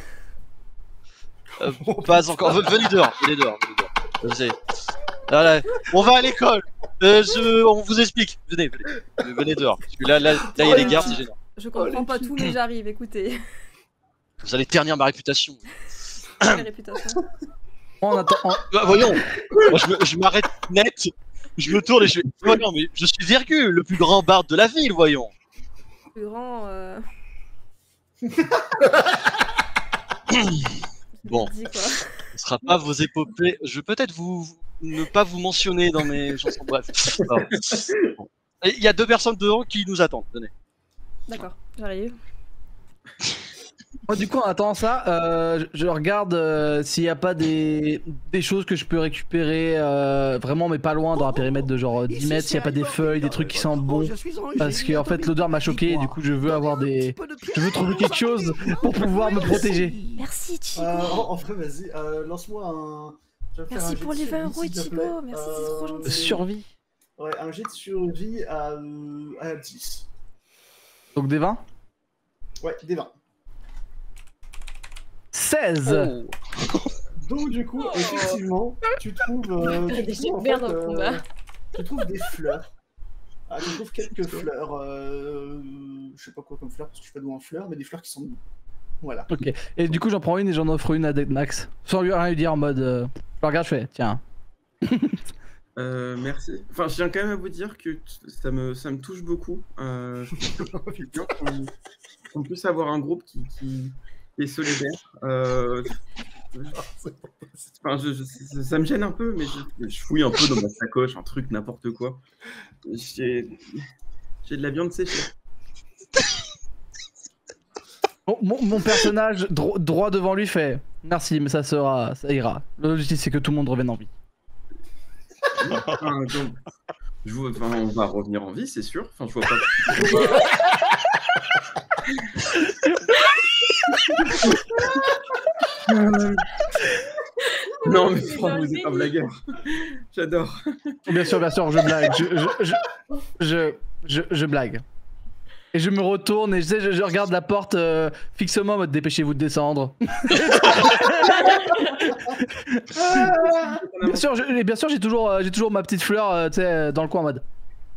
[SPEAKER 1] Euh, Pas encore. Venez dehors. Venez dehors. Venez dehors. Je sais. Voilà. On va à l'école. Euh, je... On vous explique. Venez, venez. Venez dehors. Parce que là, là, là, il y a les gardes, c'est gênant.
[SPEAKER 7] Je comprends
[SPEAKER 4] les
[SPEAKER 7] pas tout, mais j'arrive, écoutez.
[SPEAKER 1] Vous allez ternir ma réputation.
[SPEAKER 7] Quelle réputation.
[SPEAKER 2] On attend. on-
[SPEAKER 1] Bah, voyons. Moi, je me- je m'arrête net. Je me tourne et je fais. Voyons, mais je suis Virgule, le plus grand barde de la ville, voyons.
[SPEAKER 7] Plus grand. Euh...
[SPEAKER 1] Bon,
[SPEAKER 7] Dit, quoi.
[SPEAKER 1] ce sera pas vos épopées. Je vais peut-être vous ne pas vous mentionner dans mes chansons. Bref. Pardon. Bon. Et il y a deux personnes devant qui nous attendent. Venez.
[SPEAKER 7] D'accord, j'arrive.
[SPEAKER 2] Moi, du coup, en attendant ça, euh, je- je regarde euh, s'il n'y a pas des, des choses que je peux récupérer euh, vraiment, mais pas loin, dans un périmètre de genre dix mètres, s'il n'y a pas des feuilles, des trucs qui sentent bon. Parce que en fait, l'odeur m'a choqué et du coup, je veux avoir des. Je veux trouver quelque chose pour pouvoir me protéger.
[SPEAKER 7] Merci,
[SPEAKER 4] Euh,
[SPEAKER 7] Ichigo.
[SPEAKER 4] en, en vrai, vas-y, euh, lance-moi un. je vais faire
[SPEAKER 7] Merci
[SPEAKER 4] un jet
[SPEAKER 7] pour
[SPEAKER 4] de
[SPEAKER 7] les vingt
[SPEAKER 4] survie,
[SPEAKER 7] euros,
[SPEAKER 4] s'il te
[SPEAKER 7] Ichigo.
[SPEAKER 4] plaît.
[SPEAKER 7] Merci, c'est trop gentil.
[SPEAKER 2] Survie.
[SPEAKER 4] Ouais, un jet de survie à, euh, à dix.
[SPEAKER 2] Donc des vingt.
[SPEAKER 4] Ouais, des vingt.
[SPEAKER 2] seize.
[SPEAKER 4] Donc du coup, effectivement, tu trouves, euh, tu
[SPEAKER 3] Des
[SPEAKER 4] trouves, en
[SPEAKER 3] merde
[SPEAKER 4] fait,
[SPEAKER 3] dans le
[SPEAKER 4] euh,
[SPEAKER 3] combat.
[SPEAKER 4] tu trouves des fleurs. Ah, tu trouves quelques fleurs. Euh, je sais pas quoi comme fleurs parce que je suis pas doué en fleurs, mais des fleurs qui sont. Voilà.
[SPEAKER 2] Ok. Et du coup, j'en prends une et j'en offre une à Dead Max. Sans lui rien lui dire en mode. Euh... Je le regarde, je fais. Tiens.
[SPEAKER 6] Euh, merci. Enfin, je tiens quand même à vous dire que t- ça me, ça me touche beaucoup. Euh, je pense que c'est bien qu'on qu'on puisse avoir un groupe qui, qui est solidaire. Euh, enfin, je, je- ça ça me gêne un peu, mais je, je fouille un peu dans ma sacoche, un truc, n'importe quoi. J'ai j'ai de la viande séchée.
[SPEAKER 2] Mon, mon- mon personnage dro- droit devant lui fait merci, mais ça sera, ça ira. L'objectif c'est que tout le monde revienne en vie.
[SPEAKER 6] Enfin, donc, je vois- enfin, on va revenir en vie, c'est sûr. Enfin, je vois pas. Non, mais oh, vous êtes un blagueur. J'adore.
[SPEAKER 2] Bien sûr, bien sûr, je blague. Je, je, je, je, je, je blague. Et je me retourne et je, sais, je, je regarde la porte euh, fixement en mode dépêchez-vous de descendre. Bien sûr, je- et bien sûr, j'ai toujours, euh, j'ai toujours ma petite fleur euh, tu sais, euh, dans le coin en mode.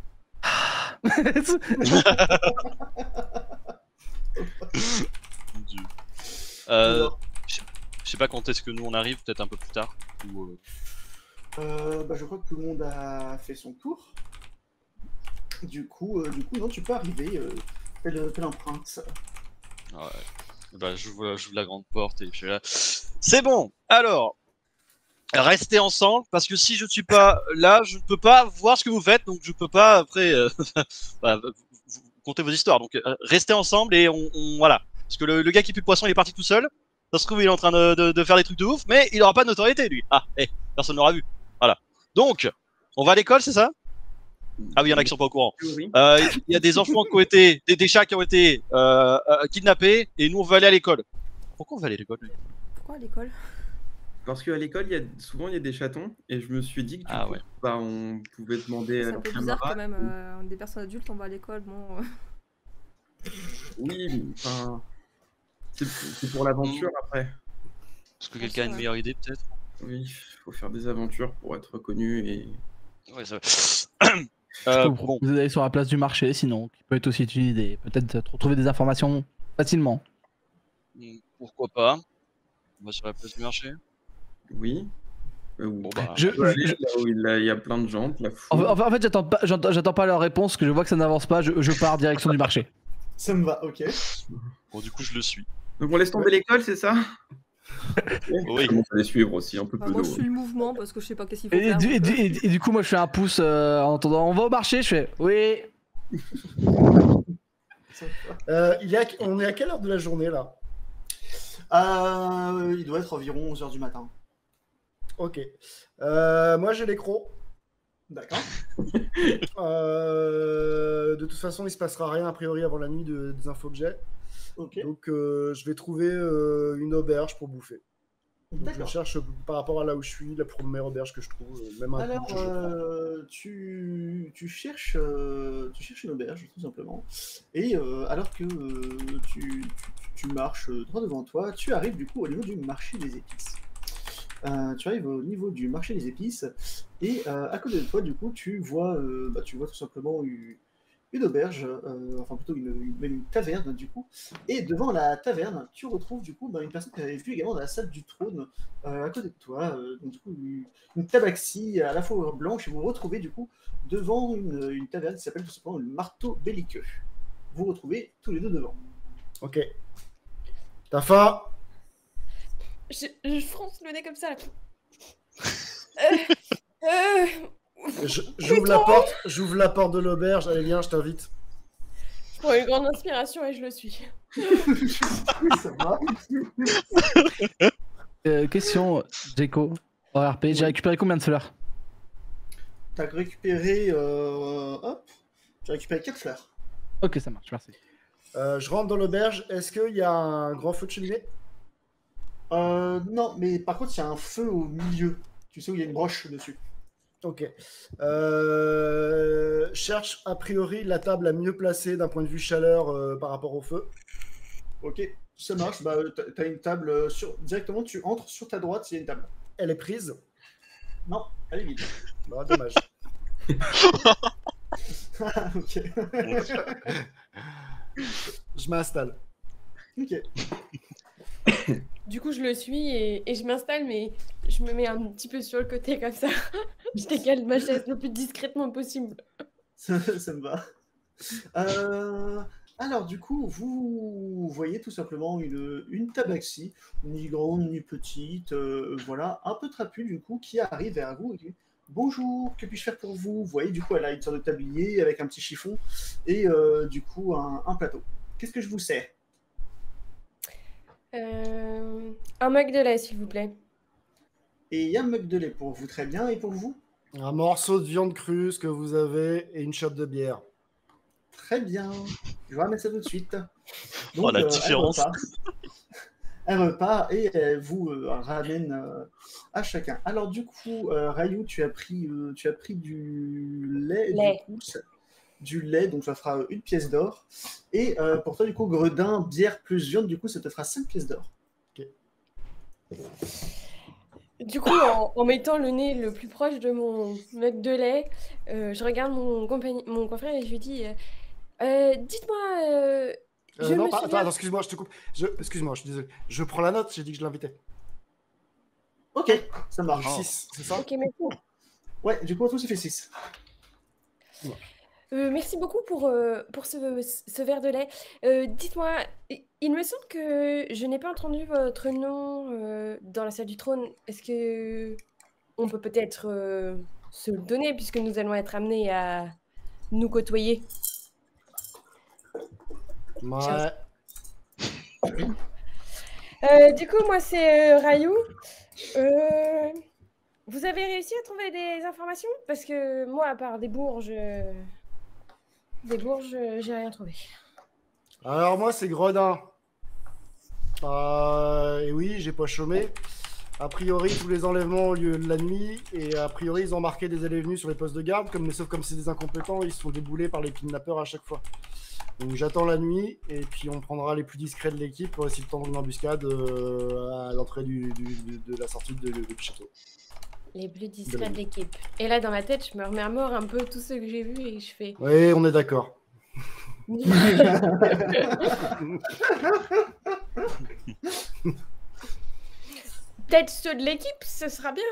[SPEAKER 1] Mon Dieu. Euh, je sais- je sais pas quand est-ce que nous on arrive, peut-être un peu plus tard. Ou, euh,
[SPEAKER 4] Euh, bah, je crois que tout le monde a fait son tour. Du coup, euh, du coup, non, tu peux arriver. Euh, fais le- fais l'empreinte.
[SPEAKER 1] ouais. Bah, j'ouvre, j'ouvre la grande porte et puis là. C'est bon. Alors, restez ensemble parce que si je suis pas là, je ne peux pas voir ce que vous faites, donc je peux pas après euh, bah, vous, vous compter vos histoires. Donc, euh, restez ensemble et on, on- voilà. Parce que le, le gars qui pue le poisson, il est parti tout seul. Ça se trouve, il est en train de, de, de faire des trucs de ouf, mais il aura pas de notoriété, lui. Ah, eh, personne l'aura vu. Voilà. Donc, on va à l'école, c'est ça? Ah oui, il y en a qui sont pas au courant.
[SPEAKER 6] Oui.
[SPEAKER 1] Euh, Il y a des enfants qui ont été, des, des chats qui ont été euh, euh, kidnappés, et nous on veut aller à l'école. Pourquoi on va aller à l'école? lui
[SPEAKER 7] Pourquoi à l'école?
[SPEAKER 6] Parce qu'à l'école, il y a souvent il y a des chatons, et je me suis dit que du
[SPEAKER 1] Ah
[SPEAKER 6] coup,
[SPEAKER 1] ouais.
[SPEAKER 6] bah, on pouvait demander
[SPEAKER 7] C'est
[SPEAKER 6] à
[SPEAKER 7] un
[SPEAKER 6] leurs
[SPEAKER 7] peu bizarre quand
[SPEAKER 6] camarades.
[SPEAKER 7] même. euh, des personnes adultes, on va à l'école, bon. euh.
[SPEAKER 6] Oui, mais, enfin, c'est c'est pour l'aventure après.
[SPEAKER 1] Est-ce que
[SPEAKER 7] Bien
[SPEAKER 1] quelqu'un a
[SPEAKER 7] sûr,
[SPEAKER 1] une
[SPEAKER 7] ouais.
[SPEAKER 1] meilleure idée peut-être?
[SPEAKER 6] Oui, il faut faire des aventures pour être reconnu et.
[SPEAKER 1] Ouais, ça...
[SPEAKER 2] Je
[SPEAKER 1] euh,
[SPEAKER 2] peux vous
[SPEAKER 1] bon,
[SPEAKER 2] proposer d'aller sur la place du marché, sinon, qui peut être aussi une idée. Peut-être euh, retrouver des informations facilement.
[SPEAKER 1] pourquoi pas. On va sur la place du marché.
[SPEAKER 6] Oui. Euh, ou-
[SPEAKER 1] Bon bah,
[SPEAKER 2] Je,
[SPEAKER 6] On peut aller
[SPEAKER 2] je-
[SPEAKER 6] là où il y a- il y a plein de gens, de la
[SPEAKER 2] en,
[SPEAKER 6] foule.
[SPEAKER 2] en fait- en fait, j'attends pas, j'entends- j'attends pas leur réponse, que je vois que ça n'avance pas. Je, je pars direction du marché.
[SPEAKER 4] Ça me va, ok.
[SPEAKER 1] bon, du coup je le suis.
[SPEAKER 6] Donc on laisse tomber l'école, c'est ça?
[SPEAKER 1] Oui.
[SPEAKER 6] Je commence à les suivre aussi, un peu
[SPEAKER 7] Bah,
[SPEAKER 6] peu
[SPEAKER 7] moi,
[SPEAKER 6] d'eau.
[SPEAKER 7] je suis le mouvement parce que je sais pas qu'est-ce qu'il faut
[SPEAKER 2] Et,
[SPEAKER 7] faire.
[SPEAKER 2] du, et
[SPEAKER 7] donc,
[SPEAKER 2] du-
[SPEAKER 7] euh,
[SPEAKER 2] et du- et du coup, moi, je fais un pouce euh, en entendant. On va au marché. Je fais oui.
[SPEAKER 5] Euh, il y a, on est à quelle heure de la journée là?
[SPEAKER 4] Euh, il doit être environ onze heures du matin.
[SPEAKER 5] Ok. Euh, moi j'ai les crocs.
[SPEAKER 4] D'accord.
[SPEAKER 5] Euh, de toute façon, il se passera rien a priori avant la nuit de- des infos que j'ai.
[SPEAKER 4] Ok.
[SPEAKER 5] Donc euh, je vais trouver euh, une auberge pour bouffer. Donc, je
[SPEAKER 4] D'accord.
[SPEAKER 5] cherche euh, par rapport à là où je suis, la première auberge que je trouve, euh, même un
[SPEAKER 4] Alors,
[SPEAKER 5] coup, je- je prends.
[SPEAKER 4] euh, tu, tu, cherches, euh, tu cherches une auberge, tout simplement. Et euh, alors que euh, tu, tu, tu marches droit devant toi, tu arrives du coup au niveau du marché des épices. Euh, tu arrives au niveau du marché des épices, et euh, à côté de toi, du coup, tu vois, euh, bah, tu vois tout simplement une, une auberge, euh, enfin plutôt une, une- même une taverne, du coup. Et devant la taverne, tu retrouves du coup bah, une personne que tu avais vue également dans la salle du trône, euh, à côté de toi. Euh, donc, du coup, une, une tabaxie à la fois blanche, et vous vous retrouvez du coup devant une, une taverne qui s'appelle tout simplement le Marteau Belliqueux. Vous vous retrouvez tous les deux devant.
[SPEAKER 5] Ok. T'as faim?
[SPEAKER 3] Je, je fronce le nez comme ça. Là. Euh, euh,
[SPEAKER 5] Je- J'ouvre la porte, j'ouvre la porte de l'auberge. Allez viens, je t'invite.
[SPEAKER 3] je prends une grande inspiration et je le suis.
[SPEAKER 4] Ça va.
[SPEAKER 2] Euh, question, Jeko. En R P, j'ai récupéré combien de fleurs?
[SPEAKER 4] T'as récupéré. Euh, hop. Tu as récupéré quatre fleurs.
[SPEAKER 2] Ok, ça marche, merci.
[SPEAKER 5] Euh, je rentre dans l'auberge. Est-ce qu'il y a un grand feu de cheminée?
[SPEAKER 4] Euh, non, mais par contre, il y a un feu au milieu. Tu sais où il y a une broche dessus.
[SPEAKER 5] Ok. Euh, cherche a priori la table la mieux placée d'un point de vue chaleur euh, par rapport au feu.
[SPEAKER 4] Ok, ça marche. Bah, t'as- t'as une table euh, sur... directement. Tu entres sur ta droite, il y a une table.
[SPEAKER 5] Elle est prise.
[SPEAKER 4] Non, elle est vide.
[SPEAKER 5] Bah, dommage.
[SPEAKER 4] Ok.
[SPEAKER 5] Je m'installe.
[SPEAKER 4] Ok.
[SPEAKER 3] Du coup, je le suis et, et je m'installe, mais je me mets un petit peu sur le côté comme ça. Je décale ma chaise le plus discrètement possible.
[SPEAKER 4] Ça, ça me va. Euh, alors, du coup, vous voyez tout simplement une, une tabaxie, ni grande ni petite, euh, voilà, un peu trapue, du coup, qui arrive vers vous et qui dit bonjour, que puis-je faire pour vous? Vous voyez, du coup, elle a une sorte de tablier avec un petit chiffon et euh, du coup, un, un plateau. Qu'est-ce que je vous sers?
[SPEAKER 3] Euh, Un mug de lait, s'il vous plaît.
[SPEAKER 4] Et il y a un mug de lait pour vous, très bien. Et pour vous?
[SPEAKER 5] Un morceau de viande crue, ce que vous avez, et une shot de bière.
[SPEAKER 4] Très bien. Je vais remettre ça tout de suite. Donc,
[SPEAKER 1] Oh, la
[SPEAKER 4] euh,
[SPEAKER 1] différence.
[SPEAKER 4] Elle repart, elle repart et elle vous euh, ramène euh, à chacun. Alors, du coup, euh, Rayou, tu as pris, euh, tu as pris du lait.
[SPEAKER 3] Lait.
[SPEAKER 4] Du coup, ça- du lait, donc ça fera une pièce d'or. Et euh, pour toi, du coup, Gredin, bière plus viande, du coup, ça te fera cinq pièces d'or.
[SPEAKER 3] Du coup, en, en mettant le nez le plus proche de mon mug de lait, euh, je regarde mon, compagnie, mon confrère et je lui dis euh, Euh, dites-moi, euh,
[SPEAKER 5] Euh,
[SPEAKER 3] je
[SPEAKER 5] non,
[SPEAKER 3] me
[SPEAKER 5] pas-
[SPEAKER 3] souviens...
[SPEAKER 5] attends, attends, excuse-moi, je te coupe. Je... Excuse-moi, je suis désolé. Je prends la note, j'ai dit que je l'invitais.
[SPEAKER 4] Ok, ça marche.
[SPEAKER 1] Oh.
[SPEAKER 5] six, c'est ça?
[SPEAKER 3] Ok, merci.
[SPEAKER 4] Ouais, du coup, en tout, ça fait six.
[SPEAKER 3] Euh, merci beaucoup pour, euh, pour ce, ce verre de lait. Euh, dites-moi, il, il me semble que je n'ai pas entendu votre nom euh, dans la salle du trône. Est-ce que on peut peut-être euh, se le donner puisque nous allons être amenés à nous côtoyer?
[SPEAKER 5] Ouais.
[SPEAKER 3] Euh, du coup, moi, c'est euh, Rayou. Euh, vous avez réussi à trouver des informations? Parce que moi, à part des bourges, euh, des bourges, euh, j'ai rien trouvé.
[SPEAKER 5] Alors moi, c'est Gredin. Euh, et oui, j'ai pas chômé. A priori, tous les enlèvements ont lieu la nuit. Et a priori, ils ont marqué des allées et venues sur les postes de garde. Comme, mais sauf comme c'est des incompétents, ils se font déboulés par les kidnappeurs à chaque fois. Donc j'attends la nuit. Et puis on prendra les plus discrets de l'équipe pour essayer de tendre une embuscade euh, à l'entrée du, du- du- de la sortie de- du château.
[SPEAKER 3] Les plus discrets de l'équipe. Et là, dans ma tête, je me remémore un peu tout ce que j'ai vu et je fais...
[SPEAKER 5] Oui, on est d'accord.
[SPEAKER 3] Peut-être ceux de l'équipe, ce sera bien.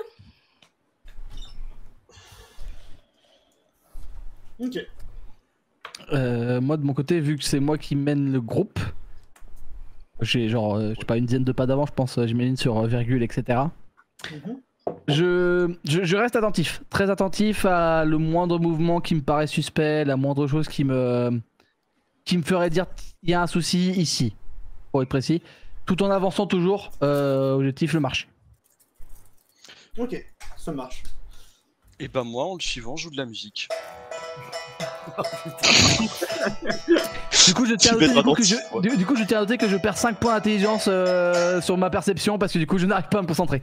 [SPEAKER 4] Ok.
[SPEAKER 2] Euh, moi de mon côté, vu que c'est moi qui mène le groupe, j'ai genre, euh, je sais pas, une dizaine de pas d'avance, je pense, euh, j'imagine, sur euh, virgule, et cetera.
[SPEAKER 4] Mhm.
[SPEAKER 2] Je, je, je reste attentif, très attentif à le moindre mouvement qui me paraît suspect, la moindre chose qui me, qui me ferait dire il y a un souci ici, pour être précis, tout en avançant toujours, euh, objectif le marché.
[SPEAKER 4] Ok, ça marche.
[SPEAKER 1] Et ben moi, en le suivant, je joue de la musique.
[SPEAKER 2] Du coup, je tiens à
[SPEAKER 1] Tu
[SPEAKER 2] noter,
[SPEAKER 1] mettras
[SPEAKER 2] du coup,
[SPEAKER 1] dans
[SPEAKER 2] que je,
[SPEAKER 1] six fois.
[SPEAKER 2] du, du coup, je tiens à noter que je perds cinq points d'intelligence euh, sur ma perception parce que du coup, je n'arrive pas à me concentrer.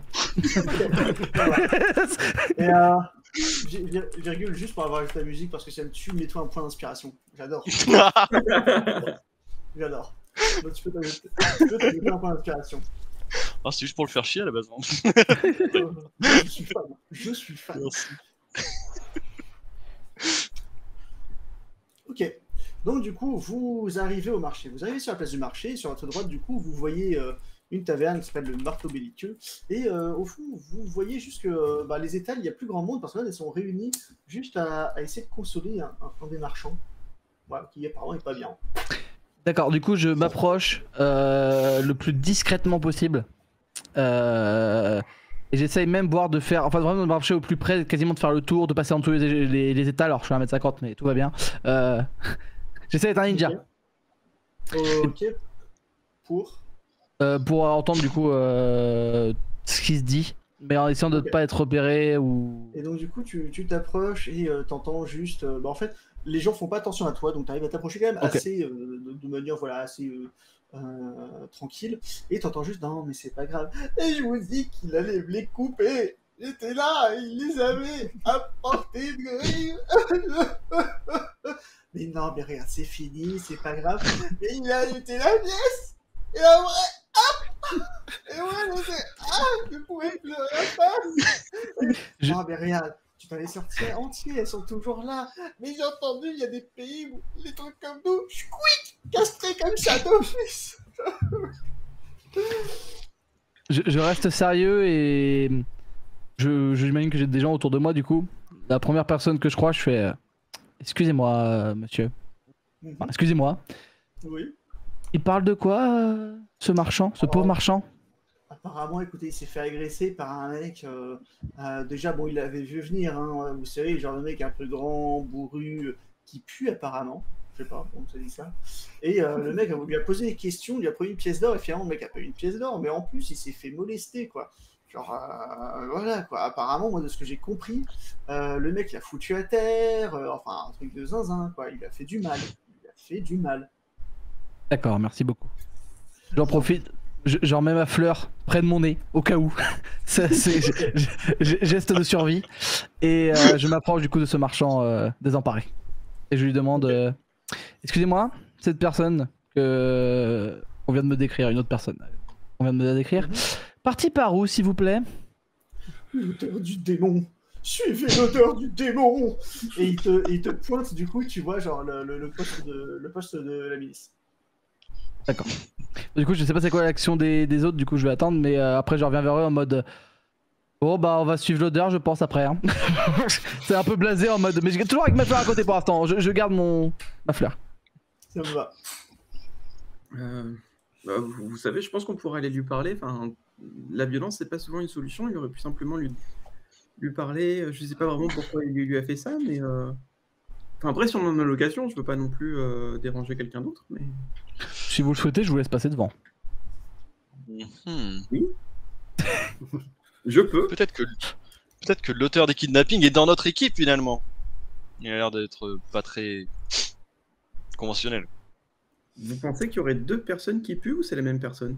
[SPEAKER 4] Et euh, vi- vi- virgule, juste pour avoir ajouté la musique, parce que si elle me tue, mets-toi un point d'inspiration. J'adore. J'adore. Donc tu peux t'ajouter tu peux t'ajouter un point d'inspiration.
[SPEAKER 1] Ah, c'est juste pour le faire chier à la base. hein.
[SPEAKER 4] Euh, Je suis fan. Je suis fan.
[SPEAKER 1] Merci.
[SPEAKER 4] Ok. Donc du coup, vous arrivez au marché. Vous arrivez sur la place du marché. Et sur votre droite, du coup, vous voyez euh, une taverne qui s'appelle le Marteau Belliqueux. Et euh, au fond, vous voyez juste que euh, bah, les étals, il n'y a plus grand monde parce que là, elles sont réunies juste à, à essayer de consoler un, un- un des marchands. Voilà, qui apparemment n'est pas bien.
[SPEAKER 2] D'accord, du coup, je m'approche euh, le plus discrètement possible. Euh, et j'essaye même voir de faire, enfin vraiment de marcher au plus près, quasiment de faire le tour, de passer entre tous les, les, les étals. Alors je suis à un mètre cinquante, mais tout va bien. Euh, j'essaie d'être un ninja.
[SPEAKER 4] Ok. Pour.
[SPEAKER 2] Euh, pour entendre du coup euh, ce qui se dit, mais en essayant de ne
[SPEAKER 4] Ok.
[SPEAKER 2] pas être repéré ou.
[SPEAKER 4] Et donc du coup, tu tu t'approches et euh, t'entends juste... euh, bah, en fait, les gens font pas attention à toi, donc tu arrives à t'approcher quand même
[SPEAKER 2] Ok.
[SPEAKER 4] assez, euh, de, de manière voilà, assez euh, euh, tranquille. Et t'entends juste, non mais c'est pas grave. Et je vous dis qu'il allait me les couper. J'étais là, il les avait à portée de grille. Mais non, mais regarde, c'est fini, c'est pas grave. Mais il a jeté la pièce. Et après, hop. Et moi, je sais, ah, je pouvais pleurer la face.
[SPEAKER 2] Je-
[SPEAKER 4] Non, mais regarde, tu t'en es sorti entier, elles sont toujours là. Mais j'ai entendu, il y a des pays où les trucs comme nous, chouic, castrés comme ça d'office.
[SPEAKER 2] Je, je reste sérieux et je j'imagine que j'ai des gens autour de moi du coup. La première personne que je crois, je fais euh, excusez-moi, euh, monsieur.
[SPEAKER 4] Mhm.
[SPEAKER 2] Enfin, excusez-moi.
[SPEAKER 4] Oui.
[SPEAKER 2] Il parle de quoi, euh, ce marchand, ce pauvre
[SPEAKER 4] Oh.
[SPEAKER 2] marchand?
[SPEAKER 4] Apparemment, écoutez, il s'est fait agresser par un mec. euh, euh, déjà, bon, il l'avait vu venir, hein, vous savez, genre le mec un peu grand, bourru, euh, qui pue apparemment. Je sais pas, bon, ça dit ça. Et euh, le mec lui a posé des questions, il lui a pris une pièce d'or, et finalement, le mec a pas eu une pièce d'or, mais en plus, il s'est fait molester, quoi. Genre, euh, voilà, quoi. Apparemment, moi, de ce que j'ai compris, euh, le mec l'a foutu à terre, euh, enfin, un truc de zinzin, quoi. Il a fait du mal. Il a fait du mal.
[SPEAKER 2] D'accord, merci beaucoup. J'en profite, je, je remets ma fleur près de mon nez, au cas où. Ça, c'est geste de survie. Et euh, je m'approche du coup de ce marchand euh, désemparé. Et je lui demande, euh, excusez-moi, cette personne que on vient de me décrire, une autre personne, on vient de me la décrire, parti par où, s'il vous plaît?
[SPEAKER 4] L'odeur du démon. Suivez l'odeur du démon. Et il te, il te pointe, du coup, tu vois, genre, le, le, le, poste, de, le poste de la milice.
[SPEAKER 2] D'accord. Du coup, je sais pas c'est quoi l'action des, des autres, du coup, je vais attendre, mais euh, après, je reviens vers eux en mode... Bon, bah, on va suivre l'odeur, je pense, après. Hein. C'est un peu blasé en mode... Mais je toujours avec ma fleur à côté pour l'instant, je, je garde mon... ma fleur.
[SPEAKER 4] Ça me va.
[SPEAKER 6] Euh, bah, vous, vous savez, je pense qu'on pourrait aller lui parler. Enfin, la violence, c'est pas souvent une solution. Il aurait pu simplement lui, lui parler. Je sais pas vraiment pourquoi il lui a fait ça, mais... Euh... Enfin, après, si on en a l'occasion, je veux pas non plus euh, déranger quelqu'un d'autre, mais...
[SPEAKER 2] Si vous le souhaitez, je vous laisse passer devant.
[SPEAKER 1] Hmm.
[SPEAKER 6] Oui. Je peux.
[SPEAKER 1] Peut-être que, peut-être que l'auteur des kidnappings est dans notre équipe finalement. Il a l'air d'être pas très conventionnel.
[SPEAKER 6] Vous pensez qu'il y aurait deux personnes qui puent ou c'est la même personne?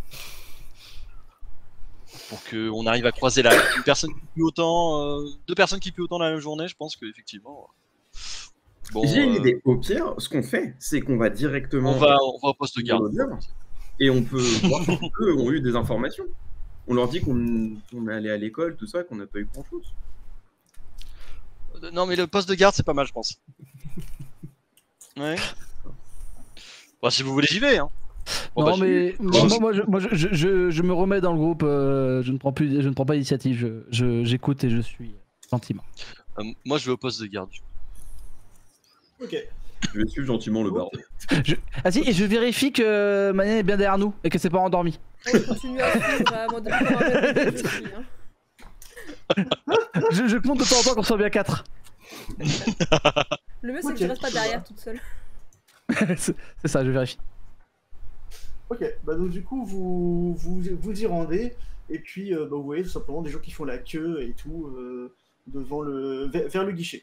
[SPEAKER 1] Pour qu'on arrive à croiser la une personne qui pue autant, euh, deux personnes qui puent autant la même journée, je pense qu'effectivement. Bon,
[SPEAKER 6] J'ai une
[SPEAKER 1] euh,
[SPEAKER 6] idée. Au pire, ce qu'on fait, c'est qu'on va directement.
[SPEAKER 1] on va, on va au poste de garde.
[SPEAKER 6] Et on peut voir si eux ont eu des informations. On leur dit qu'on on est allé à l'école, tout ça, qu'on n'a pas eu grand chose.
[SPEAKER 1] Non mais le poste de garde c'est pas mal je pense. Ouais. Bon, si vous voulez j'y vais hein. Bon,
[SPEAKER 2] non
[SPEAKER 1] bah,
[SPEAKER 2] mais
[SPEAKER 1] je...
[SPEAKER 2] moi, moi, moi, je, moi je, je, je, je me remets dans le groupe, euh, je ne prends plus, je ne prends pas l'initiative, je, j'écoute et je suis gentiment.
[SPEAKER 1] Euh, moi je vais au poste de garde.
[SPEAKER 4] Ok.
[SPEAKER 6] Je vais suivre gentiment le barde.
[SPEAKER 2] Je... Ah si, et je vérifie que Manian est bien derrière nous et que c'est pas endormi.
[SPEAKER 7] On continue à suivre vraiment depuis trois minutes, je suis, hein.
[SPEAKER 2] je, je compte de temps en temps qu'on soit bien quatre.
[SPEAKER 7] Le mieux c'est
[SPEAKER 4] Ok,
[SPEAKER 7] que tu restes pas
[SPEAKER 4] ça
[SPEAKER 7] derrière
[SPEAKER 4] va.
[SPEAKER 7] toute seule.
[SPEAKER 2] C'est ça, je vérifie.
[SPEAKER 4] Ok, bah donc du coup, vous vous, vous y rendez, et puis euh, bah, vous voyez tout simplement des gens qui font la queue et tout, euh, devant le, vers, vers le guichet.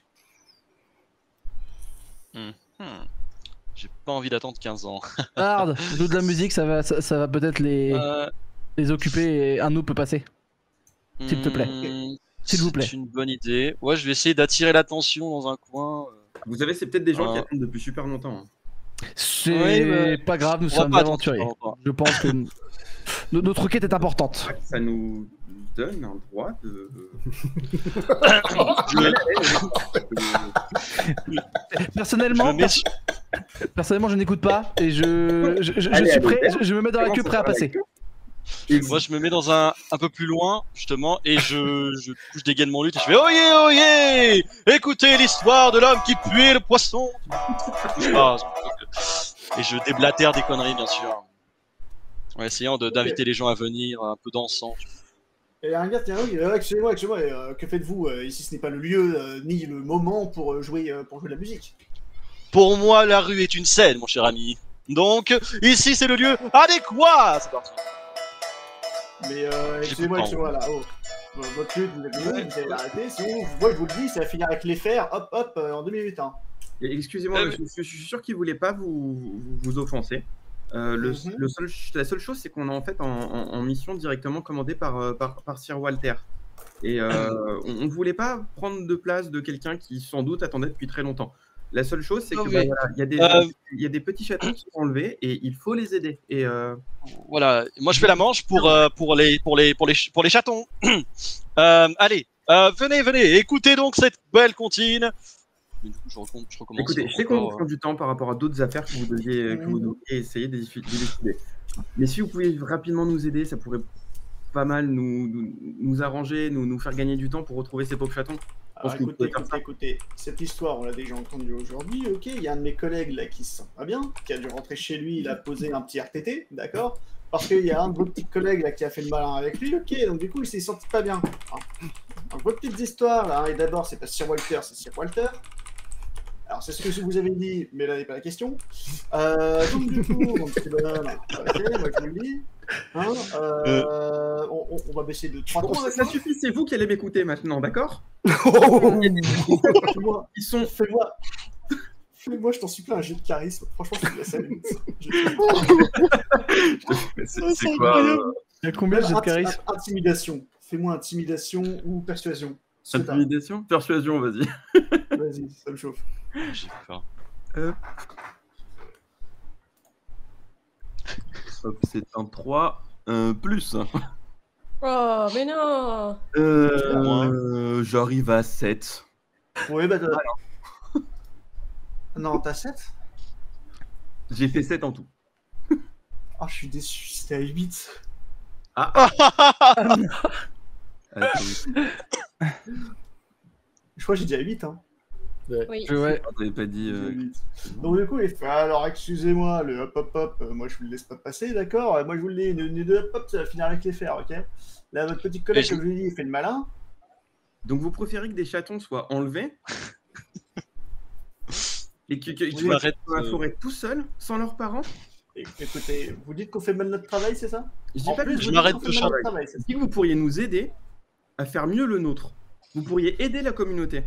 [SPEAKER 1] Hmm. Hmm. J'ai pas envie d'attendre quinze ans.
[SPEAKER 2] Hard, joue de la musique, ça va, ça, ça va peut-être les,
[SPEAKER 1] Euh,
[SPEAKER 2] les occuper et un de nous peut passer. S'il te plaît.
[SPEAKER 1] hmm,
[SPEAKER 2] S'il vous plaît.
[SPEAKER 1] C'est une bonne idée. Ouais, je vais essayer d'attirer l'attention dans un coin.
[SPEAKER 6] Vous savez, c'est peut-être des gens
[SPEAKER 1] Ah.
[SPEAKER 6] qui attendent depuis super longtemps. hein.
[SPEAKER 2] C'est
[SPEAKER 1] Oui, mais
[SPEAKER 2] pas grave, nous
[SPEAKER 1] on va
[SPEAKER 2] sommes
[SPEAKER 1] pas attendre
[SPEAKER 2] aventuriers.
[SPEAKER 1] super longtemps.
[SPEAKER 2] Je pense que n- notre quête est importante.
[SPEAKER 6] Ça nous donne un droit de.
[SPEAKER 2] Personnellement,
[SPEAKER 1] Je me mets sur-
[SPEAKER 2] personnellement, je n'écoute pas et je, je, je- je
[SPEAKER 6] Allez,
[SPEAKER 2] suis
[SPEAKER 6] allez,
[SPEAKER 2] prêt.
[SPEAKER 6] allez.
[SPEAKER 2] Je, je me mets dans la queue, prêt à passer.
[SPEAKER 6] Et
[SPEAKER 1] Moi, je me mets dans un un peu plus loin, justement, et je, je, je dégaine mon lutte et je fais oyez, oyez, écoutez l'histoire de l'homme qui puait le poisson. Ah, et je déblatère des conneries, bien sûr. En essayant de- d'inviter les gens à venir, un peu dansant.
[SPEAKER 4] Et un gars tient, oui, euh, excusez-moi, excusez-moi, euh, que faites-vous euh, ici? Ce n'est pas le lieu euh, ni le moment pour euh, jouer euh, pour jouer de la musique.
[SPEAKER 1] Pour moi, la rue est une scène, mon cher ami. Donc, ici, c'est le lieu adéquat. C'est parti.
[SPEAKER 4] Mais euh, excusez-moi,
[SPEAKER 1] pas,
[SPEAKER 4] excusez-moi là. Oh. Euh, Votre lutte, vous êtes vous allez l'arrêter. Sinon, moi je vous le dis, ça va finir avec les fers, hop hop, euh, en deux minutes. Hein.
[SPEAKER 6] Et Excusez-moi,
[SPEAKER 1] Euh,
[SPEAKER 6] monsieur, je suis sûr qu'il voulait pas vous, vous, vous offenser. Euh, le,
[SPEAKER 4] Mhm.
[SPEAKER 6] le seul, la seule chose, c'est qu'on est en fait en, en- en mission directement commandée par, euh, par, par Sir Walter. Et euh, on ne voulait pas prendre de place de quelqu'un qui sans doute attendait depuis très longtemps. La seule chose, c'est
[SPEAKER 1] Non,
[SPEAKER 6] que
[SPEAKER 1] mais,
[SPEAKER 6] bah, voilà, il y, a des-
[SPEAKER 1] euh,
[SPEAKER 6] il y a des petits chatons qui sont enlevés et il faut les aider. Et euh,
[SPEAKER 1] Voilà, moi je fais la manche pour, euh, pour, les, pour, les, pour, les, ch- pour les chatons. Euh, allez, euh, venez, venez, écoutez donc cette belle comptine. Mais du coup, je, recomm- je recommence.
[SPEAKER 6] écoutez, je sais
[SPEAKER 1] encore,
[SPEAKER 6] qu'on vous prend du temps par rapport à d'autres affaires que vous deviez, que vous
[SPEAKER 4] Mhm.
[SPEAKER 6] deviez essayer de décider. Mais si vous pouvez rapidement nous aider, ça pourrait pas mal nous, nous, nous arranger, nous, nous faire gagner du temps pour retrouver ces pauvres chatons.
[SPEAKER 4] Alors
[SPEAKER 6] pense que vous
[SPEAKER 4] écoutez,
[SPEAKER 6] pouvez faire
[SPEAKER 4] écoutez, écoutez, cette histoire, on l'a déjà entendue aujourd'hui, ok, il y a un de mes collègues là qui se sent pas bien, qui a dû rentrer chez lui, il a posé un petit R T T, d'accord? Parce qu'il y a un de vos petits collègues là qui a fait le malin avec lui, ok, donc du coup il s'est senti pas bien. Hein. Donc vos petites histoires là, hein, et d'abord c'est pas Sir Walter, c'est Sir Walter. Alors, c'est ce que vous avez dit, mais là n'est pas la question. Euh, donc, du coup, mon petit bonhomme, ok, moi je vous le dis. Hein, euh, on, on- on va baisser de trois
[SPEAKER 6] Bon, ça, ça suffit, c'est vous qui allez m'écouter maintenant, d'accord?
[SPEAKER 4] Fais-moi,
[SPEAKER 6] Ils sont.
[SPEAKER 4] fais-moi, fais-moi, je t'en supplie, un jet de charisme. Franchement, je te laisse aller.
[SPEAKER 6] C'est c'est quoi euh,
[SPEAKER 2] Il y a combien de jets de
[SPEAKER 4] Inti-
[SPEAKER 2] charisme?
[SPEAKER 4] Intimidation. Fais-moi intimidation ou persuasion. Ce que t'as.
[SPEAKER 6] Intimidation? Persuasion, vas-y.
[SPEAKER 4] Vas-y, ça me chauffe.
[SPEAKER 1] J'ai peur.
[SPEAKER 6] Hop, c'est un trois euh, plus.
[SPEAKER 3] Oh, mais non.
[SPEAKER 6] Euh, J'arrive à sept.
[SPEAKER 4] Oui, bah. t'as- Non, t'as sept?
[SPEAKER 6] J'ai fait sept en tout.
[SPEAKER 4] Oh, je suis déçu, c'était à huit.
[SPEAKER 6] Attends.
[SPEAKER 4] Je crois que j'ai dit à huit, hein.
[SPEAKER 3] Oui.
[SPEAKER 2] Je- ouais.
[SPEAKER 6] Ah, t'avais pas dit.
[SPEAKER 4] J'ai
[SPEAKER 6] euh,
[SPEAKER 4] huit. Donc, du coup, il fait alors, excusez-moi, le hop hop hop, euh, moi je vous le laisse pas passer, d'accord? Euh, Moi je vous le dis, les deux hop hop, ça va finir avec les fers, ok? Là, votre petit collègue,
[SPEAKER 1] Mais
[SPEAKER 4] comme je lui dis, il fait le malin.
[SPEAKER 6] Donc vous préférez que des chatons soient enlevés et que- qu'ils
[SPEAKER 4] Oui,
[SPEAKER 6] soient
[SPEAKER 1] arrête,
[SPEAKER 6] dans la
[SPEAKER 1] euh,
[SPEAKER 6] forêt tout seuls, sans leurs parents?
[SPEAKER 4] Et, écoutez, vous dites qu'on fait mal notre travail, c'est ça?
[SPEAKER 6] Je dis
[SPEAKER 4] En
[SPEAKER 6] pas
[SPEAKER 4] plus,
[SPEAKER 6] que
[SPEAKER 4] vous
[SPEAKER 6] je
[SPEAKER 4] dites
[SPEAKER 1] m'arrête
[SPEAKER 4] qu'on
[SPEAKER 1] de
[SPEAKER 4] fait mal
[SPEAKER 1] charger.
[SPEAKER 4] notre travail, c'est
[SPEAKER 6] Je
[SPEAKER 4] ça?
[SPEAKER 6] dis que vous pourriez nous aider à faire mieux le nôtre. Vous pourriez aider la communauté.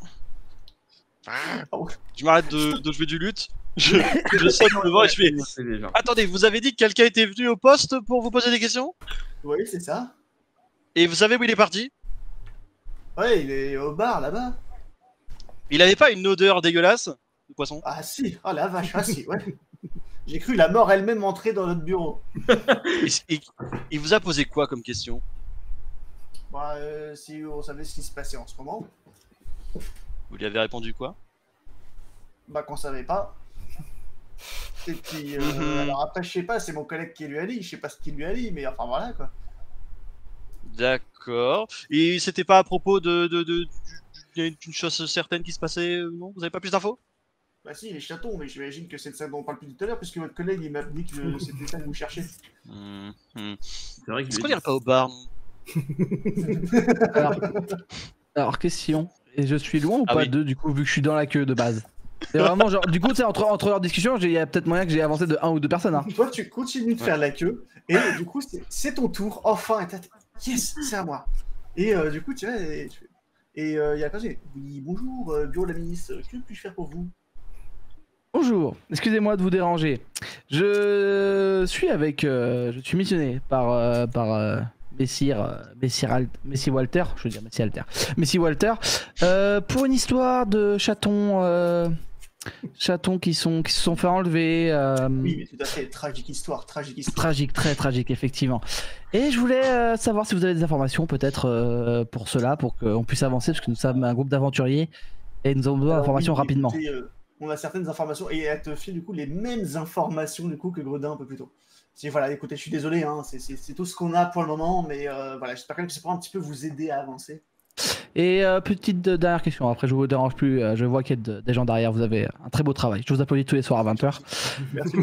[SPEAKER 1] Je m'arrête de, de jouer du luth. Je, je saute devant et je fais.
[SPEAKER 6] C'est déjà.
[SPEAKER 1] Attendez, vous avez dit que quelqu'un était venu au poste pour vous poser des questions?
[SPEAKER 4] Oui, c'est ça.
[SPEAKER 1] Et vous savez où il est parti?
[SPEAKER 4] Ouais, il est au bar là-bas.
[SPEAKER 1] Il avait pas une odeur dégueulasse de poisson?
[SPEAKER 4] Ah si, oh la vache, ah si, ouais. J'ai cru la mort elle-même entrer dans notre bureau.
[SPEAKER 1] Et, et- il vous a posé quoi comme question?
[SPEAKER 4] Bah, euh, si on savait ce qui se passait en ce moment,
[SPEAKER 1] Vous lui avez répondu quoi?
[SPEAKER 4] bah qu'on savait pas. Et puis, euh,
[SPEAKER 1] Mhm.
[SPEAKER 4] alors après, je sais pas, c'est mon collègue qui lui a dit, je sais pas ce qu'il lui a dit, mais enfin voilà quoi.
[SPEAKER 1] D'accord. Et c'était pas à propos de, de, de, du- d'une chose certaine qui se passait, euh, non? Vous avez pas plus d'infos?
[SPEAKER 4] Bah si, les chatons, mais j'imagine que c'est de ça dont on parle depuis tout à l'heure, puisque votre collègue il m'a dit que c'était ça que vous cherchez.
[SPEAKER 1] Hmm, hmm.
[SPEAKER 6] C'est vrai que
[SPEAKER 1] Est-ce
[SPEAKER 6] je
[SPEAKER 1] qu'on
[SPEAKER 6] lui ai
[SPEAKER 1] irait pas au bar, non?
[SPEAKER 2] Alors, alors, question. Et je suis loin ou
[SPEAKER 1] Ah
[SPEAKER 2] pas
[SPEAKER 1] oui.
[SPEAKER 2] d'eux, du coup, vu que je suis dans la queue de base? C'est vraiment genre, du coup, tu sais, entre, entre leurs discussions, j'ai- il y a peut-être moyen que j'ai avancé de un ou deux personnes. Hein.
[SPEAKER 4] Toi, tu continues de faire la queue, et du coup, c'est- c'est ton tour, enfin, et t'as- yes, c'est à moi. Et euh, du coup, tu vois, et tu- et, euh, il y a personne qui dit, oui, bonjour, euh, bureau de la ministre, que puis-je faire pour vous?
[SPEAKER 2] Bonjour, excusez-moi de vous déranger. Je suis avec, euh, je suis missionné par euh, par euh, Messire, euh, Messire, Al- Messire Walter, je veux dire Messire Alter, Messire Walter, euh, pour une histoire de chatons, euh, chatons qui sont qui se sont fait enlever. euh,
[SPEAKER 4] Oui, mais tout à fait, tragique histoire, tragique histoire.
[SPEAKER 2] Tragique, très tragique, effectivement. Et je voulais euh, savoir si vous avez des informations, peut-être euh, pour cela, pour qu'on puisse avancer, parce que nous sommes un groupe d'aventuriers et nous avons besoin
[SPEAKER 4] Alors,
[SPEAKER 2] d'informations
[SPEAKER 4] oui,
[SPEAKER 2] rapidement.
[SPEAKER 4] écoutez, euh, on a certaines informations, et elle te file du coup les mêmes informations du coup que Gredin un peu plus tôt. Si, voilà, écoutez, je suis désolé, hein, c'est- c'est c'est tout ce qu'on a pour le moment, mais euh, voilà, j'espère quand même que ça pourra un petit peu vous aider à avancer.
[SPEAKER 2] Et euh, petite euh, dernière question, après je vous dérange plus, euh, je vois qu'il y a de- des gens derrière, vous avez un très beau travail. Je vous applaudis tous les soirs à vingt heures.
[SPEAKER 4] Merci.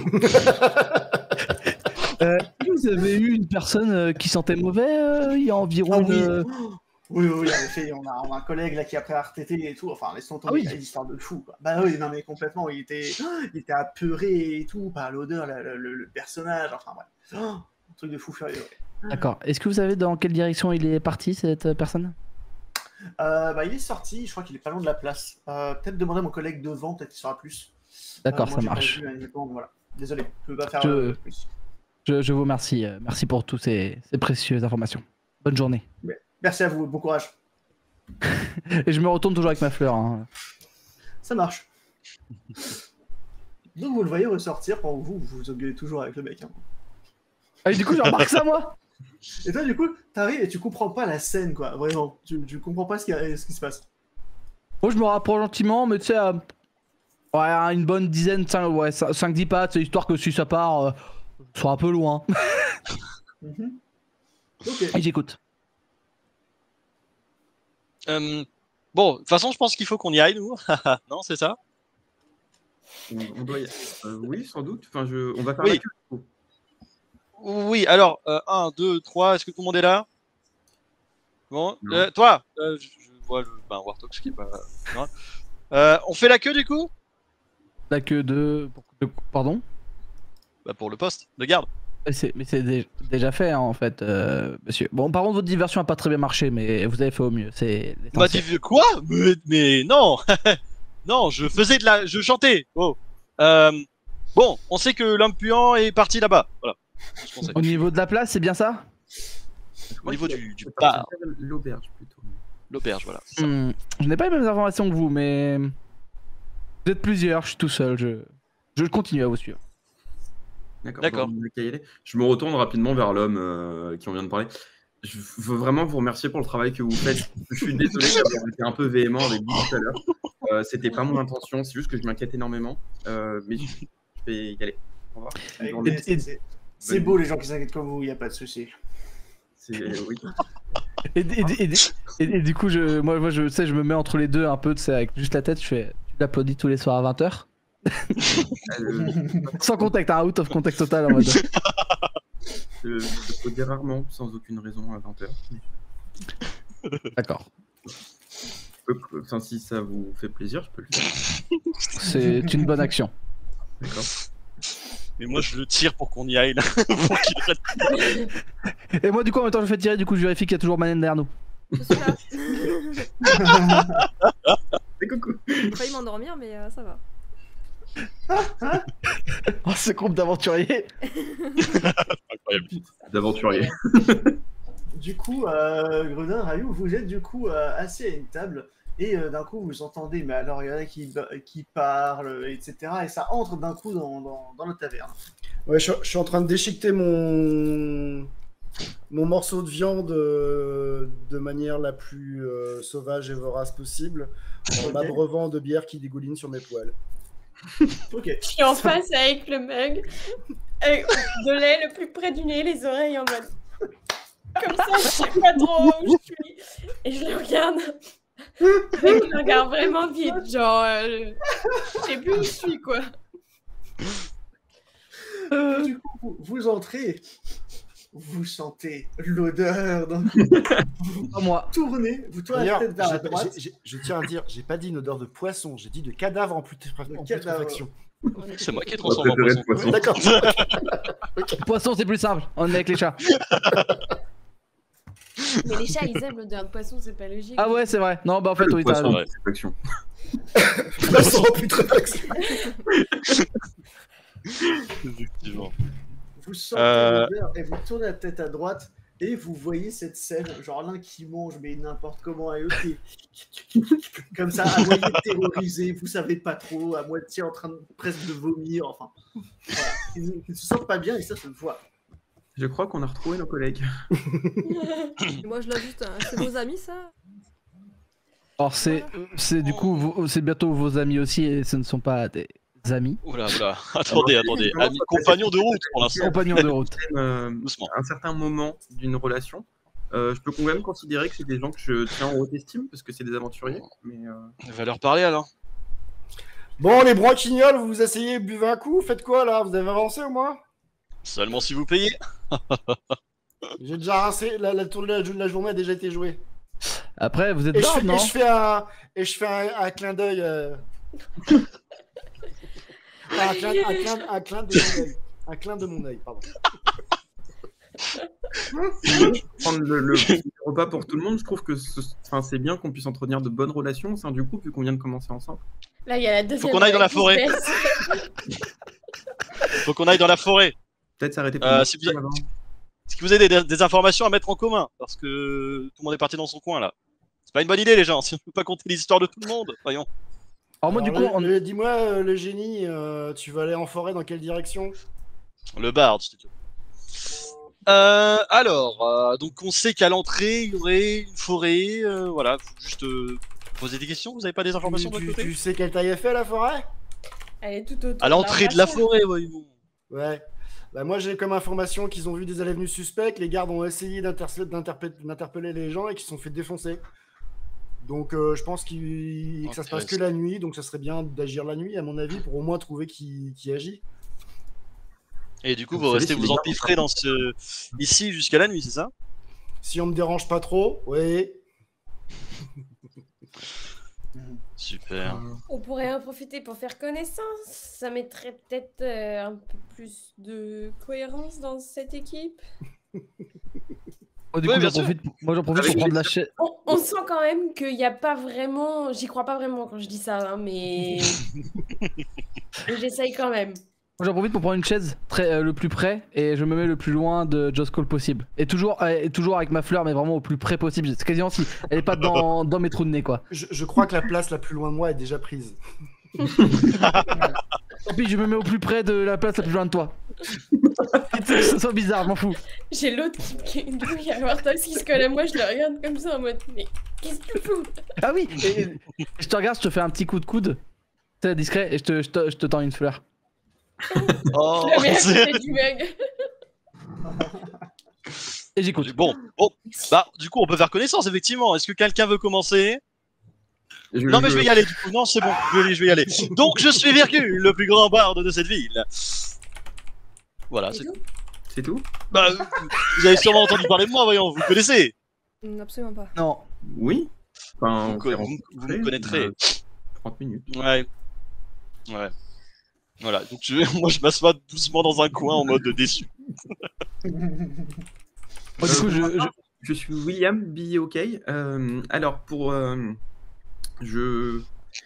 [SPEAKER 2] Euh, vous avez eu une personne euh, qui sentait mauvais euh, il y a environ
[SPEAKER 4] Ah
[SPEAKER 2] une...
[SPEAKER 4] oui.
[SPEAKER 2] euh,
[SPEAKER 4] Oui, oui, oui, en effet, on a, on a un collègue là qui après a R T T et tout, enfin, laissons
[SPEAKER 2] Ah
[SPEAKER 4] tomber
[SPEAKER 2] oui.
[SPEAKER 4] une histoire de fou, quoi. Bah oui, non mais complètement, il était, il était apeuré et tout, par l'odeur, la- le, le- le personnage, enfin bref. Oh, un truc de fou furieux. Ouais.
[SPEAKER 2] D'accord. Est-ce que vous savez dans quelle direction il est parti, cette euh, personne?
[SPEAKER 4] Euh, bah il est sorti, je crois qu'il est pas loin de la place. Euh, peut-être demander à mon collègue devant, peut-être qu'il saura plus.
[SPEAKER 2] D'accord,
[SPEAKER 4] Euh, moi,
[SPEAKER 2] ça
[SPEAKER 4] j'ai pas
[SPEAKER 2] marche.
[SPEAKER 4] vu, honnêtement, voilà. Désolé, je peux pas faire
[SPEAKER 2] Je-
[SPEAKER 4] euh, plus.
[SPEAKER 2] Je, je vous remercie. euh, Merci pour toutes ces, ces précieuses informations. Bonne journée.
[SPEAKER 4] Merci à vous, bon courage.
[SPEAKER 2] Et je me retourne toujours avec ma fleur. Hein.
[SPEAKER 4] Ça marche. Donc vous le voyez ressortir pendant que vous, vous vous engueulez toujours avec le mec. Hein.
[SPEAKER 2] Ah, et du coup, je remarque ça, moi.
[SPEAKER 4] Et toi, du coup, t'arrives et tu comprends pas la scène, quoi, vraiment. Tu, tu comprends pas ce qui, ce qui se passe.
[SPEAKER 2] Moi, je me rapproche gentiment, mais tu sais, euh, ouais, une bonne dizaine, cinq dix pattes, c'est histoire que si ça part, euh, soit un peu loin.
[SPEAKER 4] Mhm. Ok.
[SPEAKER 2] Et j'écoute.
[SPEAKER 1] Euh, bon, de toute façon, je pense qu'il faut qu'on y aille, nous. Non, c'est ça?
[SPEAKER 6] On, on doit y... euh, oui, sans doute. Enfin, je... On va faire
[SPEAKER 1] Oui.
[SPEAKER 6] la queue. du coup.
[SPEAKER 1] Oui, alors, un, deux, trois, est-ce que tout le monde est là? Bon,
[SPEAKER 6] Non.
[SPEAKER 1] euh, toi, euh, je, je vois le ben, Wartox qui est pas. Non. Euh, on fait la queue du coup?
[SPEAKER 2] la queue de... de- Pardon?
[SPEAKER 1] Bah pour le poste de garde.
[SPEAKER 2] Mais c'est mais c'est dé- déjà fait hein, en fait, euh, monsieur. Bon, par contre, votre diversion a pas très bien marché, mais vous avez fait au mieux. C'est
[SPEAKER 1] M'a
[SPEAKER 2] l'essentiel.
[SPEAKER 1] dit quoi? mais, mais non. Non, je faisais de la, je chantais. Oh. Euh, bon, on sait que l'homme puant est parti là-bas. Voilà. C'est ce qu'on sait.
[SPEAKER 2] Au niveau de la place, c'est bien ça?
[SPEAKER 1] Au niveau du, du
[SPEAKER 6] Parti
[SPEAKER 1] bar,
[SPEAKER 6] vers l'auberge plutôt.
[SPEAKER 1] l'auberge, voilà. c'est ça.
[SPEAKER 2] Hmm, Je n'ai pas les mêmes informations que vous, mais vous êtes plusieurs. Je suis tout seul. Je je continue à vous suivre.
[SPEAKER 6] D'accord.
[SPEAKER 1] D'accord.
[SPEAKER 6] donc, on a qu'à y aller. Je me retourne rapidement vers l'homme euh, qui on vient de parler. Je veux vraiment vous remercier pour le travail que vous faites. Je suis désolé d'avoir été un peu véhément avec vous tout à l'heure. Euh, C'était pas mon intention, c'est juste que je m'inquiète énormément. Euh, mais je je vais y aller. Au revoir. Bonne
[SPEAKER 4] Et-
[SPEAKER 6] journée.
[SPEAKER 4] et- C'est c'est beau les gens qui s'inquiètent comme vous, il n'y a pas de souci.
[SPEAKER 6] C'est oui.
[SPEAKER 2] Et, et- et- et- et- et du coup, je, moi, moi, je sais, je me mets entre les deux un peu, tu sais, avec juste la tête. Je fais, tu l'applaudis tous les soirs à vingt heures.
[SPEAKER 6] Euh,
[SPEAKER 2] Sans contact, un out of contact total en mode.
[SPEAKER 6] je, je peux dire rarement, sans aucune raison, à vingt heures.
[SPEAKER 2] D'accord.
[SPEAKER 6] Enfin, si ça vous fait plaisir, je peux le faire.
[SPEAKER 2] C'est une bonne action.
[SPEAKER 6] D'accord.
[SPEAKER 1] Mais moi, je le tire pour qu'on y aille là. Pour qu'il reste-
[SPEAKER 2] Et moi, du coup, en même temps, je fais tirer. Du coup, je vérifie qu'il y a toujours Manen derrière nous.
[SPEAKER 7] Je suis là.
[SPEAKER 6] Et coucou.
[SPEAKER 7] J'ai failli m'endormir, mais euh, ça va.
[SPEAKER 2] Oh, ce groupe d'aventuriers.
[SPEAKER 1] Incroyable.
[SPEAKER 6] D'aventurier.
[SPEAKER 4] Du coup, euh, Gredin, Rayou, vous êtes du coup euh, assis à une table et euh, d'un coup vous entendez, mais alors il y en a qui, ba- qui parlent, et cetera. Et ça entre d'un coup dans, dans, dans la taverne.
[SPEAKER 5] Ouais, je, je suis en train de déchiqueter mon mon morceau de viande euh, de manière la plus euh, sauvage et vorace possible, en
[SPEAKER 4] Ok.
[SPEAKER 5] m'abreuvant de bière qui dégouline sur mes poils.
[SPEAKER 4] Ok.
[SPEAKER 3] Je suis en face avec le mug, avec de lait le plus près du nez, les oreilles en mode. Comme ça, je sais pas trop où je suis. Et je le regarde avec un regard vraiment vide, genre. euh, je sais plus où je suis, quoi.
[SPEAKER 4] Du coup, vous, vous entrez, vous sentez l'odeur, donc vous
[SPEAKER 2] Pas moi.
[SPEAKER 4] tournez, vous tournez la
[SPEAKER 5] D'ailleurs,
[SPEAKER 4] tête vers la
[SPEAKER 5] j'ai-
[SPEAKER 4] droite.
[SPEAKER 5] j'ai- j'ai- je tiens à dire, j'ai pas dit une odeur de poisson, j'ai dit de cadavre en, putri- en
[SPEAKER 4] cadavre.
[SPEAKER 5] putréfaction.
[SPEAKER 1] C'est moi qui ai
[SPEAKER 6] On va
[SPEAKER 1] transformé en
[SPEAKER 6] préférer
[SPEAKER 1] poisson.
[SPEAKER 6] le poisson.
[SPEAKER 5] D'accord.
[SPEAKER 2] Poisson, c'est plus simple. On est avec les chats.
[SPEAKER 3] Mais les chats, ils aiment l'odeur de poisson, c'est pas logique.
[SPEAKER 2] Ah ouais, c'est vrai. Non, bah en fait,
[SPEAKER 6] Le
[SPEAKER 2] oui, t'as
[SPEAKER 6] poisson,
[SPEAKER 2] raison.
[SPEAKER 1] Ouais.
[SPEAKER 6] satisfaction.
[SPEAKER 5] Poisson en putréfaction.
[SPEAKER 1] Effectivement.
[SPEAKER 4] Vous sentez
[SPEAKER 1] Euh.
[SPEAKER 4] l'odeur et vous tournez la tête à droite et vous voyez cette scène, genre l'un qui mange mais n'importe comment et l'autre qui comme ça, à moitié terrorisé, vous savez pas trop, à moitié en train de presque de vomir, enfin. Voilà. Ils, ne- ils ne se sentent pas bien et ça se voit.
[SPEAKER 6] Je crois qu'on a retrouvé nos collègues.
[SPEAKER 7] Et moi, je l'ajoute. hein. C'est vos amis, ça?
[SPEAKER 2] Alors, c'est c'est du coup, vos- c'est bientôt vos amis aussi et ce ne sont pas des amis.
[SPEAKER 1] Oula, oula. Attendez, attendez.
[SPEAKER 6] Comment
[SPEAKER 1] Amis,
[SPEAKER 6] ça
[SPEAKER 1] compagnons de route pour l'instant.
[SPEAKER 2] Compagnons de route.
[SPEAKER 6] Euh,
[SPEAKER 1] Doucement.
[SPEAKER 6] à un certain moment d'une relation, euh, je peux quand même considérer que c'est des gens que je tiens en haute estime parce que c'est des aventuriers. Mais euh,
[SPEAKER 1] On va leur parler alors.
[SPEAKER 5] Bon, les branquignoles, vous vous asseyez, buvez un coup, faites quoi là? Vous avez avancé au moins?
[SPEAKER 1] Seulement si vous payez.
[SPEAKER 5] J'ai déjà rincé, la, la tour de la, de la journée a déjà été jouée.
[SPEAKER 2] Après, vous êtes
[SPEAKER 5] Et je,
[SPEAKER 2] barbe,
[SPEAKER 5] fais,
[SPEAKER 2] non
[SPEAKER 5] et je fais un, et je fais un, un clin d'œil. euh, un, clin, un, clin, un clin de mon œil. Un clin de mon œil, pardon.
[SPEAKER 6] prendre le, le petit repas pour tout le monde, je trouve que ce- enfin, c'est bien qu'on puisse entretenir de bonnes relations au sein du couple vu qu'on vient de commencer ensemble.
[SPEAKER 3] Là, il y a la deuxième.
[SPEAKER 1] qu'on aille dans la
[SPEAKER 3] oreille qui
[SPEAKER 1] forêt.
[SPEAKER 3] se baisse.
[SPEAKER 1] Faut qu'on aille dans la forêt.
[SPEAKER 6] Peut-être s'arrêter pour
[SPEAKER 1] Euh,
[SPEAKER 6] une
[SPEAKER 1] si
[SPEAKER 6] petite
[SPEAKER 1] vous a-
[SPEAKER 6] avant.
[SPEAKER 1] Est-ce que vous avez des, des informations à mettre en commun? Parce que tout le monde est parti dans son coin là. C'est pas une bonne idée les gens, si on ne peut pas compter les histoires de tout le monde. Voyons.
[SPEAKER 2] Alors, moi, du
[SPEAKER 5] Alors,
[SPEAKER 2] coup,
[SPEAKER 5] le-
[SPEAKER 2] on...
[SPEAKER 5] le- dis-moi, euh, le génie, euh, tu vas aller en forêt dans quelle direction?
[SPEAKER 1] Le bard, s'il te plaît. Euh, alors, euh, donc on sait qu'à l'entrée, il y aurait une forêt. euh, voilà, faut juste euh, poser des questions. Vous avez pas des informations
[SPEAKER 5] tu,
[SPEAKER 1] de votre
[SPEAKER 5] tu-
[SPEAKER 1] côté?
[SPEAKER 5] tu sais quelle taille elle fait la forêt?
[SPEAKER 3] Elle est tout autour.
[SPEAKER 1] À l'entrée de la
[SPEAKER 3] machin.
[SPEAKER 1] forêt, voyons.
[SPEAKER 5] Ouais. Bah, moi j'ai comme information qu'ils ont vu des allées venues suspects, les gardes ont essayé d'interce- d'interpe- d'interpeller les gens et qu'ils se sont fait défoncer. Donc euh, je pense qu'il- que ça se passe que la nuit, donc ça serait bien d'agir la nuit à mon avis pour au moins trouver qui, qui agit.
[SPEAKER 1] Et du coup,
[SPEAKER 6] Vous
[SPEAKER 1] vous
[SPEAKER 6] savez
[SPEAKER 1] restez
[SPEAKER 6] si
[SPEAKER 1] vous
[SPEAKER 6] les gars-
[SPEAKER 1] empiffrer dans ce ici jusqu'à la nuit, c'est ça?
[SPEAKER 5] Si on me dérange pas trop, oui.
[SPEAKER 1] Super.
[SPEAKER 3] On pourrait en profiter pour faire connaissance. Ça mettrait peut-être euh, un peu plus de cohérence dans cette équipe.
[SPEAKER 2] Oh, du
[SPEAKER 1] Ouais,
[SPEAKER 2] coup,
[SPEAKER 1] bien
[SPEAKER 2] j'en profite, moi j'en profite
[SPEAKER 6] Avec
[SPEAKER 2] pour prendre la chaise.
[SPEAKER 3] On, on sent quand même qu'il n'y a pas vraiment... J'y crois pas vraiment quand je dis ça, hein, mais... mais j'essaye quand même.
[SPEAKER 2] Moi j'en profite pour prendre une chaise très, euh, le plus près et je me mets le plus loin de Just Call possible. Et toujours, euh, et toujours avec ma fleur, mais vraiment au plus près possible. C'est quasiment si elle est pas dans, dans mes trous de nez quoi.
[SPEAKER 5] Je, je crois que la place la plus loin de moi est déjà prise.
[SPEAKER 2] Tant pis, je me mets au plus près de la place la plus loin de toi. Que ce soit bizarre, je m'en fous.
[SPEAKER 3] J'ai l'autre qui, qui, du coup, il y a Wartox qui se colle à moi, je le regarde comme ça en mode mais qu'est-ce que tu fous?
[SPEAKER 2] Ah oui, et, et je te regarde, je te fais un petit coup de coude, c'est discret, et je te, je, te, je te tends une fleur.
[SPEAKER 1] Oh,
[SPEAKER 3] La merde,
[SPEAKER 1] c'est-
[SPEAKER 3] c'est du bug.
[SPEAKER 2] Et j'écoute.
[SPEAKER 1] bon, bon, bah, du coup, on peut faire connaissance, effectivement. Est-ce que quelqu'un veut commencer?
[SPEAKER 6] Je-
[SPEAKER 1] Non, mais je vais y aller, du coup. Non, c'est bon, je vais, aller- je vais y aller. Donc, je suis Virgule, le plus grand barde de cette ville. Voilà,
[SPEAKER 3] Et
[SPEAKER 1] c'est
[SPEAKER 3] tout
[SPEAKER 1] tout.
[SPEAKER 6] C'est tout?
[SPEAKER 1] Bah, vous avez sûrement entendu parler de moi, voyons, vous me connaissez.
[SPEAKER 7] Mm, Absolument pas.
[SPEAKER 2] Non.
[SPEAKER 6] Oui. Enfin,
[SPEAKER 1] Vous,
[SPEAKER 6] on
[SPEAKER 1] co-
[SPEAKER 6] s'est
[SPEAKER 1] vous-
[SPEAKER 6] rencontrés,
[SPEAKER 1] vous me connaîtrez.
[SPEAKER 6] euh, trente minutes.
[SPEAKER 1] Ouais. Ouais. Voilà, donc je, moi je m'assois doucement dans un coin en mode déçu.
[SPEAKER 2] Bon, du coup, je, je-
[SPEAKER 6] Je suis William B. OK. Euh, alors, pour. euh, je.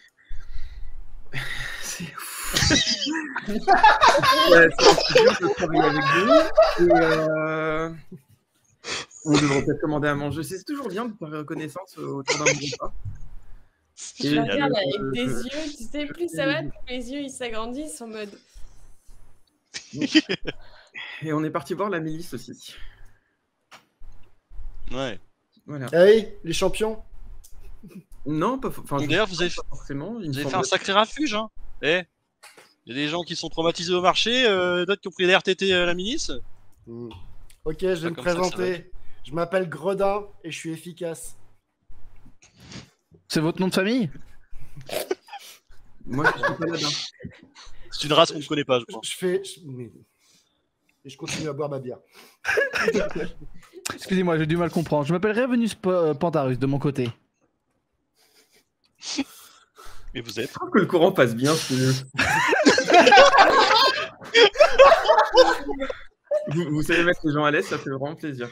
[SPEAKER 6] C'est. Ouais, c'est un petit peu de travailler avec vous. Et, euh, on devrait peut-être commander à manger. C'est toujours bien de faire connaissance autour d'un repas.
[SPEAKER 3] Je
[SPEAKER 6] Et,
[SPEAKER 3] la regarde
[SPEAKER 6] euh,
[SPEAKER 3] avec des
[SPEAKER 6] euh,
[SPEAKER 3] yeux, tu sais, plus ça va, plus les yeux ils s'agrandissent en mode.
[SPEAKER 6] Et on est parti voir la milice aussi.
[SPEAKER 1] Ouais.
[SPEAKER 6] Voilà.
[SPEAKER 5] Hey, les champions.
[SPEAKER 6] Non, pas, enfin, je-
[SPEAKER 1] D'ailleurs, vous avez,
[SPEAKER 6] pas forcément. Il me
[SPEAKER 1] vous avez fait
[SPEAKER 6] semble-
[SPEAKER 1] un sacré refuge, hein. Eh, il y a des gens qui sont traumatisés au marché, euh, d'autres qui ont pris les R T T à la milice.
[SPEAKER 5] Hmm. Ok, je vais
[SPEAKER 1] pas
[SPEAKER 5] me
[SPEAKER 1] comme ça que ça va
[SPEAKER 5] présenter. Je m'appelle Gredin et je suis efficace.
[SPEAKER 2] c'est votre nom de famille?
[SPEAKER 6] Moi, je suis paladin.
[SPEAKER 1] C'est une race qu'on ne connaît pas, je
[SPEAKER 5] Je,
[SPEAKER 1] crois.
[SPEAKER 5] je fais. je- mais- Et je continue à boire ma bière.
[SPEAKER 2] Excusez-moi, j'ai du mal à comprendre. Je m'appelle Revenus P- euh, Pantarus de mon côté.
[SPEAKER 1] Mais vous êtes.
[SPEAKER 6] Je trouve que le courant passe bien. c'est mieux. vous, vous savez mettre les gens à l'aise, ça fait vraiment plaisir.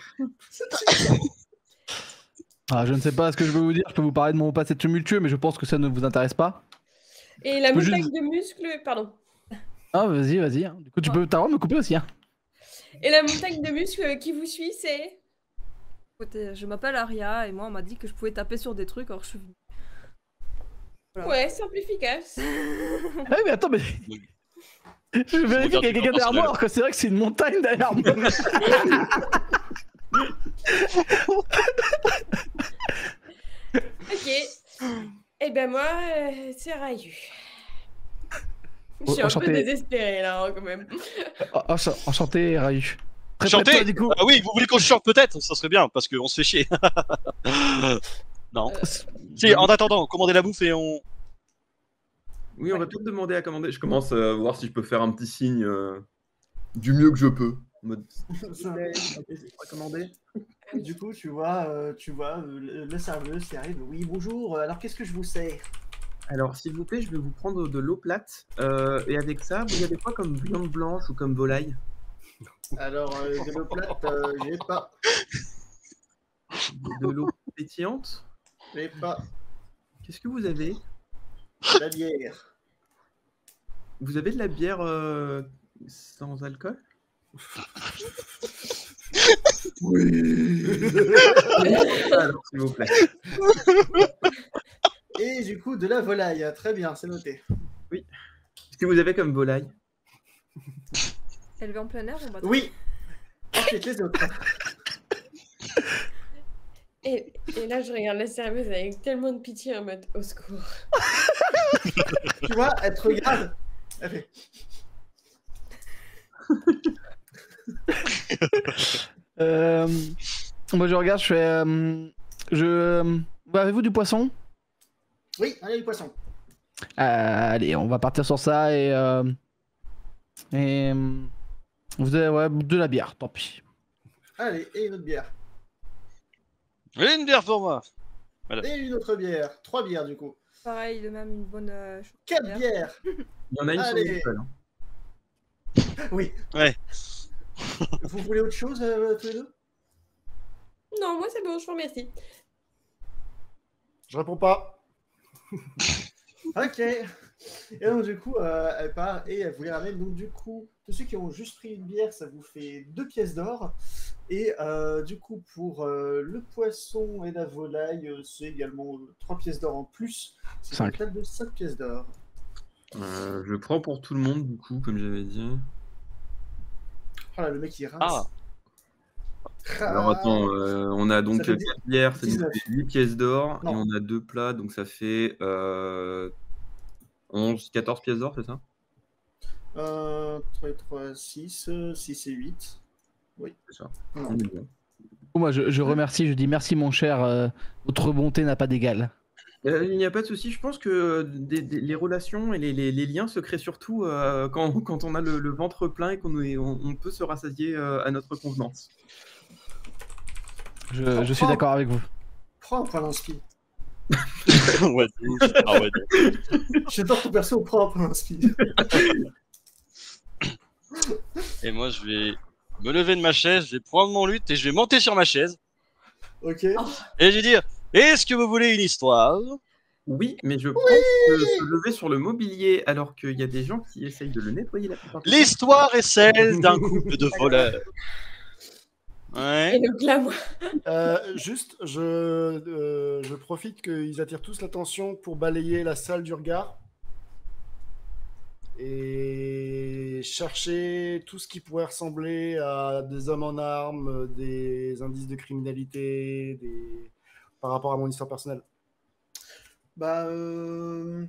[SPEAKER 2] Ah, je ne sais pas ce que je peux vous dire. Je peux vous parler de mon passé tumultueux, mais je pense que ça ne vous intéresse pas.
[SPEAKER 3] Et la
[SPEAKER 2] Je peux
[SPEAKER 3] montagne
[SPEAKER 2] juste-
[SPEAKER 3] de muscles, pardon.
[SPEAKER 2] Ah, vas-y, vas-y. hein. Du coup, tu peux, t'as le droit de me couper aussi. Hein.
[SPEAKER 3] Et la montagne de muscles qui vous suit, c'est.
[SPEAKER 7] Écoutez, je m'appelle Aria et moi on m'a dit que je pouvais taper sur des trucs, alors je suis venue. Voilà.
[SPEAKER 3] Ouais, simple, efficace.
[SPEAKER 2] Ah oui, mais attends, mais. Je vérifie qu'il y a quelqu'un derrière moi, alors que c'est vrai que c'est une montagne derrière moi.
[SPEAKER 3] Ok. Et ben moi, euh, c'est Rayu. Je suis
[SPEAKER 2] Oh,
[SPEAKER 3] un peu
[SPEAKER 2] enchanté.
[SPEAKER 3] désespérée là, hein, quand même.
[SPEAKER 2] Encha- Enchanté, Rayu. Très près de
[SPEAKER 1] Chanter
[SPEAKER 2] toi, du coup.
[SPEAKER 1] Ah oui, vous voulez qu'on chante peut-être? Ça serait bien, parce qu'on se fait chier. Non.
[SPEAKER 3] Euh,
[SPEAKER 1] Si, en attendant, commandez la bouffe et on.
[SPEAKER 6] Oui, on va peut-être demander à commander. Je commence à voir si je peux faire un petit signe euh, du mieux que je peux. En mode,
[SPEAKER 4] Ça-
[SPEAKER 6] on va commander.
[SPEAKER 4] Du coup, tu vois, euh, tu vois euh, le, le serveuse qui arrive. Oui, bonjour. Alors, qu'est-ce que je vous sers?
[SPEAKER 6] Alors, s'il vous plaît, je vais vous prendre de l'eau plate. Euh, et avec ça, vous avez quoi comme viande blanche ou comme volaille?
[SPEAKER 4] Alors, euh, de l'eau plate, euh, j'ai pas.
[SPEAKER 6] De l'eau pétillante?
[SPEAKER 4] J'ai pas.
[SPEAKER 6] Qu'est-ce que vous avez?
[SPEAKER 4] De la bière.
[SPEAKER 6] Vous avez de la bière euh, sans alcool? Oui. Alors, s'il vous plaît.
[SPEAKER 4] Et du coup, de la volaille. Très bien, c'est noté.
[SPEAKER 6] Qu'est-ce que vous avez comme volaille?
[SPEAKER 7] Élevé en plein air, on va
[SPEAKER 4] Oui. Ensuite, les autres.
[SPEAKER 3] Et, et là, je regarde la serveuse avec tellement de pitié en mode au secours.
[SPEAKER 4] Tu vois, elle te regarde. Elle fait.
[SPEAKER 2] Euh, moi, je regarde, je fais. euh, je. Bah, avez-vous du poisson?
[SPEAKER 4] Oui, allez, du poisson.
[SPEAKER 2] Euh, allez, on va partir sur ça et. euh, Et. euh, Vous avez ouais, de la bière, tant pis.
[SPEAKER 4] Allez, et une autre bière.
[SPEAKER 1] Allez, une bière pour moi.
[SPEAKER 4] Et une autre bière. Trois bières, du coup.
[SPEAKER 7] Pareil, de même une bonne. Euh,
[SPEAKER 4] Quatre
[SPEAKER 7] bière.
[SPEAKER 4] bières.
[SPEAKER 6] Il y en a une sur
[SPEAKER 4] Allez.
[SPEAKER 6] le seul. Hein.
[SPEAKER 4] Oui.
[SPEAKER 1] Ouais.
[SPEAKER 4] Vous voulez autre chose, euh, tous les deux?
[SPEAKER 3] Non, moi c'est bon, je vous remercie.
[SPEAKER 5] Je réponds pas.
[SPEAKER 4] Ok. Et donc du coup, euh, elle part et elle vous les ramène. Donc du coup, tous ceux qui ont juste pris une bière, ça vous fait deux pièces d'or. Et euh, du coup, pour euh, le poisson et la volaille, euh, c'est également euh, trois pièces d'or en plus. C'est un
[SPEAKER 2] Cinq.
[SPEAKER 4] total de cinq pièces d'or.
[SPEAKER 6] Euh, je prends pour tout le monde, du coup, comme j'avais dit.
[SPEAKER 4] Oh là, le mec il
[SPEAKER 1] Ah.
[SPEAKER 4] rince.
[SPEAKER 6] Alors attends, euh, on a donc
[SPEAKER 4] Ça fait
[SPEAKER 6] quatre bières, ça nous
[SPEAKER 4] dix-neuf.
[SPEAKER 6] fait huit pièces d'or, et
[SPEAKER 4] Non.
[SPEAKER 6] on a deux plats, donc ça fait euh, onze, quatorze pièces d'or, c'est ça?
[SPEAKER 4] Euh, trois, trois, six, six et huit. Oui.
[SPEAKER 6] C'est ça.
[SPEAKER 4] Non.
[SPEAKER 6] On est bien.
[SPEAKER 2] Moi, je, je remercie, je dis merci, mon cher. euh, votre bonté n'a pas d'égal.
[SPEAKER 6] Euh, il n'y a pas de souci, je pense que des- des- les relations et les, les- les liens se créent surtout euh, quand, quand on a le, le ventre plein et qu'on est- on, on peut se rassasier euh, à notre convenance.
[SPEAKER 2] Je, je suis d'accord avec vous.
[SPEAKER 4] Prends un point d'inspi.
[SPEAKER 1] Ouais, de ouf. Ah ouais, de ouf.
[SPEAKER 4] J'adore ton perso, prends un point d'inspi.
[SPEAKER 1] Et moi, je vais me lever de ma chaise, je vais prendre mon luth et je vais monter sur ma chaise.
[SPEAKER 4] Ok.
[SPEAKER 1] Et je vais dire, est-ce que vous voulez une histoire?
[SPEAKER 6] Oui, mais je pense que se lever sur le mobilier alors qu'il y a des gens qui essayent de le nettoyer la plupart du temps.
[SPEAKER 1] L'histoire est celle d'un couple de voleurs.
[SPEAKER 3] Et
[SPEAKER 1] Ouais.
[SPEAKER 3] le glamour.
[SPEAKER 5] Euh, juste, je, euh, je profite qu'ils attirent tous l'attention pour balayer la salle du regard et chercher tout ce qui pourrait ressembler à des hommes en armes, des indices de criminalité, des... par rapport à mon histoire personnelle.
[SPEAKER 4] Bah, euh...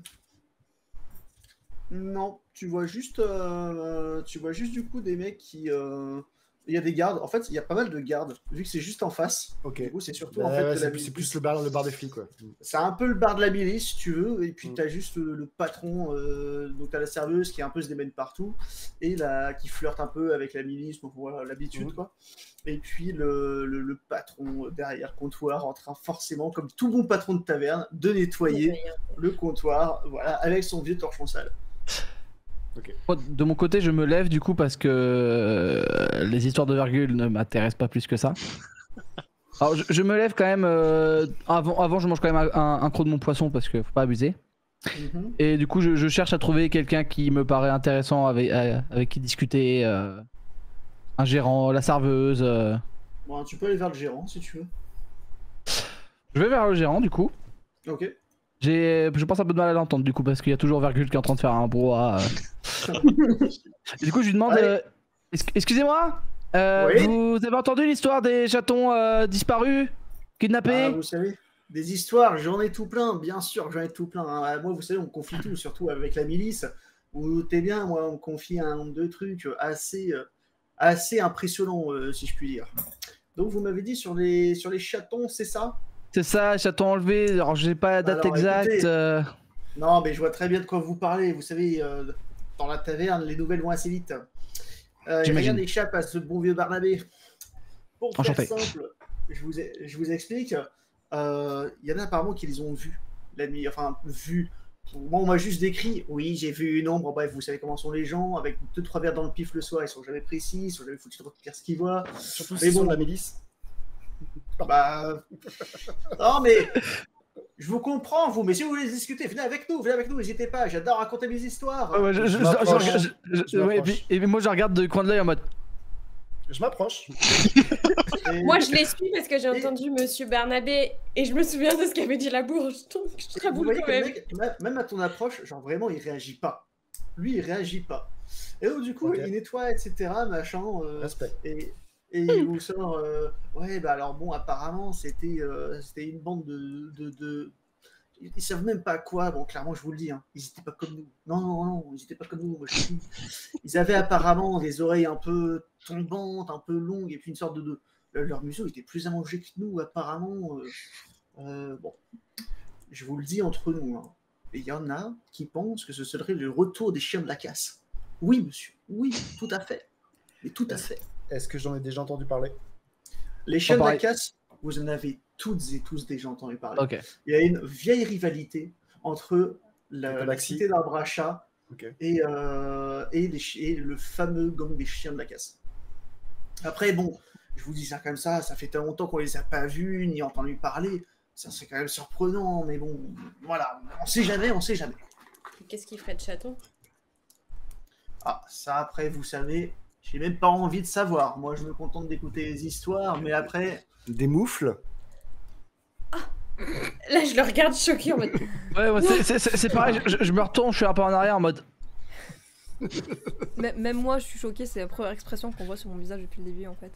[SPEAKER 4] non, tu vois juste, euh, tu vois juste du coup des mecs qui, euh, il y a des gardes. En fait, il y a pas mal de gardes vu que c'est juste en face.
[SPEAKER 5] Ok.
[SPEAKER 4] Du coup, c'est surtout
[SPEAKER 5] Bah
[SPEAKER 4] en fait
[SPEAKER 5] ouais,
[SPEAKER 4] de
[SPEAKER 5] c'est
[SPEAKER 4] la
[SPEAKER 5] plus, c'est
[SPEAKER 4] milice.
[SPEAKER 5] plus le bar, le bar des flics, quoi.
[SPEAKER 4] C'est un peu le bar de la milice, si tu veux, et puis
[SPEAKER 5] Mm.
[SPEAKER 4] tu as juste le, le patron, euh, donc tu as la serveuse qui un peu se démène partout, et la, qui flirte un peu avec la milice, donc voilà, l'habitude,
[SPEAKER 5] Mm.
[SPEAKER 4] quoi. Et puis le, le, le patron derrière le comptoir en train forcément, comme tout bon patron de taverne, de nettoyer le comptoir, voilà, avec son vieux torchon sale.
[SPEAKER 2] Moi, de mon côté, je me lève du coup parce que euh, les histoires de virgule ne m'intéressent pas plus que ça. Alors, je, je me lève quand même. euh, avant, avant, je mange quand même un, un, un croc de mon poisson parce que faut pas abuser.
[SPEAKER 4] Mhm.
[SPEAKER 2] Et du coup, je, je cherche à trouver quelqu'un qui me paraît intéressant avec, euh, avec qui discuter. euh, un gérant, la serveuse. euh.
[SPEAKER 4] Bon, tu peux aller vers le gérant si tu veux.
[SPEAKER 2] Je vais vers le gérant du coup.
[SPEAKER 4] Ok.
[SPEAKER 2] J'ai, je pense un peu de mal à l'entendre du coup parce qu'il y a toujours virgule qui est en train de faire un brouhaha. euh. Et du coup, je lui demande.
[SPEAKER 4] Ouais.
[SPEAKER 2] euh, Ex- Excusez-moi, euh,
[SPEAKER 4] Oui.
[SPEAKER 2] vous avez entendu l'histoire des chatons euh, disparus, kidnappés?
[SPEAKER 4] Ah, vous savez, des histoires, j'en ai tout plein, bien sûr, j'en ai tout plein. hein. Moi, vous savez, on me confie tout, surtout avec la milice. Vous vous doutez bien, moi, on me confie un nombre de trucs assez, euh, assez impressionnants, euh, si je puis dire. Donc, vous m'avez dit sur les, sur les chatons, c'est ça?
[SPEAKER 2] C'est ça, chatons enlevés. Alors, j'ai pas la date
[SPEAKER 4] Alors,
[SPEAKER 2] exacte.
[SPEAKER 4] écoutez.
[SPEAKER 2] euh.
[SPEAKER 4] Non, mais je vois très bien de quoi vous parlez. Vous savez, euh, dans la taverne, les nouvelles vont assez vite. Euh, et
[SPEAKER 2] J'imagine.
[SPEAKER 4] rien n'échappe à ce bon vieux Barnabé. Pour
[SPEAKER 2] Enchanté.
[SPEAKER 4] faire simple, je vous, ai- je vous explique. Euh, Il y en a apparemment qui les ont vus la nuit. Enfin, vus. Moi, on m'a juste décrit. Oui, j'ai vu une ombre. Bref, vous savez comment sont les gens. Avec deux, trois verres dans le pif le soir, ils sont jamais précis. Ils sont jamais foutus de faire ce qu'ils voient.
[SPEAKER 5] Surtout
[SPEAKER 4] Mais
[SPEAKER 5] s'ils sont
[SPEAKER 4] bon.
[SPEAKER 5] de la milice.
[SPEAKER 4] Bah. Non, mais. Je vous comprends, vous, mais si vous voulez discuter, venez avec nous, venez avec nous, n'hésitez pas, j'adore raconter mes histoires.
[SPEAKER 2] Ouais, ouais, je- je-
[SPEAKER 5] Je
[SPEAKER 2] je-
[SPEAKER 5] m'approche.
[SPEAKER 2] je- je- je-
[SPEAKER 5] Je
[SPEAKER 2] ouais, et,
[SPEAKER 5] m'approche.
[SPEAKER 2] puis, et moi, je regarde de coin de l'œil en mode.
[SPEAKER 5] Je m'approche.
[SPEAKER 4] Et-
[SPEAKER 3] Moi, je les suis parce que j'ai
[SPEAKER 4] Et-
[SPEAKER 3] entendu Monsieur Barnabé et je me souviens de ce qu'avait dit la bourge. Donc, je
[SPEAKER 4] Vous
[SPEAKER 3] traboule
[SPEAKER 4] voyez
[SPEAKER 3] quand
[SPEAKER 4] que le
[SPEAKER 3] même.
[SPEAKER 4] mec, même- même à ton approche, genre vraiment, il réagit pas. Lui, il réagit pas. Et donc, du coup,
[SPEAKER 5] Ok.
[SPEAKER 4] il nettoie, et cetera, machin. euh,
[SPEAKER 5] Respect.
[SPEAKER 4] et, et il vous sort, euh, ouais, bah alors bon, apparemment, c'était euh, c'était une bande de, de, de- Ils ils savent même pas quoi. Bon, clairement, je vous le dis, hein, ils étaient pas comme nous. Non, non, non, ils étaient pas comme nous. Moi, je te dis. Ils avaient apparemment des oreilles un peu tombantes, un peu longues, et puis une sorte de. de... Leur museau était plus allongé que nous, apparemment. euh, euh, bon, je vous le dis entre nous. hein. Et il y en a qui pensent que ce serait le retour des chiens de la casse. Oui, monsieur. Oui, tout à fait. Mais tout à fait.
[SPEAKER 5] Est-ce que j'en ai déjà entendu parler?
[SPEAKER 4] Les chiens de la
[SPEAKER 2] pareil.
[SPEAKER 4] casse, vous en avez toutes et tous déjà entendu parler.
[SPEAKER 2] Ok.
[SPEAKER 4] Il y a une vieille rivalité entre la,
[SPEAKER 5] Le
[SPEAKER 4] la
[SPEAKER 5] tabaxi.
[SPEAKER 4] cité d'Arbre à Chat
[SPEAKER 5] Ok.
[SPEAKER 4] et, euh, et, les chi- et le fameux gang des chiens de la casse. Après, bon, je vous dis ça comme ça, ça fait tellement longtemps qu'on les a pas vus, ni entendu parler. Ça, c'est quand même surprenant, mais bon, voilà, on sait jamais, on sait jamais.
[SPEAKER 3] Qu'est-ce qu'il ferait de chaton?
[SPEAKER 4] Ah, ça, après, vous savez, j'ai même pas envie de savoir. Moi, je me contente d'écouter les histoires, mais après...
[SPEAKER 5] Des moufles.
[SPEAKER 3] Là, je le regarde choqué en mode.
[SPEAKER 2] Ouais, ouais, c'est- c'est- c'est c'est pareil, je, je me retourne, je suis un peu en arrière en mode.
[SPEAKER 7] M- Même moi, je suis choquée, c'est la première expression qu'on voit sur mon visage depuis le début en fait.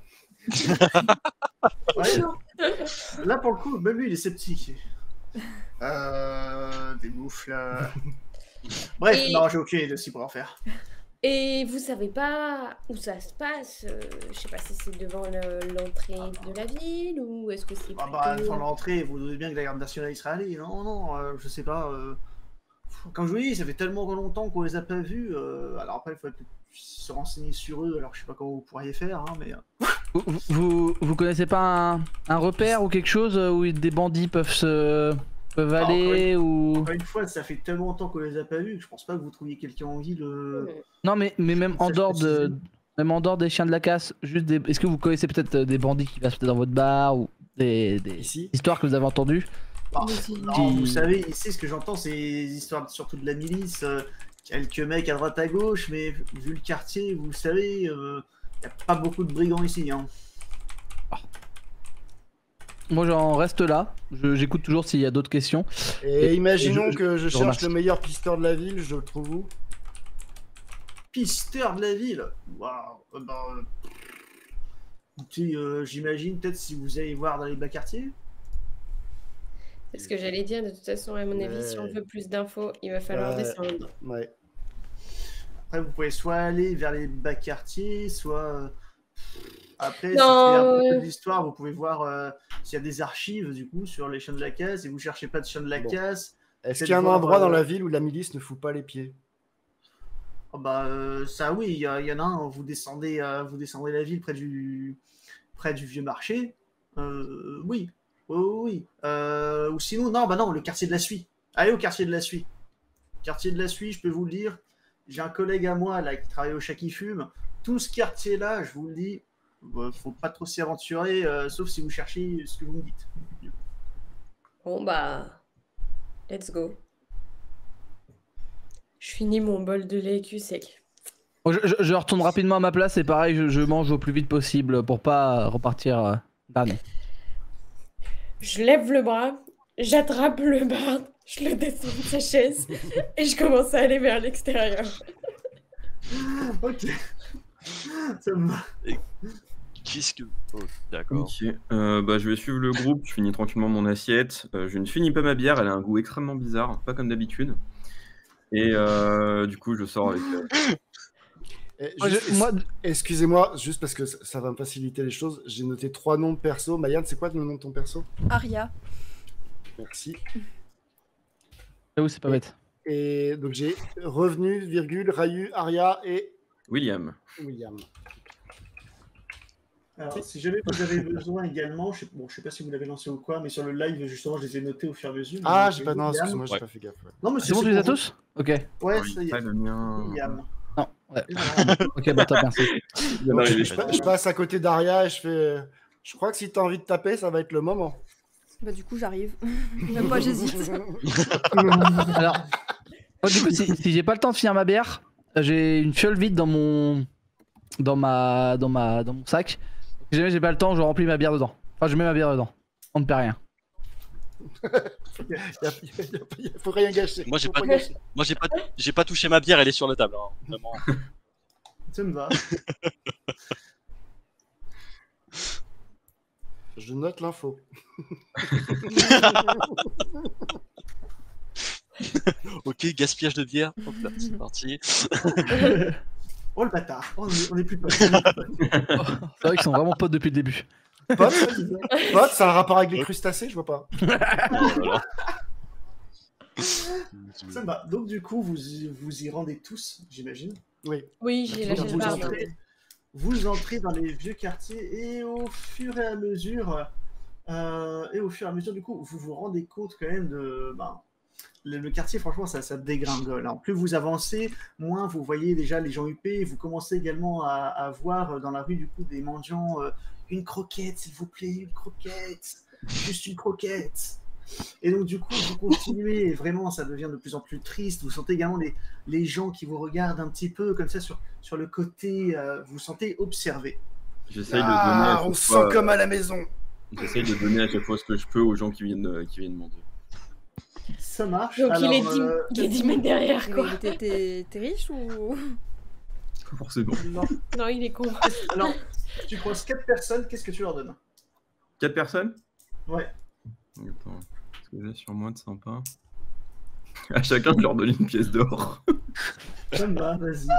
[SPEAKER 4] Ouais. Là, pour le coup, même lui, il est sceptique. Euh... Des moufles... euh. Bref,
[SPEAKER 3] Et-
[SPEAKER 4] non, j'ai aucune idée de ce qu'il pourrait en faire.
[SPEAKER 3] Et vous savez pas où ça se passe? euh, Je sais pas si c'est devant le- l'entrée de la ville ou est-ce que c'est
[SPEAKER 4] Ah bah,
[SPEAKER 3] plutôt...
[SPEAKER 4] devant l'entrée, vous doutez bien que la garde nationale y sera allée. Non, non, euh, je sais pas. euh, Comme je vous dis, ça fait tellement longtemps qu'on les a pas vus. euh, Alors après, il faudrait peut-être se renseigner sur eux. Alors je sais pas comment vous pourriez faire, hein, mais... euh,
[SPEAKER 2] Vous, vous, vous connaissez pas un, un repère ou quelque chose où des bandits peuvent se. peuvent
[SPEAKER 4] Ah,
[SPEAKER 2] aller ou.
[SPEAKER 4] Encore une fois, ça fait tellement longtemps qu'on les a pas vus que je pense pas que vous trouviez quelqu'un en ville. euh,
[SPEAKER 3] Hmm.
[SPEAKER 2] Non, mais, mais même en
[SPEAKER 4] Ça, je
[SPEAKER 2] dehors de.
[SPEAKER 4] précise.
[SPEAKER 2] Même en dehors des chiens de la casse, juste des. Est-ce que vous connaissez peut-être euh, des bandits qui passent peut-être dans votre bar ou des, des
[SPEAKER 5] Ici.
[SPEAKER 2] histoires que vous avez entendues?
[SPEAKER 4] Ah,
[SPEAKER 3] Mais si.
[SPEAKER 4] non,
[SPEAKER 2] Qui-
[SPEAKER 4] vous savez, ici, ce que j'entends, c'est des histoires surtout de la milice, euh, quelques mecs à droite à gauche, mais vu le quartier, vous savez, il n'y a pas beaucoup de brigands ici. Hein.
[SPEAKER 2] Moi j'en reste là, Je- j'écoute toujours s'il y a d'autres questions.
[SPEAKER 5] Et
[SPEAKER 2] Et-
[SPEAKER 5] imaginons
[SPEAKER 2] et je-
[SPEAKER 5] que je
[SPEAKER 2] je
[SPEAKER 5] cherche
[SPEAKER 2] remarque.
[SPEAKER 5] le meilleur pisteur de la ville, je le trouve où?
[SPEAKER 4] Pisteur de la ville. Waouh. euh, bah, euh, écoutez, euh, j'imagine peut-être si vous allez voir dans les bas quartiers.
[SPEAKER 3] C'est ce que j'allais dire, de toute façon, à mon avis, si on
[SPEAKER 5] Ouais.
[SPEAKER 3] veut plus d'infos, il va falloir
[SPEAKER 5] Ouais.
[SPEAKER 3] descendre.
[SPEAKER 5] Ouais.
[SPEAKER 4] Après, vous pouvez soit aller vers les bas quartiers, soit euh, après, si
[SPEAKER 3] Non,
[SPEAKER 4] vous faites un peu
[SPEAKER 3] euh.
[SPEAKER 4] d'histoire, vous pouvez voir euh, s'il y a des archives du coup sur les chiens de la casse. Et vous cherchez pas de chiens de la
[SPEAKER 5] Bon.
[SPEAKER 4] casse.
[SPEAKER 5] Est-ce
[SPEAKER 4] Peut-être
[SPEAKER 5] qu'il y a un
[SPEAKER 4] voir,
[SPEAKER 5] endroit dans
[SPEAKER 4] euh,
[SPEAKER 5] la ville où la milice ne fout pas les pieds?
[SPEAKER 4] Ah bah euh, ça oui, il y, a- il y en a un. Vous descendez, euh, vous descendez la ville près du près du vieux marché. Euh, oui, oui, oui. oui. Euh, ou sinon non, bah non, le quartier de la Suie. Allez au quartier de la Suie. Quartier de la Suie, je peux vous le dire. J'ai un collègue à moi là qui travaille au Chat qui fume. Tout ce quartier-là, je vous le dis, euh, faut pas trop s'y aventurer, euh, sauf si vous cherchez ce que vous me dites.
[SPEAKER 3] Bon, bah, let's go. Je finis mon bol de lait cul sec.
[SPEAKER 2] Bon, Je, je- je retourne rapidement à ma place et pareil, je, je mange au plus vite possible pour pas repartir euh, dernier.
[SPEAKER 3] Je lève le bras, j'attrape le barde, je le descends de sa chaise et je commence à aller vers l'extérieur.
[SPEAKER 4] Ok. Ça me va.
[SPEAKER 1] Qu'est-ce que. Oh, d'accord.
[SPEAKER 6] Ok, euh, bah, je vais suivre le groupe, je finis tranquillement mon assiette. Euh, je ne finis pas ma bière, elle a un goût extrêmement bizarre, pas comme d'habitude. Et euh, du coup, je sors avec. euh,
[SPEAKER 5] Eh,
[SPEAKER 2] Moi,
[SPEAKER 5] juste-
[SPEAKER 2] je- moi,
[SPEAKER 5] Excusez-moi, juste parce que ça, ça va me faciliter les choses, j'ai noté trois noms de perso. Mayanne, c'est quoi le nom de ton perso?
[SPEAKER 7] Aria.
[SPEAKER 5] Merci.
[SPEAKER 2] j'avoue, c'est pas bête.
[SPEAKER 5] Et donc j'ai Revenu, virgule, Rayu, Aria et
[SPEAKER 6] William.
[SPEAKER 5] William.
[SPEAKER 4] Alors, si jamais vous avez besoin également, je sais, bon, je sais pas si vous l'avez lancé ou quoi, mais sur le live, justement, je les ai notés au fur et à mesure.
[SPEAKER 5] Ah,
[SPEAKER 4] Donc,
[SPEAKER 5] j'ai pas, non,
[SPEAKER 4] William-
[SPEAKER 5] excuse-moi, j'ai
[SPEAKER 1] Ouais.
[SPEAKER 5] pas fait gaffe. ouais.
[SPEAKER 4] Non, mais
[SPEAKER 2] C'est bon, tu les as
[SPEAKER 4] pour
[SPEAKER 2] tous? Ok.
[SPEAKER 4] vous. Ouais,
[SPEAKER 6] Oui,
[SPEAKER 4] ça y
[SPEAKER 6] pas
[SPEAKER 4] est.
[SPEAKER 6] le mien.
[SPEAKER 4] William.
[SPEAKER 2] Non, ouais.
[SPEAKER 4] Et voilà.
[SPEAKER 2] Ok, bah top, merci.
[SPEAKER 6] Il vient
[SPEAKER 5] Donc,
[SPEAKER 6] d'arriver.
[SPEAKER 5] je, pa- je passe à côté d'Aria et je fais. euh, Je crois que si t'as envie de taper, ça va être le moment.
[SPEAKER 7] Bah du coup j'arrive. Même pas j'hésite.
[SPEAKER 2] Alors, oh, du coup, si, si j'ai pas le temps de finir ma bière, j'ai une fiole vide dans mon, dans ma, dans ma, dans mon sac. Si jamais j'ai pas le temps, je remplis ma bière dedans. Enfin, je mets ma bière dedans. On ne perd rien.
[SPEAKER 5] Il y a- y a- y a- y a- faut rien gâcher.
[SPEAKER 1] Moi, j'ai
[SPEAKER 5] Faut
[SPEAKER 1] pas-
[SPEAKER 5] gâcher.
[SPEAKER 1] Moi, j'ai pas, j'ai pas touché ma bière, elle est sur la table. hein, Vraiment.
[SPEAKER 4] Ça me va.
[SPEAKER 5] Je note l'info.
[SPEAKER 1] Ok, gaspillage de bière. Hop là, c'est parti.
[SPEAKER 4] Oh le bâtard. Oh, on, est, on est plus potes. On est plus potes.
[SPEAKER 2] C'est vrai qu'ils sont vraiment potes depuis le début.
[SPEAKER 5] Pote, Pote, ça a un rapport avec les crustacés, je vois pas.
[SPEAKER 1] Voilà.
[SPEAKER 4] Ça me va. Donc, du coup, vous, y- vous y rendez tous, j'imagine.
[SPEAKER 5] Oui.
[SPEAKER 3] Oui, j'ai
[SPEAKER 5] Donc,
[SPEAKER 3] lâché
[SPEAKER 4] Donc,
[SPEAKER 3] le
[SPEAKER 4] vous,
[SPEAKER 3] barde.
[SPEAKER 4] entrez, vous entrez dans les vieux quartiers et au fur et à mesure, euh, et au fur et à mesure, du coup, vous vous rendez compte quand même de, ben, le, le quartier, franchement, ça, ça dégringole. Hein. Plus vous avancez, moins vous voyez déjà les gens huppés. Vous commencez également à, à voir dans la rue, du coup, des mendiants. Euh, une croquette, s'il vous plaît, une croquette. Juste une croquette. Et donc, du coup, vous continuez. Et vraiment, ça devient de plus en plus triste. Vous sentez également les, les gens qui vous regardent un petit peu, comme ça, sur, sur le côté. Euh, vous vous sentez observé.
[SPEAKER 6] J'essaye
[SPEAKER 5] Ah,
[SPEAKER 6] de donner à
[SPEAKER 5] on
[SPEAKER 6] chaque
[SPEAKER 5] se
[SPEAKER 6] fois-
[SPEAKER 5] sent comme à la maison.
[SPEAKER 6] J'essaye de donner à chaque fois ce que je peux aux gens qui viennent, euh, qui viennent demander.
[SPEAKER 4] Ça marche.
[SPEAKER 3] Donc
[SPEAKER 4] Alors,
[SPEAKER 3] il est dix
[SPEAKER 4] euh,
[SPEAKER 3] il est dix mètres derrière,
[SPEAKER 7] Mais
[SPEAKER 3] quoi.
[SPEAKER 7] t'es- T'es t'es riche ou.
[SPEAKER 6] Pas forcément.
[SPEAKER 4] non.
[SPEAKER 3] Non, il est con.
[SPEAKER 4] Alors, tu croises quatre personnes, qu'est-ce que tu leur donnes?
[SPEAKER 6] Quatre personnes?
[SPEAKER 4] Ouais.
[SPEAKER 6] Attends, ce que j'ai sur moi de sympa. À chacun, je leur donne une pièce d'or.
[SPEAKER 4] Ça me va, vas-y.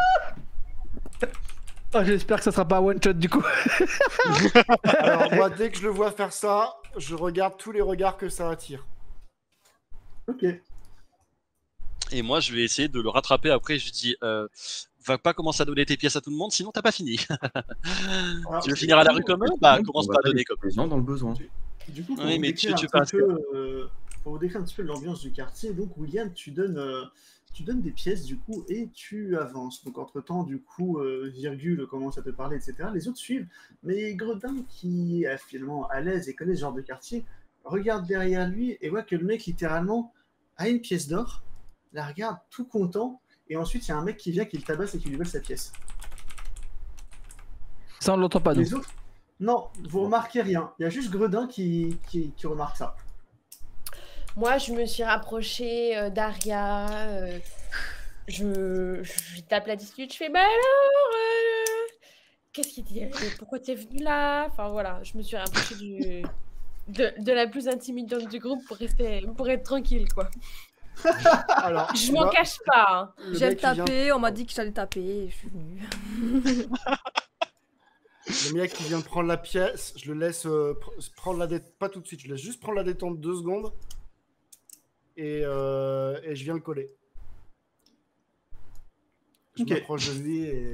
[SPEAKER 2] Oh, j'espère que ça sera pas un one shot du coup.
[SPEAKER 5] Alors moi, dès que je le vois faire ça, je regarde tous les regards que ça attire.
[SPEAKER 4] Ok.
[SPEAKER 1] Et moi, je vais essayer de le rattraper après. Je lui dis, euh, va pas commencer à donner tes pièces à tout le monde, sinon t'as pas fini.
[SPEAKER 4] Alors,
[SPEAKER 1] Tu veux finir à la rue comme eux? Bah,
[SPEAKER 6] On
[SPEAKER 1] commence
[SPEAKER 6] va
[SPEAKER 1] pas à
[SPEAKER 6] pas
[SPEAKER 1] donner
[SPEAKER 6] laisser
[SPEAKER 1] comme
[SPEAKER 6] les gens dans le besoin.
[SPEAKER 4] Du coup, pour
[SPEAKER 1] Oui,
[SPEAKER 4] vous
[SPEAKER 1] mais
[SPEAKER 4] décrire
[SPEAKER 1] tu- tu
[SPEAKER 4] un
[SPEAKER 1] passes
[SPEAKER 4] petit peu, euh, pour vous décrire un petit peu l'ambiance du quartier, donc William, tu donnes, euh, tu donnes des pièces du coup et tu avances. Donc entre temps, du coup, euh, Virgule commence à te parler, et cetera. Les autres suivent, mais Gredin, qui est finalement à l'aise et connaît ce genre de quartier, regarde derrière lui et voit que le mec littéralement a une pièce d'or, la regarde tout content, et ensuite il y a un mec qui vient, qui le tabasse et qui lui vole sa pièce.
[SPEAKER 2] Ça, on l'entend pas, nous.
[SPEAKER 4] Les autres, non, vous remarquez rien. Il y a juste Gredin qui, qui, qui remarque ça.
[SPEAKER 3] Moi, je me suis rapprochée euh, d'Aria. euh, je, je lui tape la dispute. Je fais, bah alors, euh, qu'est-ce qu'il dit? Euh, Pourquoi tu es venu là? Enfin voilà, je me suis rapprochée du, de, de la plus intimidante du groupe pour rester, pour être tranquille, quoi.
[SPEAKER 5] Alors,
[SPEAKER 3] Je
[SPEAKER 5] tu
[SPEAKER 3] m'en
[SPEAKER 5] vois,
[SPEAKER 3] cache pas. hein.
[SPEAKER 5] le
[SPEAKER 7] J'aime
[SPEAKER 5] mec qui vient-
[SPEAKER 7] taper, on m'a dit que j'allais taper, et je suis venue.
[SPEAKER 5] Le mec qui vient de prendre la pièce, je le laisse euh, pr- prendre la détente, pas tout de suite, je laisse juste prendre la détente deux secondes et, euh, et je viens le coller. Je
[SPEAKER 4] Ok.
[SPEAKER 5] m'approche de lui et...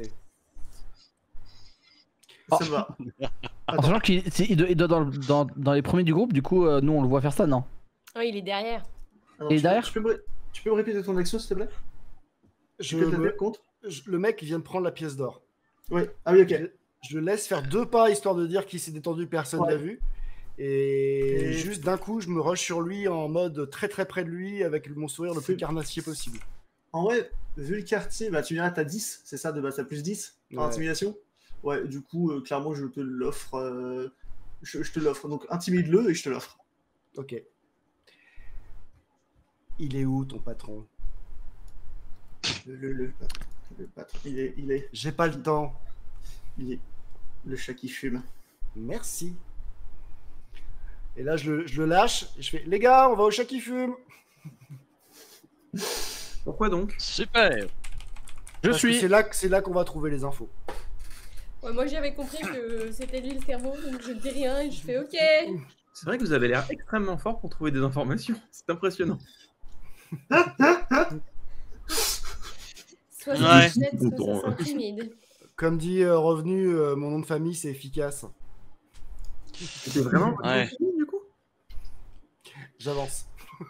[SPEAKER 4] Ça me va.
[SPEAKER 2] En sachant qu'il c'est- il doit, il doit dans, le- dans, dans les premiers du groupe, du coup, euh, nous on le voit faire ça, non?
[SPEAKER 3] Oh, il est derrière.
[SPEAKER 4] Alors,
[SPEAKER 2] Et
[SPEAKER 4] tu, peux-
[SPEAKER 2] derrière
[SPEAKER 4] tu peux, me, tu peux me répéter ton action, s'il te plaît?
[SPEAKER 5] Je
[SPEAKER 4] Tu peux te
[SPEAKER 5] me-
[SPEAKER 4] le compte?
[SPEAKER 5] je- le mec il vient de prendre la pièce d'or.
[SPEAKER 4] Oui. Ah oui, ok.
[SPEAKER 5] Je, je le laisse faire deux pas histoire de dire qu'il s'est détendu, personne
[SPEAKER 4] Ouais.
[SPEAKER 5] l'a vu. Et,
[SPEAKER 4] Et-
[SPEAKER 5] juste d'un coup, je me rush sur lui en mode très très près de lui avec mon sourire le plus
[SPEAKER 4] C'est-
[SPEAKER 5] carnassier possible.
[SPEAKER 4] En vrai, vu le quartier, bah, tu diras t'as dix, c'est ça, de base, t'as plus dix en
[SPEAKER 5] Ouais.
[SPEAKER 4] intimidation? Ouais, du coup, euh, clairement, je te l'offre. euh, je, je te l'offre. Donc, intimide-le et je te l'offre.
[SPEAKER 5] Ok. Il est où ton patron?
[SPEAKER 4] Le, le, le, le patron, il est, il est,
[SPEAKER 5] J'ai pas le temps.
[SPEAKER 4] il est le chat qui fume.
[SPEAKER 5] Merci. Et là, je le, je le lâche et je fais les gars, on va au chat qui fume.
[SPEAKER 6] Pourquoi donc?
[SPEAKER 1] Super.
[SPEAKER 2] Je
[SPEAKER 5] Parce que
[SPEAKER 2] suis.
[SPEAKER 5] c'est là, que- c'est là qu'on va trouver les infos.
[SPEAKER 3] Ouais, moi, j'avais compris que c'était lui le cerveau, donc je dis rien et je fais OK.
[SPEAKER 6] C'est vrai que vous avez l'air extrêmement fort pour trouver des informations. C'est impressionnant.
[SPEAKER 3] Soit
[SPEAKER 1] Ouais.
[SPEAKER 3] ça jette, soit
[SPEAKER 6] Bon,
[SPEAKER 3] ça s'intimide.
[SPEAKER 5] Comme dit euh, Revenu, euh, mon nom de famille, c'est efficace.
[SPEAKER 6] C'était vraiment
[SPEAKER 1] Ouais.
[SPEAKER 6] du coup?
[SPEAKER 5] J'avance.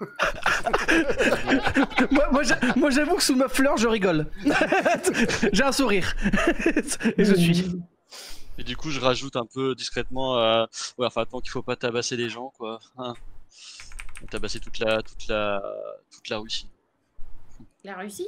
[SPEAKER 2] moi, moi, j'a- moi, j'avoue que sous ma fleur, je rigole. J'ai un sourire. Et je suis.
[SPEAKER 1] Et du coup, je rajoute un peu discrètement, euh, ouais, enfin, tant qu'il faut pas tabasser les gens, quoi. Hein. Tabasser toute la, toute la, toute la Russie.
[SPEAKER 3] La Russie?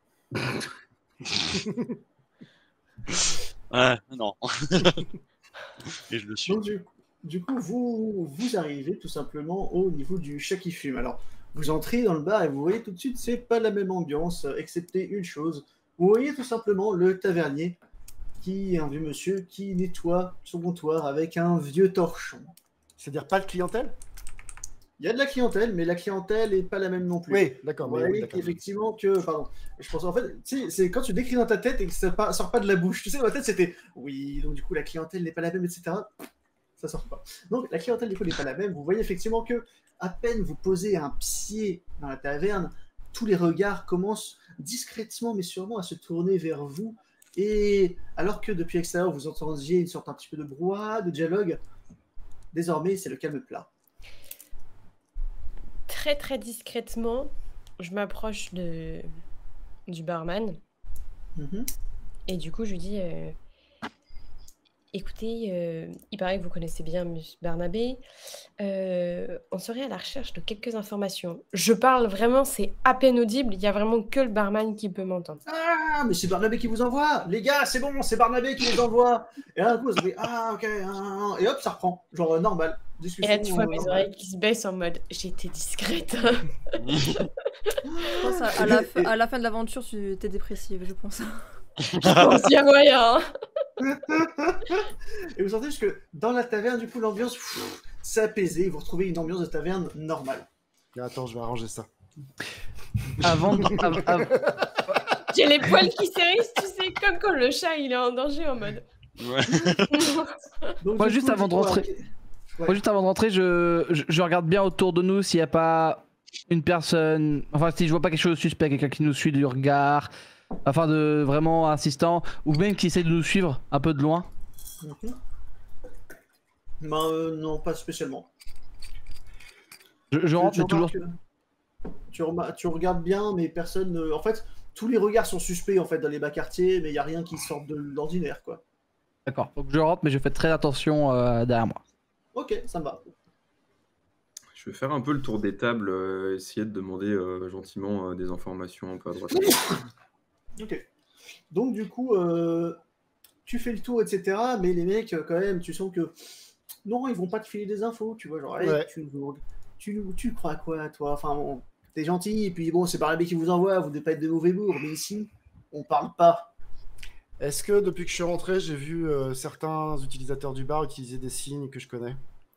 [SPEAKER 1] Ouais, non. Et je le suis.
[SPEAKER 4] Donc, du, du coup, vous, vous arrivez tout simplement au niveau du chat qui fume. Alors, vous entrez dans le bar et vous voyez tout de suite, c'est pas la même ambiance, euh, excepté une chose. Vous voyez tout simplement le tavernier, qui est un vieux monsieur, qui nettoie son comptoir avec un vieux torchon.
[SPEAKER 5] C'est-à-dire pas de clientèle?
[SPEAKER 4] Il y a de la clientèle, mais la clientèle est pas la même non plus.
[SPEAKER 5] Oui, d'accord.
[SPEAKER 4] Vous
[SPEAKER 5] oui,
[SPEAKER 4] voyez
[SPEAKER 5] oui, d'accord.
[SPEAKER 4] effectivement que, pardon, je pense en fait, tu sais, c'est quand tu décris dans ta tête et que ça pas- sort pas de la bouche. Tu sais, dans ma tête c'était, oui, donc du coup la clientèle n'est pas la même, et cetera. Ça sort pas. Donc la clientèle du coup n'est pas la même. Vous voyez effectivement que à peine vous posez un pied dans la taverne, tous les regards commencent discrètement mais sûrement à se tourner vers vous. Et alors que depuis l'extérieur vous entendiez une sorte un petit peu de brouhaha, de dialogue, désormais c'est le calme plat.
[SPEAKER 3] Très très discrètement, je m'approche de du barman
[SPEAKER 4] Mhm.
[SPEAKER 3] et du coup je lui dis euh, écoutez, euh, il paraît que vous connaissez bien Monsieur Barnabé. Euh, on serait à la recherche de quelques informations. Je parle vraiment, c'est à peine audible. Il y a vraiment que le barman qui peut m'entendre.
[SPEAKER 4] Ah, mais c'est Barnabé qui vous envoie. Les gars, c'est bon, c'est Barnabé qui vous envoie. Et là, d'un coup, vous avez ah, ok, ah, et hop, ça reprend. Genre euh, normal.
[SPEAKER 3] Et
[SPEAKER 4] Discussion.
[SPEAKER 3] là, tu vois
[SPEAKER 4] euh,
[SPEAKER 3] mes
[SPEAKER 4] normale.
[SPEAKER 3] oreilles qui se baissent en mode j'étais discrète.
[SPEAKER 7] Je pense à, à la, fin- à la fin de l'aventure, tu étais dépressive, je pense.
[SPEAKER 3] Je pense qu'il y a moyen. hein.
[SPEAKER 4] Et vous sentez juste que dans la taverne, du coup, l'ambiance pff, s'est apaisée. Vous retrouvez une ambiance de taverne normale.
[SPEAKER 5] Attends, je vais arranger ça.
[SPEAKER 2] Avant de... av- av-
[SPEAKER 3] J'ai les poils qui s'érissent, tu sais, comme quand le chat il est en danger en mode.
[SPEAKER 1] Ouais.
[SPEAKER 4] Donc,
[SPEAKER 2] Moi,
[SPEAKER 4] du
[SPEAKER 2] juste
[SPEAKER 4] coup,
[SPEAKER 2] avant
[SPEAKER 4] du
[SPEAKER 2] de
[SPEAKER 4] coup,
[SPEAKER 2] rentrer-
[SPEAKER 4] alors, Ouais.
[SPEAKER 2] Moi, juste avant de rentrer, je, je, je regarde bien autour de nous s'il n'y a pas une personne. Enfin, si je vois pas quelque chose de suspect, quelqu'un qui nous suit du regard, afin de vraiment insistant, ou même qui essaie de nous suivre un peu de loin.
[SPEAKER 4] Mhm. Ben, euh, non, pas spécialement.
[SPEAKER 2] Je, je rentre,
[SPEAKER 4] tu,
[SPEAKER 2] mais toujours.
[SPEAKER 4] remarques, euh, tu, remar- tu regardes bien, mais personne. ne- En fait, tous les regards sont suspects en fait dans les bas quartiers, mais il y a rien qui sort de l'ordinaire, quoi.
[SPEAKER 2] D'accord. Donc je rentre, mais je fais très attention euh, derrière moi.
[SPEAKER 4] Ok, ça me va.
[SPEAKER 6] Je vais faire un peu le tour des tables, euh, essayer de demander euh, gentiment euh, des informations un peu à droite.
[SPEAKER 4] Ok. Donc du coup, euh, tu fais le tour, et cetera. Mais les mecs, euh, quand même, tu sens que non, ils vont pas te filer des infos, tu vois, genre, allez,
[SPEAKER 5] Ouais.
[SPEAKER 4] tu, tu, tu crois à quoi, toi? Enfin bon, t'es gentil, et puis bon, c'est Barnabé qui vous envoie, vous devez pas être de mauvais bourgs, mais ici, on parle pas.
[SPEAKER 5] Est-ce que depuis que je suis rentré, j'ai vu euh, certains utilisateurs du bar utiliser des signes que je connais?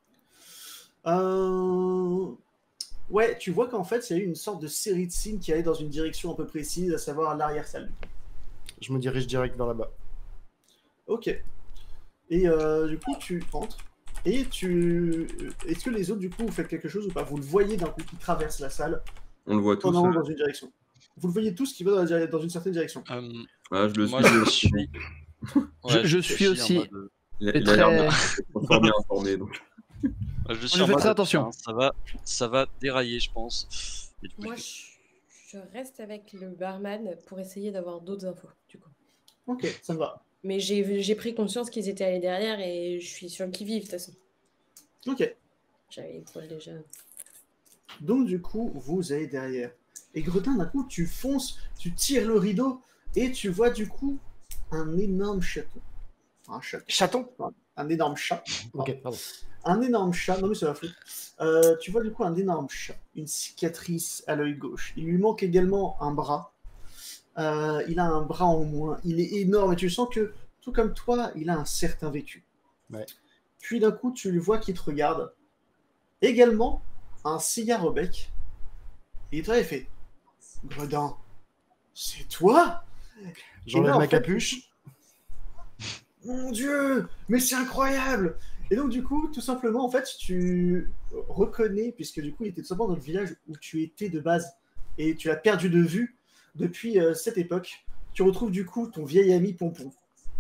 [SPEAKER 4] Euh... Ouais, tu vois qu'en fait, il y a eu une sorte de série de signes qui allait dans une direction un peu précise, à savoir l'arrière-salle.
[SPEAKER 5] Je me dirige direct vers là-bas.
[SPEAKER 4] Ok. Et euh, du coup, tu rentres. Et tu. Est-ce que les autres, du coup, vous faites quelque chose ou pas? Vous le voyez d'un coup qui traverse la salle
[SPEAKER 6] On le voit tous.
[SPEAKER 4] pendant
[SPEAKER 6] euh,
[SPEAKER 4] dans une direction. Vous le voyez tous qui va dans, la- dans une certaine direction.
[SPEAKER 1] Euh,
[SPEAKER 6] voilà, je le
[SPEAKER 1] moi,
[SPEAKER 6] suis.
[SPEAKER 1] je suis.
[SPEAKER 2] Je- je suis
[SPEAKER 1] en
[SPEAKER 2] aussi-
[SPEAKER 1] mode-
[SPEAKER 6] Il a,
[SPEAKER 2] Et
[SPEAKER 6] il a l'air
[SPEAKER 2] très-
[SPEAKER 6] bien, fort bien informé. Donc.
[SPEAKER 1] moi, je suis
[SPEAKER 2] Je
[SPEAKER 1] en
[SPEAKER 2] fais
[SPEAKER 1] mode,
[SPEAKER 2] très attention.
[SPEAKER 1] putain, Ça va, ça va dérailler, je pense. Et du coup,
[SPEAKER 3] Moi,
[SPEAKER 1] je-
[SPEAKER 3] je, je reste avec le barman pour essayer d'avoir d'autres infos, du coup.
[SPEAKER 4] Ok, ça me va.
[SPEAKER 3] Mais j'ai j'ai pris conscience qu'ils étaient allés derrière et je suis sur le qui-vive, de toute façon.
[SPEAKER 4] Ok.
[SPEAKER 3] J'avais les poils déjà.
[SPEAKER 4] Donc, du coup, vous allez derrière. Et Gretin, d'un coup, tu fonces, tu tires le rideau et tu vois, du coup, un énorme château. Enfin, un château.
[SPEAKER 5] Chaton?
[SPEAKER 4] Un énorme chat.
[SPEAKER 5] Ok, pardon.
[SPEAKER 4] Un énorme chat, non mais ça va foutre. Euh, tu vois du coup un énorme chat, une cicatrice à l'œil gauche. Il lui manque également un bras. Euh, il a un bras en moins. Il est énorme et tu sens que, tout comme toi, il a un certain vécu.
[SPEAKER 5] Ouais.
[SPEAKER 4] Puis d'un coup, tu le vois qui te regarde. Également, un cigare au bec. Et toi, il fait Gredin, c'est toi?
[SPEAKER 5] J'enlève
[SPEAKER 4] Et là, en
[SPEAKER 5] ma
[SPEAKER 4] fait,
[SPEAKER 5] capuche.
[SPEAKER 4] Mon Dieu, mais c'est incroyable! Et donc du coup, tout simplement, en fait, tu reconnais, puisque du coup, il était tout simplement dans le village où tu étais de base, et tu l'as perdu de vue depuis euh, cette époque. Tu retrouves du coup ton vieil ami Pompon.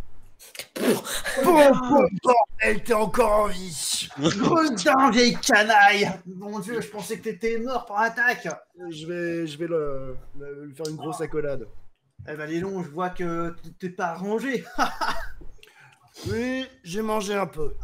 [SPEAKER 5] Pompon, bordel, t'es encore en vie!
[SPEAKER 4] Gredin, vieille canaille! Mon Dieu, je pensais que t'étais mort par attaque!
[SPEAKER 5] Je vais, je vais le, le- lui faire une grosse accolade.
[SPEAKER 4] Eh ben, les longs, je vois que t'es pas arrangé.
[SPEAKER 5] Oui, j'ai mangé un peu.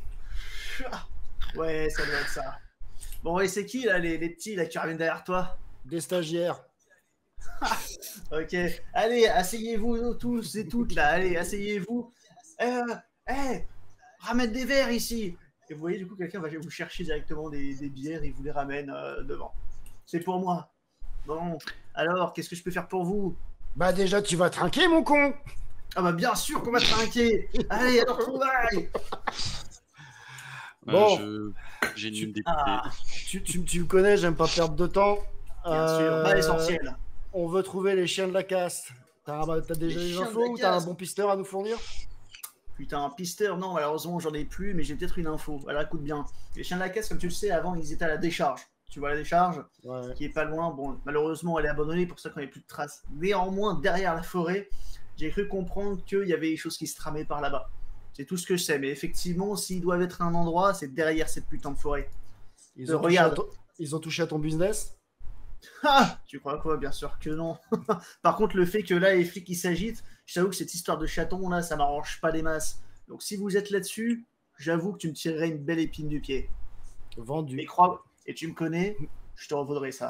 [SPEAKER 4] Ouais, ça doit être ça. Bon, et c'est qui là, les, les petits là qui reviennent derrière toi?
[SPEAKER 5] Des stagiaires.
[SPEAKER 4] Ok, allez, asseyez-vous tous et toutes là, allez, asseyez-vous. Euh, hey, ramène des verres ici. Et vous voyez, du coup, quelqu'un va vous chercher directement des, des bières et vous les ramène euh, devant. C'est pour moi. Bon, alors, qu'est-ce que je peux faire pour vous?
[SPEAKER 5] Bah déjà, tu vas trinquer, mon con!
[SPEAKER 4] Ah bah bien sûr qu'on va trinquer. Allez, alors trouvaille.
[SPEAKER 1] euh,
[SPEAKER 5] Bon.
[SPEAKER 1] je- j'ai une députée.
[SPEAKER 4] Ah,
[SPEAKER 5] Tu, tu, tu me connais, j'aime pas perdre de temps.
[SPEAKER 4] bien sûr,
[SPEAKER 5] Euh,
[SPEAKER 4] pas l'essentiel.
[SPEAKER 5] On veut trouver les chiens de la caste. T'as t'as déjà
[SPEAKER 4] Les
[SPEAKER 5] des
[SPEAKER 4] chiens de
[SPEAKER 5] infos
[SPEAKER 4] la
[SPEAKER 5] ou t'as un
[SPEAKER 4] caste.
[SPEAKER 5] bon pisteur à nous fournir?
[SPEAKER 4] Putain, un pisteur, non, malheureusement, j'en ai plus, mais j'ai peut-être une info. Alors écoute bien. Les chiens de la caisse, comme tu le sais, avant, ils étaient à la décharge. Tu vois la décharge?
[SPEAKER 5] Ouais.
[SPEAKER 4] Qui est pas loin. Bon, malheureusement, elle est abandonnée, pour ça qu'on n'a plus de traces. Néanmoins, derrière la forêt, j'ai cru comprendre qu'il y avait des choses qui se tramaient par là-bas. C'est tout ce que je sais. Mais effectivement, s'ils doivent être à un endroit, c'est derrière cette putain de forêt.
[SPEAKER 5] Ils
[SPEAKER 4] Euh,
[SPEAKER 5] ont, touché à
[SPEAKER 4] regarde.
[SPEAKER 5] ton... Ils ont touché à ton business?
[SPEAKER 4] Ah, tu crois quoi? Bien sûr que non. Par contre, le fait que là, les flics ils s'agitent, je t'avoue que cette histoire de chaton là, ça m'arrange pas les masses. Donc si vous êtes là-dessus, j'avoue que tu me tirerais une belle épine du pied.
[SPEAKER 5] Vendu.
[SPEAKER 4] Mais crois, et tu me connais, je te revaudrai ça.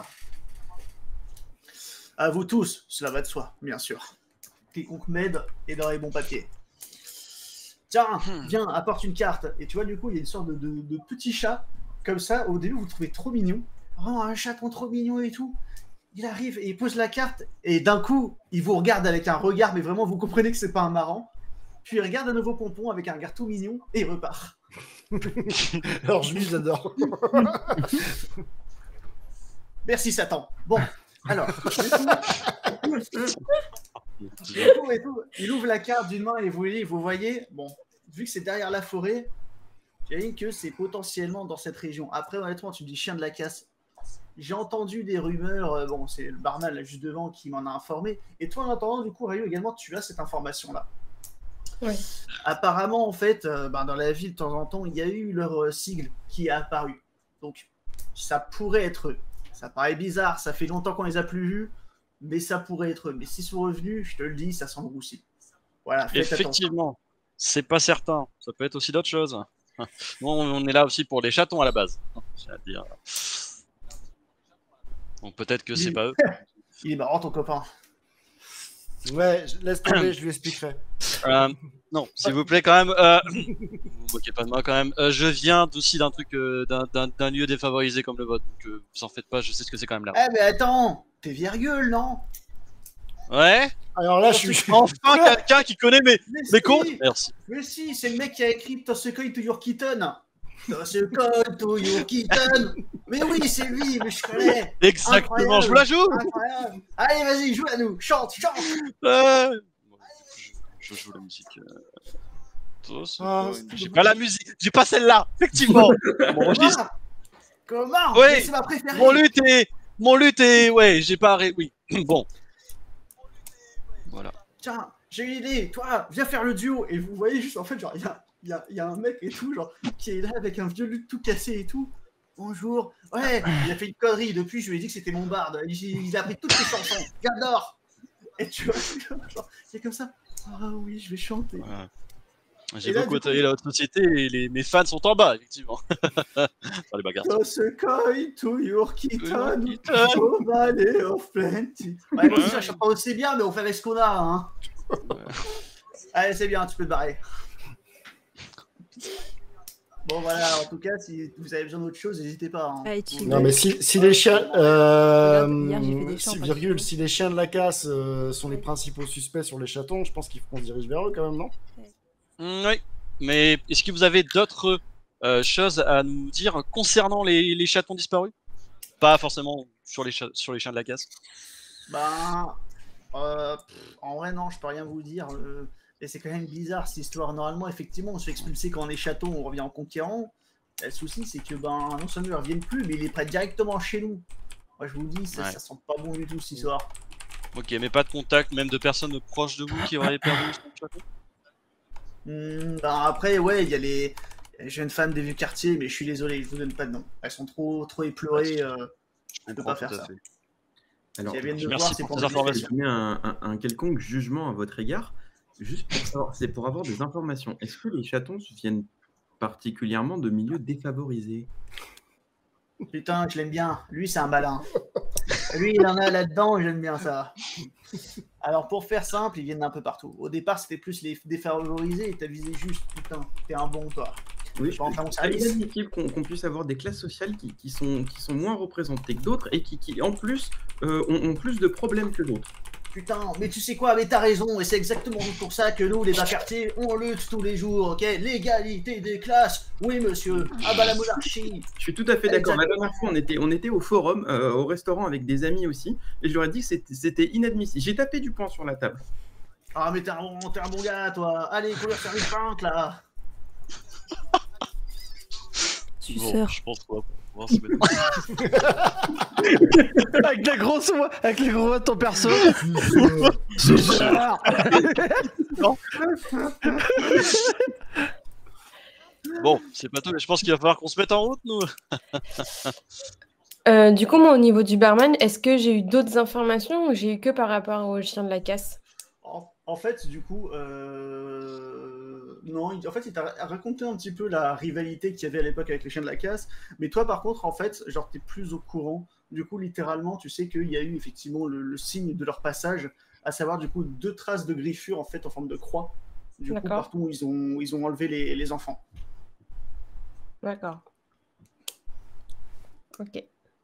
[SPEAKER 4] À vous tous, cela va de soi, bien sûr. Quiconque m'aide est dans les bons papiers. Tiens, viens, apporte une carte. Et tu vois, du coup, il y a une sorte de, de, de petit chat, comme ça. Au début, vous le trouvez trop mignon. Vraiment, un chaton trop mignon et tout. Il arrive et il pose la carte. Et d'un coup, il vous regarde avec un regard, mais vraiment, vous comprenez que c'est pas un marrant. Puis il regarde à nouveau Pompon avec un regard tout mignon et il repart.
[SPEAKER 5] Alors, je lui, j'adore.
[SPEAKER 4] Merci, Satan. Bon, alors, du coup, et tout, il ouvre la carte d'une main et vous voyez, vous voyez, bon, vu que c'est derrière la forêt, j'imagine que c'est potentiellement dans cette région. Après, honnêtement, tu me dis chien de la casse. J'ai entendu des rumeurs, euh, bon, c'est le barman là juste devant qui m'en a informé. Et toi, en attendant, du coup, Rayo, également, tu as cette information-là.
[SPEAKER 3] Ouais.
[SPEAKER 4] Apparemment, en fait, euh, ben, dans la ville, de temps en temps, il y a eu leur euh, sigle qui est apparu. Donc, ça pourrait être eux. Ça paraît bizarre, ça fait longtemps qu'on les a plus vus, mais ça pourrait être eux. Mais s'ils sont revenus, je te le dis, ça sent le roussi. Voilà, faites attention.
[SPEAKER 1] Effectivement, c'est pas certain. Ça peut être aussi d'autres choses. Nous, on est là aussi pour les chatons à la base. J'ai à dire. Donc peut-être que c'est pas eux.
[SPEAKER 4] Il est marrant ton copain.
[SPEAKER 5] Ouais, je- laisse tomber, je lui expliquerai.
[SPEAKER 1] Euh, non, s'il vous plaît, quand même. Euh... vous vous moquez pas de moi, quand même. Euh, je viens aussi d'un truc, euh, d'un- d'un d'un lieu défavorisé comme le vôtre. Donc, euh, vous en faites pas, je sais ce que c'est quand même là.
[SPEAKER 4] Eh, mais attends, t'es virgule, non?
[SPEAKER 1] Ouais.
[SPEAKER 5] Alors là, je suis.
[SPEAKER 1] Enfin, quelqu'un qui connaît mes,
[SPEAKER 4] Mais
[SPEAKER 1] mes
[SPEAKER 4] si,
[SPEAKER 1] comptes. Merci.
[SPEAKER 4] mais si, c'est le mec qui a écrit Tosekoi to your kitten. Tosekoi to your kitten. Mais oui, c'est lui, mais je connais.
[SPEAKER 1] Exactement.
[SPEAKER 4] Incroyable.
[SPEAKER 1] Je vous la joue.
[SPEAKER 4] Incroyable. Allez, vas-y, joue à nous. Chante, chante.
[SPEAKER 1] Euh... bon, je, je joue la musique. euh, tous,
[SPEAKER 5] Ah,
[SPEAKER 1] euh,
[SPEAKER 5] c'est
[SPEAKER 1] J'ai
[SPEAKER 5] dommage.
[SPEAKER 1] pas la musique. J'ai pas celle-là. Effectivement. Mon registre.
[SPEAKER 4] Comment? Comment?
[SPEAKER 1] Oui.
[SPEAKER 4] Mais c'est ma préférée.
[SPEAKER 1] Mon lutte est. Mon lutte est. Ouais, j'ai pas arrêté. Oui. Bon. Voilà.
[SPEAKER 4] Tiens, j'ai une idée, toi, viens faire le duo. Et vous voyez juste, en fait, genre, il y a, il y, a, il y a un mec et tout, genre, qui est là avec un vieux luth tout cassé et tout. Bonjour. Ouais, il a fait une connerie. Depuis, je lui ai dit que c'était mon barde. Il, il a pris toutes les chansons. J'adore. Et tu vois, genre, c'est comme ça. Ah oui, je vais chanter.
[SPEAKER 1] Ouais. J'ai
[SPEAKER 4] Et là,
[SPEAKER 1] beaucoup
[SPEAKER 4] du coup-
[SPEAKER 1] côtoyé la haute société et les, mes fans sont en bas, effectivement. Dans les bagarres.
[SPEAKER 4] Tosekoi to your kitten,
[SPEAKER 1] kitten.
[SPEAKER 4] oh valley of plenty. Ouais, moi aussi, je chante pas aussi bien, mais on fait avec ce qu'on a, hein. Allez, c'est bien, tu peux te barrer. Bon, voilà, en tout cas, si vous avez besoin d'autre chose, n'hésitez pas. Hein.
[SPEAKER 7] Allez, tu-
[SPEAKER 5] Non, mais si, si les chiens. euh,
[SPEAKER 7] Regarde, hier, j'ai fait des chants,
[SPEAKER 5] si,
[SPEAKER 7] pas
[SPEAKER 5] virgule,
[SPEAKER 7] de-
[SPEAKER 5] si les chiens de la casse euh, sont les principaux suspects sur les chatons, je pense qu'il faut qu'on se dirige vers eux quand même, non?
[SPEAKER 1] Mm, oui, mais est-ce que vous avez d'autres euh, choses à nous dire concernant les, les chatons disparus? Pas forcément sur les, cha- sur les chiens de la casse.
[SPEAKER 4] Ben, euh, pff, en vrai, non, je peux rien vous dire. euh, et c'est quand même bizarre cette histoire. Normalement, effectivement, on se fait expulser quand on est chaton, on revient en conquérant. Et le souci, c'est que ben, non seulement ils ne reviennent plus, mais ils les prêtent directement chez nous. Moi, je vous dis, ça,
[SPEAKER 1] Ouais.
[SPEAKER 4] ça sent pas bon du tout cette histoire.
[SPEAKER 1] Ok, mais pas de contact, même de personnes proches de vous qui auraient perdu son chaton?
[SPEAKER 4] Hmm, ben, après, ouais, il y a les les jeunes femmes des vieux quartiers, mais je suis désolé, je vous donne pas de nom. Elles sont trop, trop éplorées. euh,
[SPEAKER 1] Je
[SPEAKER 4] peux
[SPEAKER 1] comprends
[SPEAKER 4] pas faire
[SPEAKER 1] tout à
[SPEAKER 4] ça.
[SPEAKER 1] fait.
[SPEAKER 6] Alors,
[SPEAKER 4] Si elles viennent de
[SPEAKER 1] Merci
[SPEAKER 4] voir, c'est
[SPEAKER 1] pour
[SPEAKER 4] pour
[SPEAKER 1] ces
[SPEAKER 4] me
[SPEAKER 1] informations.
[SPEAKER 6] je mets un, un- un quelconque jugement à votre égard, juste pour savoir, c'est pour avoir des informations. Est-ce que les chatons viennent particulièrement de milieux défavorisés?
[SPEAKER 4] Putain, je l'aime bien. Lui, c'est un malin. Lui, il en a là-dedans, j'aime bien ça. Alors, pour faire simple, ils viennent d'un peu partout. Au départ, c'était plus les défavorisés et t'as visé juste. Putain, t'es un bon, toi.
[SPEAKER 6] Oui,
[SPEAKER 4] Je vais rentrer à mon
[SPEAKER 6] c'est
[SPEAKER 4] service.
[SPEAKER 6] inadmissible qu'on qu'on puisse avoir des classes sociales qui, qui sont, qui sont moins représentées que d'autres et qui, qui en plus, euh, ont, ont plus de problèmes que d'autres.
[SPEAKER 4] Putain, mais tu sais quoi, mais t'as raison, et c'est exactement pour ça que nous, les bas quartiers, on lutte tous les jours, ok? L'égalité des classes, oui monsieur, ah bah la monarchie.
[SPEAKER 6] Je suis tout à fait d'accord. La
[SPEAKER 4] Exactement.
[SPEAKER 6] dernière fois, on était, on était au forum, euh, au restaurant avec des amis aussi, et je leur ai dit que c'était- c'était inadmissible. J'ai tapé du poing sur la table.
[SPEAKER 4] Ah mais t'es un, bon- t'es un bon gars, toi. Allez, faut leur faire une pinte, là.
[SPEAKER 1] Bon,
[SPEAKER 7] Suceur.
[SPEAKER 1] je pense qu'on va pouvoir se mettre.
[SPEAKER 2] Avec la grosse voix, avec les gros voix de ton perso. Suceur.
[SPEAKER 1] Bon, c'est pas tout, mais je pense qu'il va falloir qu'on se mette en route, nous.
[SPEAKER 3] Euh, du coup, moi, au niveau du barman, est-ce que j'ai eu d'autres informations ou j'ai eu que par rapport au chien de la casse?
[SPEAKER 4] En, en fait, du coup, euh, non, il- en fait, il t'a raconté un petit peu la rivalité qu'il y avait à l'époque avec les chiens de la casse, mais toi, par contre, en fait, genre, t'es plus au courant. Du coup, littéralement, tu sais qu'il y a eu effectivement le, le signe de leur passage, à savoir, du coup, deux traces de griffures, en fait, en forme de croix, du coup,
[SPEAKER 3] D'accord.
[SPEAKER 4] partout où ils ont, ils ont enlevé les, les enfants.
[SPEAKER 3] D'accord. Ok.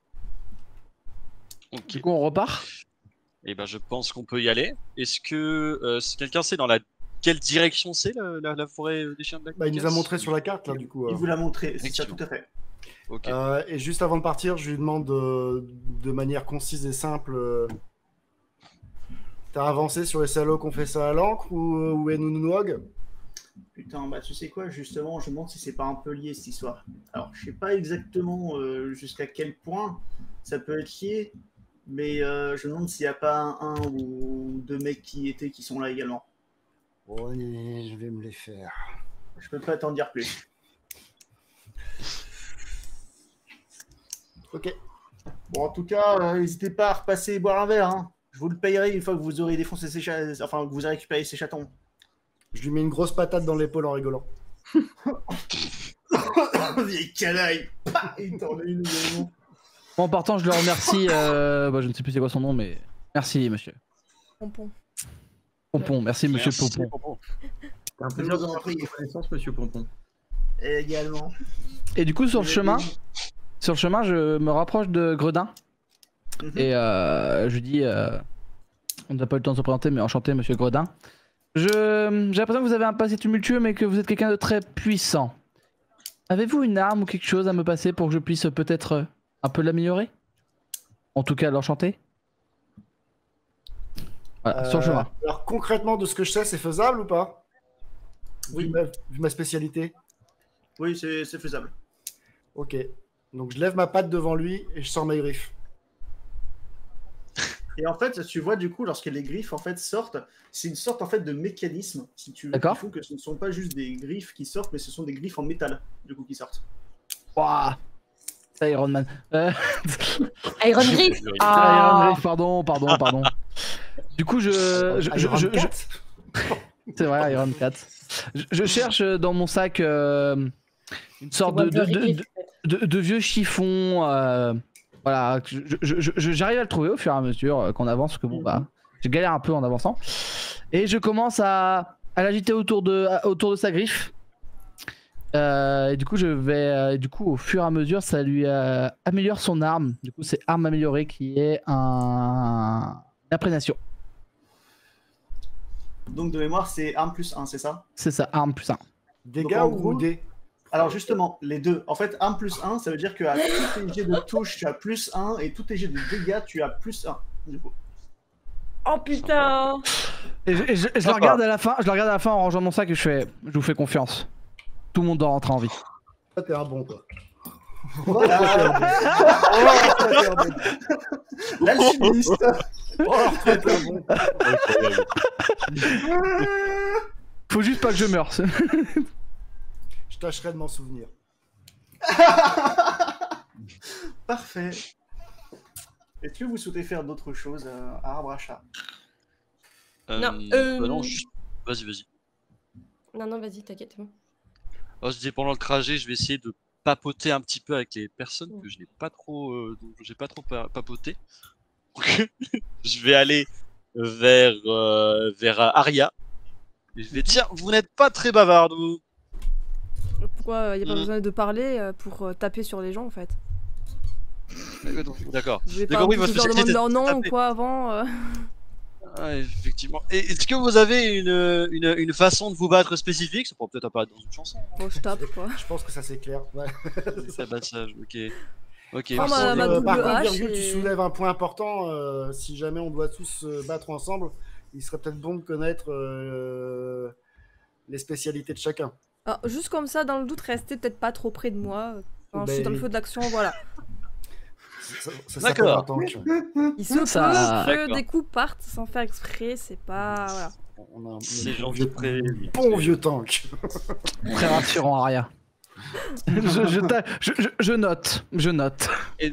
[SPEAKER 1] Ok.
[SPEAKER 2] Du coup, on repart.
[SPEAKER 1] Et ben, je pense qu'on peut y aller. Est-ce que euh, si quelqu'un sait dans la quelle direction c'est la, la, la forêt des chiens de la
[SPEAKER 5] Bah, il nous a
[SPEAKER 1] casse
[SPEAKER 5] montré sur la carte, là, du coup.
[SPEAKER 4] Il
[SPEAKER 5] euh.
[SPEAKER 4] vous l'a montré, c'est ça,
[SPEAKER 1] Effectivement.
[SPEAKER 4] tout à fait.
[SPEAKER 1] Ok.
[SPEAKER 5] Euh, et juste avant de partir, je lui demande euh, de manière concise et simple euh, t'as avancé sur les salauds qu'on fait ça à l'encre ou, euh, ou est Nounouog?
[SPEAKER 4] Putain, bah tu sais quoi, justement, je me demande si c'est pas un peu lié cette histoire. Alors, je sais pas exactement euh, jusqu'à quel point ça peut être lié, mais euh, je me demande s'il n'y a pas un, un ou deux mecs qui étaient qui sont là également.
[SPEAKER 5] Oh, je vais me les faire.
[SPEAKER 4] Je peux pas t'en dire plus.
[SPEAKER 5] Ok.
[SPEAKER 4] Bon, en tout cas, euh, n'hésitez pas à repasser et boire un verre. Hein. Je vous le payerai une fois que vous aurez défoncé ces chatons, enfin que vous aurez récupéré ces chatons.
[SPEAKER 5] Je lui mets une grosse patate dans l'épaule en rigolant.
[SPEAKER 4] Vieille canaille. Pah, il t'en met une également.
[SPEAKER 2] En partant, je le remercie. Euh, bah, je ne sais plus c'est quoi son nom, mais merci, monsieur.
[SPEAKER 7] Pompon.
[SPEAKER 2] Pompon, merci, monsieur
[SPEAKER 1] Merci,
[SPEAKER 2] Pompon.
[SPEAKER 1] Pompon.
[SPEAKER 6] C'est un
[SPEAKER 4] Je
[SPEAKER 6] plaisir
[SPEAKER 4] vous
[SPEAKER 6] de
[SPEAKER 4] en
[SPEAKER 6] faire
[SPEAKER 4] prie.
[SPEAKER 6] votre connaissance, monsieur Pompon.
[SPEAKER 4] Et également.
[SPEAKER 2] Et du coup, sur le chemin, sur le chemin, je me rapproche de Gredin
[SPEAKER 4] Mhm.
[SPEAKER 2] et euh, je lui dis, euh, on n'a pas eu le temps de se présenter, mais enchanté, monsieur Gredin. Je, j'ai l'impression que vous avez un passé tumultueux, mais que vous êtes quelqu'un de très puissant. Avez-vous une arme ou quelque chose à me passer pour que je puisse peut-être euh, un peu l'améliorer? En tout cas, l'enchanter. Voilà, sur le
[SPEAKER 5] Euh,
[SPEAKER 2] chemin.
[SPEAKER 5] Alors concrètement, de ce que je sais, c'est faisable ou pas?
[SPEAKER 4] Oui.
[SPEAKER 5] Vu ma, vu ma spécialité.
[SPEAKER 4] Oui, c'est c'est faisable.
[SPEAKER 5] Ok. Donc je lève ma patte devant lui et je sors mes griffes.
[SPEAKER 4] Et en fait, tu vois du coup, lorsque les griffes en fait sortent, c'est une sorte en fait de mécanisme, si tu veux, qui
[SPEAKER 2] D'accord.
[SPEAKER 4] font que ce ne sont pas juste des griffes qui sortent, mais ce sont des griffes en métal, du coup, qui sortent.
[SPEAKER 2] Ouah, c'est Iron Man. Euh,
[SPEAKER 3] Iron Griff.
[SPEAKER 2] Iron
[SPEAKER 3] Ah.
[SPEAKER 2] Griff, pardon, pardon, pardon. Du coup, je, je, je,
[SPEAKER 5] Iron
[SPEAKER 2] je-
[SPEAKER 5] Cat
[SPEAKER 2] je- c'est vrai, Iron Cat. Je, je cherche dans mon sac euh, une sorte de, de, de, de, de- de vieux chiffon. euh, voilà, je- je- je- je- j'arrive à le trouver au fur et à mesure euh, qu'on avance, parce que bon, bah, je galère un peu en avançant. Et je commence à, à l'agiter autour de, à- autour de sa griffe. Euh, et du coup, je vais, euh, du coup, au fur et à mesure, ça lui euh, améliore son arme. Du coup, c'est arme améliorée qui est un une imprégnation.
[SPEAKER 4] Donc de mémoire, c'est arme plus un, c'est ça?
[SPEAKER 2] C'est ça, arme plus un.
[SPEAKER 5] Dégâts
[SPEAKER 4] Donc, en
[SPEAKER 5] ou
[SPEAKER 4] gros-
[SPEAKER 5] dés?
[SPEAKER 4] Alors justement, les deux. En fait, arme plus un, ça veut dire qu'à tous tes jets de touche, tu as plus un, et tous tes jets de dégâts, tu as plus un. Du coup.
[SPEAKER 3] Oh putain.
[SPEAKER 2] Et je, et je- et je le regarde à la fin, je le regarde à la fin en rangeant mon sac et je fais, je vous fais confiance. Tout le monde doit rentrer en vie.
[SPEAKER 5] Toi, t'es un bon, toi.
[SPEAKER 4] Voilà.
[SPEAKER 5] Oh, toi, t'es un bon.
[SPEAKER 4] L'alchimiste.
[SPEAKER 5] Oh, toi, t'es un bon.
[SPEAKER 2] Faut juste pas que je meure.
[SPEAKER 5] Je tâcherai de m'en souvenir.
[SPEAKER 4] Parfait. Est-ce que vous souhaitez faire d'autres choses euh, à Arbre à Chat?
[SPEAKER 1] Euh,
[SPEAKER 3] Non,
[SPEAKER 1] bah
[SPEAKER 3] euh,
[SPEAKER 1] non, juste- Vas-y, vas-y.
[SPEAKER 3] Non, non, vas-y, t'inquiète. c'est bon.
[SPEAKER 1] Alors, je disais, pendant le trajet, je vais essayer de papoter un petit peu avec les personnes que je n'ai pas trop, euh, dont j'ai pas trop pa- papoté. Donc, je vais aller vers euh, vers euh, Aria. Et je vais dire, vous n'êtes pas très bavarde, vous.
[SPEAKER 7] Pourquoi il n'y a pas
[SPEAKER 1] Mm.
[SPEAKER 7] besoin de parler euh, pour euh, taper sur les gens en fait?
[SPEAKER 1] D'accord.
[SPEAKER 7] Vous voulez pas
[SPEAKER 1] D'accord, oui,
[SPEAKER 7] que
[SPEAKER 1] votre
[SPEAKER 7] je leur
[SPEAKER 1] spécialité,
[SPEAKER 7] demande leur
[SPEAKER 1] c'est de
[SPEAKER 7] nom ou
[SPEAKER 1] taper.
[SPEAKER 7] quoi avant euh
[SPEAKER 1] Ah, effectivement. Et est-ce que vous avez une, une, une façon de vous battre spécifique? Ça pourrait peut-être apparaître dans une chanson.
[SPEAKER 7] Bon, je tape quoi.
[SPEAKER 5] Je pense que ça c'est clair. Ouais.
[SPEAKER 1] Ça passage, ok. Ok.
[SPEAKER 7] Oh,
[SPEAKER 1] merci.
[SPEAKER 7] ma- ma
[SPEAKER 5] Euh,
[SPEAKER 7] double
[SPEAKER 5] par contre,
[SPEAKER 7] hache
[SPEAKER 5] Virgule, tu
[SPEAKER 7] et-
[SPEAKER 5] soulèves un point important. euh, si jamais on doit tous se battre ensemble, il serait peut-être bon de connaître euh, les spécialités de chacun.
[SPEAKER 7] Alors, juste comme ça, dans le doute, restez peut-être pas trop près de moi. Quand je suis
[SPEAKER 5] Ben
[SPEAKER 7] dans le
[SPEAKER 5] oui.
[SPEAKER 7] feu de l'action, voilà.
[SPEAKER 5] Ça, ça
[SPEAKER 1] D'accord.
[SPEAKER 5] s'appelle un tank.
[SPEAKER 7] Il se
[SPEAKER 2] Ça-
[SPEAKER 7] peut que
[SPEAKER 1] D'accord.
[SPEAKER 7] des coups partent sans faire exprès, c'est pas. Voilà.
[SPEAKER 5] On a un, on a
[SPEAKER 1] C'est
[SPEAKER 5] un
[SPEAKER 1] gentil
[SPEAKER 5] vieux,
[SPEAKER 1] de prévenir.
[SPEAKER 5] bon vieux tank.
[SPEAKER 2] Très rassurant, Aria. je, je, ta- je, je- je note, je note.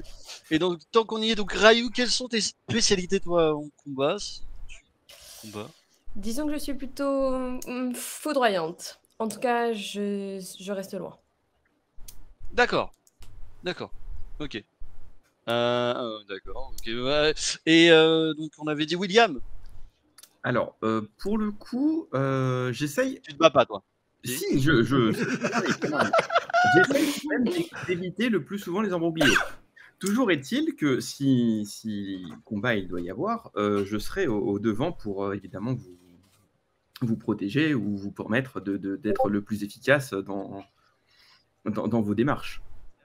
[SPEAKER 1] Et donc, tant qu'on y est, donc Ryu, quelles sont tes spécialités, toi, en combat? Combat.
[SPEAKER 3] Disons que je suis plutôt hum, foudroyante. En tout cas, je, je reste loin.
[SPEAKER 1] D'accord. D'accord. Ok. Euh, euh, D'accord. Ok. Ouais. Et euh, donc, on avait dit William.
[SPEAKER 6] Alors, euh, pour le coup, euh, j'essaye.
[SPEAKER 1] Tu te bats pas, toi?
[SPEAKER 6] Si, je. je... J'essaye quand même d'éviter le plus souvent les embroglios. Toujours est-il que si, si combat il doit y avoir, euh, je serai au, au devant pour euh, évidemment vous, vous protéger ou vous permettre de, de, d'être le plus efficace dans, dans, dans vos démarches.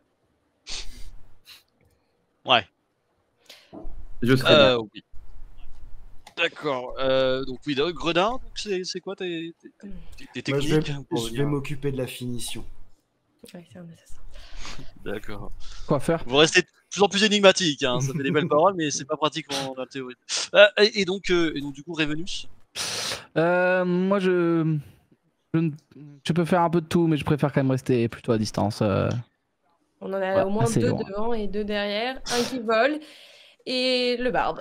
[SPEAKER 1] Ouais.
[SPEAKER 6] Je serai
[SPEAKER 1] Euh,
[SPEAKER 6] là.
[SPEAKER 1] oui. D'accord. Euh, donc oui, donc, Gredin, donc c'est c'est quoi tes, tes, tes, tes
[SPEAKER 5] Moi, je
[SPEAKER 1] techniques
[SPEAKER 5] vais,
[SPEAKER 1] pour
[SPEAKER 5] je vais
[SPEAKER 1] venir
[SPEAKER 5] m'occuper de la finition.
[SPEAKER 3] Ouais, c'est un assassin.
[SPEAKER 1] D'accord.
[SPEAKER 2] Quoi faire?
[SPEAKER 1] Vous restez de plus en plus énigmatique, hein. Ça fait des belles paroles, mais c'est pas pratique en la théorie. Euh, et, et donc, euh, et donc, du coup, Revenus.
[SPEAKER 2] Euh, moi, je... je. ne- Je peux faire un peu de tout, mais je préfère quand même rester plutôt à distance. euh.
[SPEAKER 3] On en a
[SPEAKER 2] Ouais,
[SPEAKER 3] au moins
[SPEAKER 2] assez
[SPEAKER 3] deux
[SPEAKER 2] loin.
[SPEAKER 3] devant et deux derrière, un qui vole et le barde.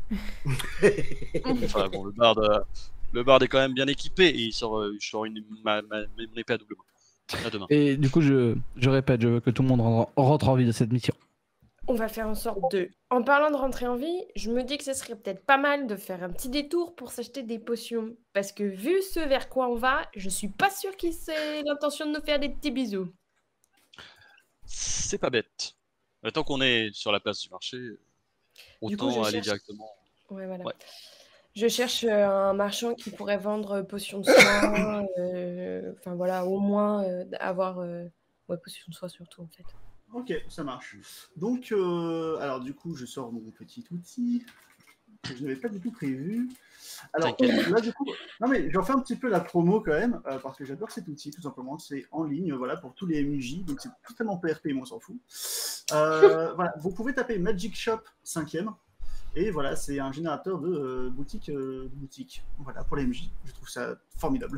[SPEAKER 1] Enfin, bon, le bard, euh, le bard est quand même bien équipé et il sort, euh, il sort une, ma, ma, mon épée à double main. À deux mains.
[SPEAKER 2] Et du coup, je, je répète, je veux que tout le monde rentre, rentre en vie de cette mission.
[SPEAKER 3] On va faire en sorte de... En parlant de rentrer en vie, je me dis que ce serait peut-être pas mal de faire un petit détour pour s'acheter des potions. Parce que vu ce vers quoi on va, je suis pas sûre qu'il ait l'intention de nous faire des petits bisous.
[SPEAKER 1] C'est pas bête. Euh, Tant qu'on est sur la place du marché,
[SPEAKER 3] Du coup,
[SPEAKER 1] autant
[SPEAKER 3] je
[SPEAKER 1] aller
[SPEAKER 3] cherche-
[SPEAKER 1] directement.
[SPEAKER 3] Ouais, voilà.
[SPEAKER 1] Ouais.
[SPEAKER 3] Je cherche euh, un marchand qui pourrait vendre euh, potions de soin. euh, Enfin voilà, au moins euh, avoir... euh, Ouais, potions de soin surtout en fait.
[SPEAKER 4] Ok, ça marche. Donc, euh, alors du coup, je sors mon petit outil que je n'avais pas du tout prévu. Alors
[SPEAKER 1] T'inquiète.
[SPEAKER 4] là, du coup, non mais j'en fais un petit peu la promo quand même, euh, parce que j'adore cet outil, tout simplement. C'est en ligne, voilà, pour tous les M J, donc c'est totalement P R P, moi on s'en fout. Euh, voilà, vous pouvez taper Magic Shop cinquième, et voilà, c'est un générateur de euh, boutique, euh, de boutique, voilà, pour les M J. Je trouve ça formidable.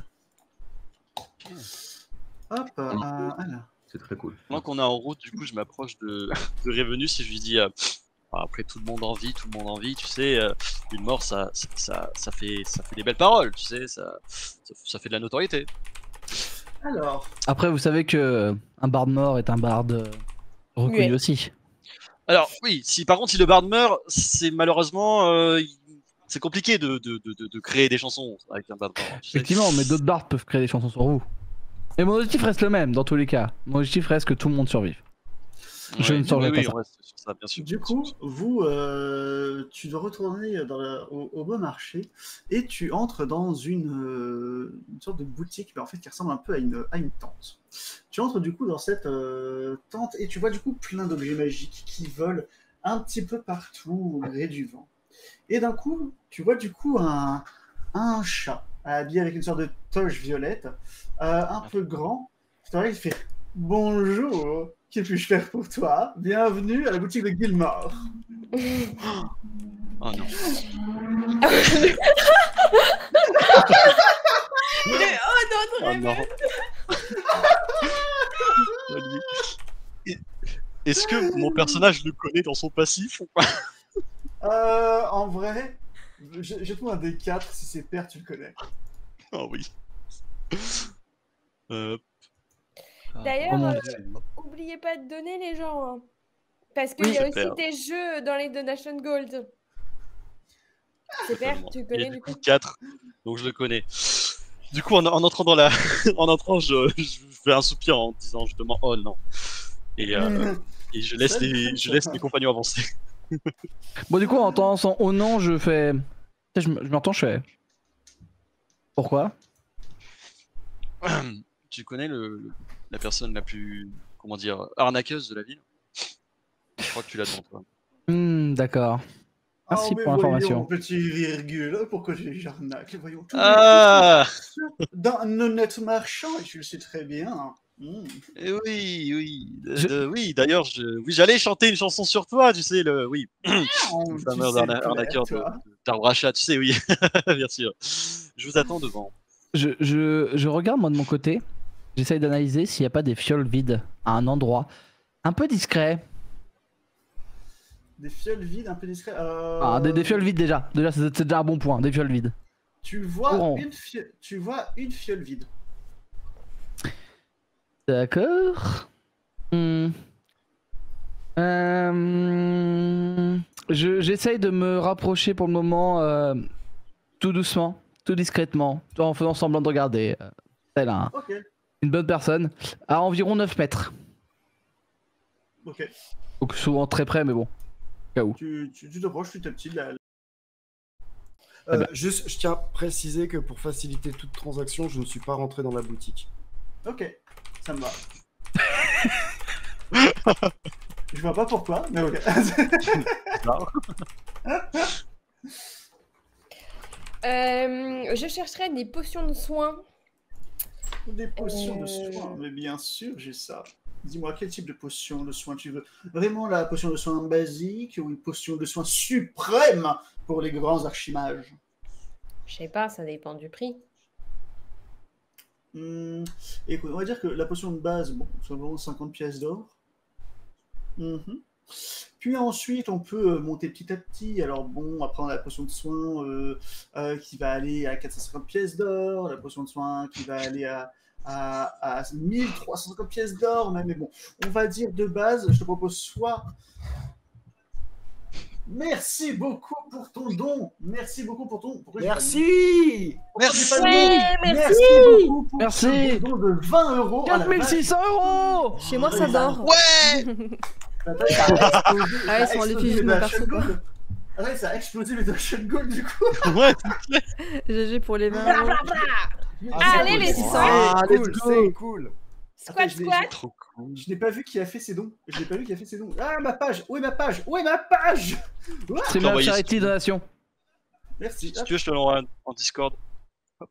[SPEAKER 4] Hop, euh, alors.
[SPEAKER 6] C'est très cool.
[SPEAKER 1] Pendant qu'on est en route, du coup, je m'approche de, de Revenus si je lui dis. euh, Après, tout le monde en vit, tout le monde en vit, tu sais, euh, une mort, ça, ça, ça, fait, ça fait des belles paroles, tu sais, ça, ça, ça fait de la notoriété.
[SPEAKER 4] Alors,
[SPEAKER 2] Après, vous savez que un barde mort est un barde euh, reconnu
[SPEAKER 3] Muet.
[SPEAKER 2] aussi.
[SPEAKER 1] Alors, oui, si par contre, si le bard meurt, c'est malheureusement. euh, il- c'est compliqué de, de, de, de- de créer des chansons avec un bard mort. tu sais.
[SPEAKER 2] Effectivement, mais d'autres bardes peuvent créer des chansons sur vous. Et mon objectif reste le même, dans tous les cas. Mon objectif reste que tout le monde survive. Je
[SPEAKER 1] Ouais,
[SPEAKER 2] ne changerai
[SPEAKER 1] oui,
[SPEAKER 2] pas
[SPEAKER 1] oui,
[SPEAKER 2] ça.
[SPEAKER 1] on reste sur ça, bien sûr.
[SPEAKER 4] du coup, vous, euh, tu dois retourner dans la- au, au bon marché et tu entres dans une, euh, une sorte de boutique, mais en fait qui ressemble un peu à une, à une tente. Tu entres du coup dans cette euh, tente et tu vois du coup plein d'objets magiques qui volent un petit peu partout au gré du vent. Et d'un coup, tu vois du coup un, un chat habillé avec une sorte de toge violette, euh, un peu grand. Tu t'arrives, il fait bonjour. Que puis-je faire pour toi? Bienvenue à la boutique de Gilmore.
[SPEAKER 1] Oh non.
[SPEAKER 3] Le oh notre
[SPEAKER 1] Oh non. Et- Est-ce que mon personnage le connaît dans son passif ou pas?
[SPEAKER 4] Euh, en vrai, je, je trouve un D quatre, si c'est père, tu le connais.
[SPEAKER 1] Oh oui. Euh...
[SPEAKER 3] D'ailleurs,
[SPEAKER 2] Comment
[SPEAKER 3] euh,
[SPEAKER 1] c'est-
[SPEAKER 3] oubliez pas de donner les gens. hein. Parce qu'il
[SPEAKER 1] Oui,
[SPEAKER 3] y a
[SPEAKER 1] super.
[SPEAKER 3] aussi des jeux dans les Donation Gold. C'est père,
[SPEAKER 1] Totalement.
[SPEAKER 3] tu
[SPEAKER 1] Il y a
[SPEAKER 3] connais
[SPEAKER 1] du
[SPEAKER 3] du
[SPEAKER 1] coup
[SPEAKER 3] coup.
[SPEAKER 1] quatre, donc je le connais. Du coup, en, en entrant dans la, en entrant, je, je fais un soupir en disant justement oh non. Et, euh, et je laisse
[SPEAKER 4] Salut,
[SPEAKER 1] les, je laisse mes compagnons avancer.
[SPEAKER 2] Bon, du coup, en entendant son oh non, je fais. Tu sais, Je, me- je m'entends, je fais. Pourquoi?
[SPEAKER 1] Tu connais le, le- la personne la plus, comment dire, arnaqueuse de la ville? Je crois que tu l'as devant toi.
[SPEAKER 2] Hmm, d'accord. Merci
[SPEAKER 4] Oh, mais
[SPEAKER 2] pour l'information.
[SPEAKER 4] voyons, petit virgule, pourquoi j'ai j'arnaque? Voyons, tout
[SPEAKER 1] Ah,
[SPEAKER 4] d'un honnête marchand, et tu le sais très bien. Hmm.
[SPEAKER 1] eh oui, oui, de-
[SPEAKER 2] Je-
[SPEAKER 1] de- oui. D'ailleurs, je, oui, j'allais chanter une chanson sur toi, tu sais le, oui,
[SPEAKER 4] Oh,
[SPEAKER 1] le
[SPEAKER 4] tu
[SPEAKER 1] fameux
[SPEAKER 4] sais
[SPEAKER 1] arna-
[SPEAKER 4] plaire,
[SPEAKER 1] arnaqueur de-
[SPEAKER 4] toi.
[SPEAKER 1] de- d'arbre à chat, tu sais, oui, bien sûr. Je vous attends devant.
[SPEAKER 2] Je, je, je regarde moi de mon côté. J'essaye d'analyser s'il n'y a pas des fioles vides à un endroit un peu discret.
[SPEAKER 4] Des fioles vides un peu discrets. Euh...
[SPEAKER 2] Ah, des, des fioles vides déjà. Déjà, c'est c'est déjà un bon point. Des fioles vides.
[SPEAKER 4] Tu vois,
[SPEAKER 2] Courant.
[SPEAKER 4] une fiole... tu vois une fiole vide.
[SPEAKER 2] D'accord. Hmm. Euh... je- J'essaye de me rapprocher pour le moment, euh, tout doucement, tout discrètement, en faisant semblant de regarder. euh, Tel un,
[SPEAKER 4] Ok,
[SPEAKER 2] une bonne personne, à environ neuf mètres.
[SPEAKER 4] ok.
[SPEAKER 2] Donc souvent très près, mais bon, au cas où.
[SPEAKER 4] Tu tu tu t'approches petit à petit de la...
[SPEAKER 5] Euh,
[SPEAKER 2] ben.
[SPEAKER 5] juste, je tiens à préciser que pour faciliter toute transaction, je ne suis pas rentré dans la boutique.
[SPEAKER 4] Ok, ça me va. Je vois pas pourquoi, mais ok.
[SPEAKER 3] Euh, je chercherais des potions de soins.
[SPEAKER 4] Des potions de
[SPEAKER 3] Euh.
[SPEAKER 4] soins, mais bien sûr, j'ai ça. Dis-moi, quel type de potion de soins tu veux? Vraiment la potion de soins basique ou une potion de soins suprême pour les grands archimages?
[SPEAKER 3] Je sais pas, ça dépend du prix.
[SPEAKER 4] Hmm, écoute, on va dire que la potion de base, bon, c'est environ cinquante pièces d'or. Mhm. Puis ensuite, on peut euh, monter petit à petit. Alors bon, après on a la potion de soins euh, euh, qui va aller à quatre cent cinquante pièces d'or, la potion de soins qui va aller à, à, à mille trois cent cinquante pièces d'or. Mais, mais bon, on va dire de base, je te propose soit... Merci beaucoup pour ton don. Merci beaucoup pour ton... Pourquoi j'ai pas le nom
[SPEAKER 5] Merci.
[SPEAKER 4] Pourquoi j'ai pas le
[SPEAKER 3] Ouais,
[SPEAKER 4] nom
[SPEAKER 3] merci.
[SPEAKER 4] beaucoup pour
[SPEAKER 2] Merci.
[SPEAKER 4] ce don de vingt euros. Ah, la
[SPEAKER 2] quatre mille six cents euros.
[SPEAKER 7] Chez moi,
[SPEAKER 4] Ah,
[SPEAKER 7] ça
[SPEAKER 4] oui,
[SPEAKER 7] dort.
[SPEAKER 1] Ouais.
[SPEAKER 4] Attends, ça a explosé,
[SPEAKER 7] Ah, ils
[SPEAKER 4] ça a
[SPEAKER 7] sont allés
[SPEAKER 4] explosé
[SPEAKER 7] figer
[SPEAKER 4] mes
[SPEAKER 7] mon
[SPEAKER 4] Dash
[SPEAKER 7] perso,
[SPEAKER 4] and
[SPEAKER 7] quoi.
[SPEAKER 4] Gold. Attends, ça a explosé mes Dash and Gold du coup.
[SPEAKER 1] Ouais.
[SPEAKER 7] G G pour les vingt euros.
[SPEAKER 5] Ah,
[SPEAKER 3] Allez,
[SPEAKER 5] c'est
[SPEAKER 3] les
[SPEAKER 5] cool,
[SPEAKER 3] six
[SPEAKER 5] c'est
[SPEAKER 2] cents.
[SPEAKER 5] cool,
[SPEAKER 2] Let's
[SPEAKER 5] c'est
[SPEAKER 2] go.
[SPEAKER 5] cool.
[SPEAKER 3] Squat,
[SPEAKER 4] Attends, je l'ai-
[SPEAKER 3] squat.
[SPEAKER 1] Trop cool.
[SPEAKER 4] Je n'ai pas vu qui a fait ses dons. Je n'ai pas vu qui a fait ses dons. Ah, ma page. Où est ma page? Où est ma page? What?
[SPEAKER 2] C'est
[SPEAKER 1] T'as
[SPEAKER 2] ma
[SPEAKER 1] envoyé
[SPEAKER 2] charity
[SPEAKER 1] ce-
[SPEAKER 2] donation.
[SPEAKER 4] Merci.
[SPEAKER 1] Si tu veux, je te l'envoie en Discord. Hop.